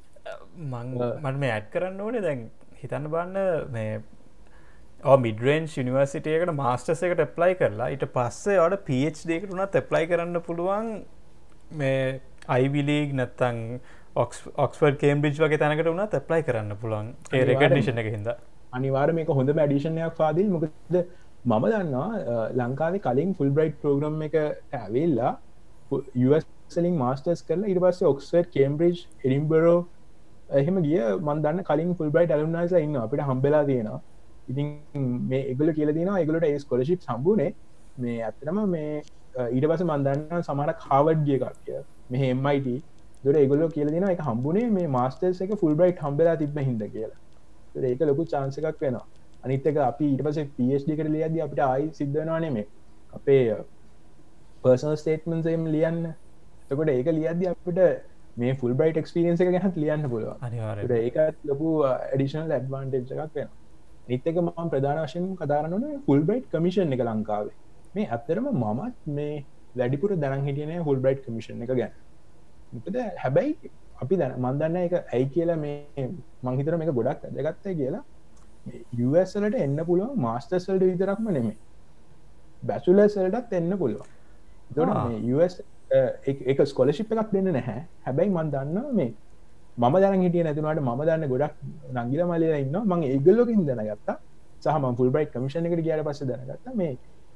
මට මේ ඇඩ් කරන්න ඕනේ දැන් හිතන්න බලන්න මේ මිඩරේන්ජ් යුනිවර්සිටියකට මාස්ටර්ස් එකට ඇප්ලයි කරලා ඊට පස්සේ ඔයාලට PhD එකට උනත් ඇප්ලයි කරන්න පුළුවන් මේ Ivy League නැත්තම් ඔක්ස්ෆර්ඩ් කේම්බ්‍රිජ් වගේ තැනකට උනත් ඇප්ලයි කරන්න පුළුවන් ඒ රෙකග්නිෂන් එකකින් හින්දා අනිවාර්යයෙන් මේක හොඳම ඇඩිෂන් එකක් ෆාදිල් මොකද මම දන්නවා ලංකාවේ කලින් ෆුල් බ්‍රයිට් ප්‍රෝග්‍රෑම් එකට ඇවිල්ලා US වලින් මාස්ටර්ස් කරලා ඊට පස්සේ ඔක්ස්ෆර්ඩ් කේම්බ්‍රිජ් එඩින්බරෝ එහෙම ගිය මම දන්න කලින් ෆුල් බ්‍රයිට් ඇලුම්නයිස්ලා ඉන්නවා අපිට හම්බෙලා තියෙනවා ඉතින් මේ ඒගොල්ලෝ කියලා තියෙනවා ඒගොල්ලෝට ඒ ස්කෝලර්ෂිප්ස් හම්බුනේ මේ ඇත්තටම මේ ඊට පස්සේ මම දන්නවා සමහරක් හාවර්ඩ් ගිය කට්ටිය මේ MIT ඒතකොට ඒගොල්ලෝ කියලා තියෙනවා ඒක හම්බුනේ මේ මාස්ටර්ස් එක ෆුල් බ්‍රයිට් හම්බෙලා තිබ්බ හින්දා කියලා. ඒතකොට ඒක ලොකු chance එකක් වෙනවා. අනිත් එක අපි ඊට පස්සේ PhD එකට ලියද්දී අපිට ආයි සිද්ධ වෙනවා නෙමෙයි. අපේ personal statements එහෙම ලියන්න. එතකොට ඒක ලියද්දී අපිට මේ ෆුල් බ්‍රයිට් එක්ස්පීරියන්ස් එක ගැනත් ලියන්න පුළුවන්. අනිවාර්යයෙන්. ඒකත් ලොකු ඇඩිෂනල් ඇඩ්වාන්ටේජ් එකක් වෙනවා. අනිත් එක මම ප්‍රධාන වශයෙන් කතා කරන්න ඕනේ ෆුල් බ්‍රයිට් කමිෂන් එක ලංකාවේ. මේ ඇත්තටම මමත් මේ වැඩිපුර දැනන් හිටියේ නෑ ෆුල් බ්‍රයිට් කමිෂන් එක ගැන. මොකද හැබැයි අපි මන් දන්නේ ඒක ඇයි කියලා මේ මං හිතනවා මේක ගොඩක් වැදගත්යි කියලා. US වලට එන්න පුළුවන් මාස්ටර්ස් වලට විතරක්ම නෙමෙයි. බැචලර්ස් වලටත් එන්න පුළුවන්. ඒතකොට මේ US ඒක ස්කෝලර්ෂිප් එකක් දෙන්නේ නැහැ. හැබැයි මම දන්නවා මේ මම දැනන් හිටියේ නැතුණාට මම දන්න ගොඩක් නංගිලා මල්ලිලා ඉන්නවා. මම ඒගොල්ලෝකින් දැනගත්තා. සහ මම ෆුල් බ්‍රයිට් කමිෂන් එකට ගියාට පස්සේ දැනගත්තා මේ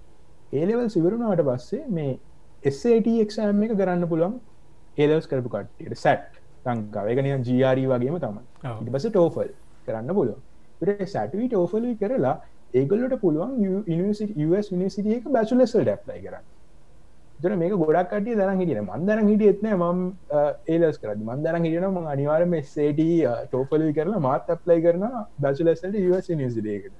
A levels ඉවර වුණාට පස්සේ මේ SAT exam එක කරන්න පුළුවන් A levels කරපු කට්ටියට SAT ලංකාවේ. ඒක නිකන් GRE වගේම තමයි. ඊට පස්සේ TOEFL කරන්න පුළුවන්. ඊට SAT TOEFL කරලා ඒගොල්ලෝට පුළුවන් US යුනිවර්සිටි එක බැචලර්ස් වලට ඇප්ලයි කරන්න. ඒතර මේක ගොඩක් කට්ටිය දැනන් හිටියේ නෑ. මම දැනන් හිටියෙත් නෑ මම A levels කරද්දි. මම දැනන් හිටියනවා මම අනිවාර්යයෙන්ම SAT TOEFL කරලා මාත් ඇප්ලයි කරනවා බැචලර්ස් වලට US යුනිවර්සිටි එකට.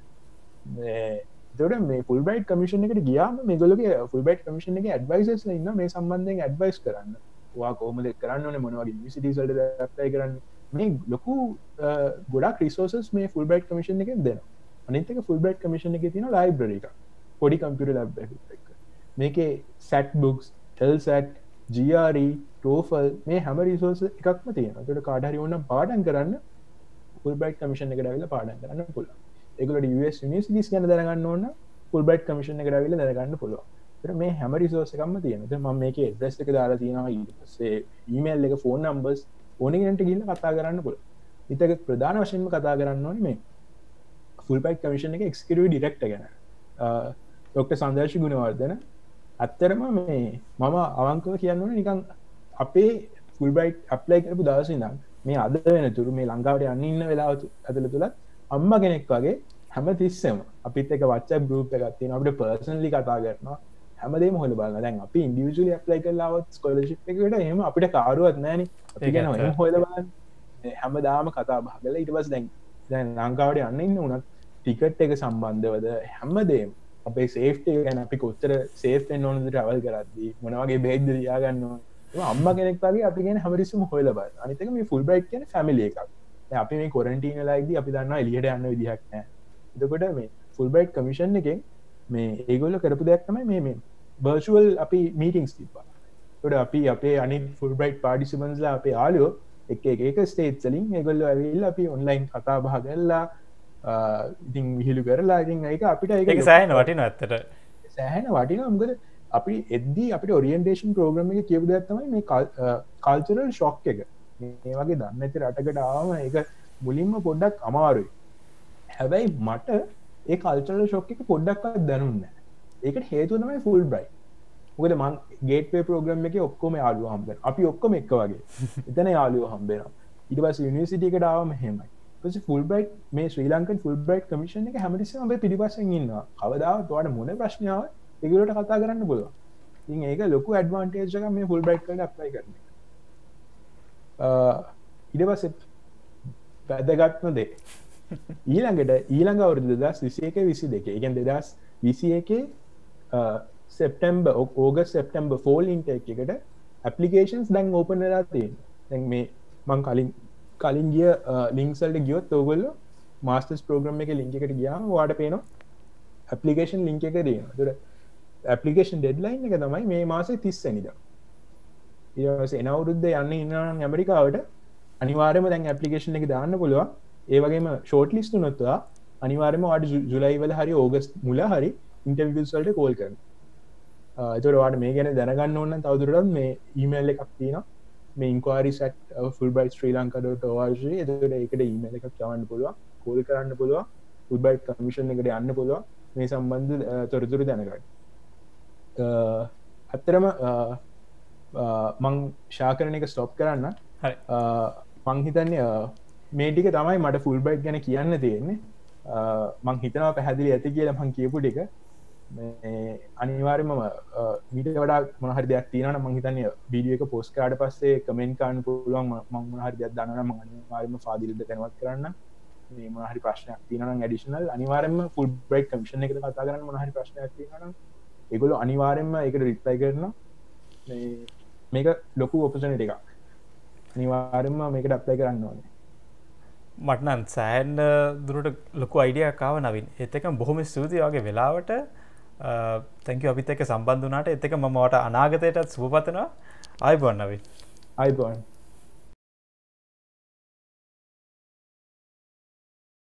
ඒතකොට මේ ෆුල් බ්‍රයිට් කමිෂන් එකට ගියාම මේගොල්ලෝගේ ෆුල් බ්‍රයිට් කමිෂන් එකේ ඇඩ්වයිසර්ස්ලා ඉන්නවා මේ සම්බන්ධයෙන් ඇඩ්වයිස් කරන්න. ඔයා කොහොමද කරන්න ඕනේ මොන වගේ යුනිවර්සිටිස් වලට ඇප්ලයි කරන්න. මේ ලොකු ගොඩක් රිසෝසස් මේ ෆුල් බ්‍රයිට් කමිෂන් එකෙන් දෙනවා. අනිත් එක ෆුල් බ්‍රයිට් කමිෂන් එකේ තියෙන ලයිබ්‍රරි එකක්. පොඩි කම්පියුටර් ලැබ් එකක්. මේකේ SAT books, LSAT, GRE, TOEFL මේ හැම රිසෝස් එකක්ම තියෙනවා. ඒකට කාට හරි ඕනම් පාඩම් කරන්න ෆුල් බ්‍රයිට් කමිෂන් එකට ඇවිල්ලා පාඩම් කරන්න පුළුවන්. ඒගොල්ලෝට US යුනිවර්සිටිස් ගැන දැනගන්න ඕන ෆුල් බ්‍රයිට් කමිෂන් එකට ඇවිල්ලා දැනගන්න පුළුවන්. ඒතර මේ හැම රිසෝස් එකක්ම තියෙනවා. දැන් මම මේකේ ඇඩ්‍රස් එක දාලා තියෙනවා. ඊට පස්සේ ඊමේල් එක, ෆෝන් නම්බර්ස් ඕන කෙනෙක්ට ගිහිල්ලා කතා කරන්න පුළුවන්. ඊට ප්‍රධාන වශයෙන්ම කතා කරන්න ඕනේ මේ ෆුල් බ්‍රයිට් කමිෂන් එකේ එක්සිකියුටිව් ඩිරෙක්ටර් ගැන. ડોક્ટર සංදර්ශි ගුණවර්ධන. ඇත්තටම මේ මම අවංකව කියන්න ඕනේ නිකන් අපේ ෆුල් බ්‍රයිට් ඇප්ලයි කරපු දවසේ ඉඳන් මේ අද වෙනතුරු මේ ලංකාවට යන්න ඉන්න වෙලාව ඇතුළත අම්මා කෙනෙක් වගේ හැම තිස්සෙම අපිත් එක WhatsApp group එකක් තියෙනවා. අපිට personally කතා කරනවා. හැමදේම හොයලා බලනවා. දැන් අපි individually apply කරලා આવත් scholarship එකකට එහෙම අපිට කාරුවක් නැහැනේ. අපි කියනවා එහෙම හොයලා බලන්න. හැමදාම කතා බහ කරලා ඊට පස්සේ දැන් ලංකාවට යන්න ඉන්න උනත් ටිකට් එක සම්බන්ධවද හැමදේම අපේ සේෆ්ටි එක ගැන අපි කොච්චර සේෆ් වෙන්න ඕනද travel කරද්දී මොන වගේ බේග්ද තියාගන්න ඕනද. ඒක අම්මා කෙනෙක් වගේ අපි කියන්නේ හැමතිස්සෙම හොයලා බලන්න. අනිත් එක මේ ෆුල් බ්‍රයිට් කියන්නේ family එකක්. දැන් අපි මේ quarantine වෙලා ඉද්දි අපි දන්නවා එළියට යන්න විදිහක් නැහැ. එතකොට මේ ෆුල්බ්‍රයිට් කමිෂන් එකෙන් මේ ඒගොල්ලෝ කරපු දෙයක් තමයි මේ වර්චුවල් අපි මීටින්ග්ස් තිබ්බා. ඒකට අපි අපේ අනිත් ෆුල්බ්‍රයිට් පාටිසිපන්ට්ස්ලා අපේ යාළුවෝ එක ස්ටේට්ස් වලින් ඒගොල්ලෝ ඇවිල්ලා අපි ඔන්ලයින් කතා බහ කරලා ඉතින් විහිළු කරලා ඉතින් ඒක අපිට ඒක සෑහෙන වටිනවා ඇත්තට. සෑහෙන වටිනවා මොකද අපි එද්දී අපිට ඔරියන්ටේෂන් ප්‍රෝග්‍රෑම් එකේ කියපු දෙයක් තමයි මේ කල්චරල් ෂොක් එක. මේ වගේ දන්නේ නැති රටකට ආවම ඒක මුලින්ම පොඩ්ඩක් අමාරුයි. හැබැයි මට ඒ කල්චරල් ෂොක් එක පොඩ්ඩක්වත් දැනුන්නේ නැහැ. ඒකට හේතුව තමයි ෆුල්බ්‍රයිට්. මොකද මං ගේට්වේ ප්‍රෝග්‍රෑම් එකේ ඔක්කොම යාළුවෝ හම්බෙනවා. අපි ඔක්කොම එක වගේ. එතන යාළුවෝ හම්බෙනවා. ඊට පස්සේ යුනිවර්සිටි එකට ආවම එහෙමයි. ඊට පස්සේ ෆුල්බ්‍රයිට් මේ ශ්‍රී ලංකන් ෆුල්බ්‍රයිට් කමිෂන් එක හැමතිස්සෙම අපේ පිටිපස්සෙන් ඉන්නවා. කවදාවත් ඔයාලට මොන ප්‍රශ්න ආවත් ඒගොල්ලෝට කතා කරන්න පුළුවන්. ඉතින් ඒක ලොකු ඇඩ්වාන්ටේජ් එකක් මේ ෆුල්බ්‍රයිට් එකට ඇප්ලයි කරන එක. ඊට පස්සේ වැදගත්ම දේ ඊළඟ අවුරුදු 2021 22 ඒ කියන්නේ 2021 September August September fall intake එකට ඇප්ලිකේෂන්ස් දැන් ඕපන් වෙලා තියෙනවා. දැන් මේ මම කලින් ගිය ලින්ක්ස් වලට ගියොත් ඔයගොල්ලෝ මාස්ටර්ස් ප්‍රෝග්‍රෑම් එකේ ලින්ක් එකට ගියාම ඔයාලට පේනවා ඇප්ලිකේෂන් ලින්ක් එක දෙනවා. ඒතර ඇප්ලිකේෂන් ඩෙඩ්ලයින් එක තමයි මේ මාසේ 30 වෙනිදා. ඊට පස්සේ එන අවුරුද්දේ යන්න ඉන්නවා නම් ඇමරිකාවට අනිවාර්යයෙන්ම දැන් ඇප්ලිකේෂන් එක දාන්න පුළුවන්. ඒ වගේම ෂෝට් ලිස්ට් වුණොත් අනිවාර්යයෙන්ම ඔයාලට ජුලයි වල හරි ඕගස්ට් මුල හරි ඉන්ටර්වියුස් වලට කෝල් කරනවා. ඒතකොට ඔයාලට මේ ගැන දැනගන්න ඕන නම් තවදුරටත් මේ ඊමේල් එකක් තියෙනවා. මේ inquiries@fulbrightsrilanka.org. එතකොට ඒකට ඊමේල් එකක් යවන්න පුළුවන්. කෝල් කරන්න පුළුවන්. fulbright කමිෂන් එකට යන්න පුළුවන්. මේ සම්බන්ධ තොරතුරු දැනගන්න. ඇත්තරම මං ශාකරණ එක ස්ටොප් කරන්න. මං හිතන්නේ මේ ටික තමයි මට ෆුල්බ්‍රයිට් ගැන කියන්න තියෙන්නේ. මං හිතනවා පැහැදිලි ඇති කියලා මං කියපු ටික. අනිවාර්යයෙන්ම මීට වඩා මොන හරි දෙයක් තියෙනවා නම් මං හිතන්නේ වීඩියෝ එක පෝස්ට් කරාට පස්සේ කමෙන්ට් කරන්න පුළුවන්. මං මොන හරි දෙයක් දන්නවා නම් මං අනිවාර්යයෙන්ම ෆාදිල්ට දැනුවත් කරන්න. මේ මොන හරි ප්‍රශ්නයක් තියෙනවා නම් ඇඩිෂනල් අනිවාර්යයෙන්ම ෆුල්බ්‍රයිට් කමිෂන් එකට කතා කරන්න මොන හරි ප්‍රශ්නයක් තියෙනවා නම් ඒගොල්ලෝ අනිවාර්යයෙන්ම ඒකට රිප්ලයි කරනවා. මේක ලොකු ඔපචුනිටි එකක්. අනිවාර්යයෙන්ම මේකට ඇප්ලයි කරන්න ඕනේ. මට නම් සෑහෙන දුරට ලොකු අයිඩියාවක් ආවා නවින්. ඒත් එක්කම බොහොම ස්තුතියි වගේ වෙලාවට. thank you අපිත් එක්ක සම්බන්ධ වුණාට. ඒත් එක්ක මම ඔයාලට අනාගතයටත් සුබ පතනවා. ආයිබෝන් නවින්. ආයිබෝන්.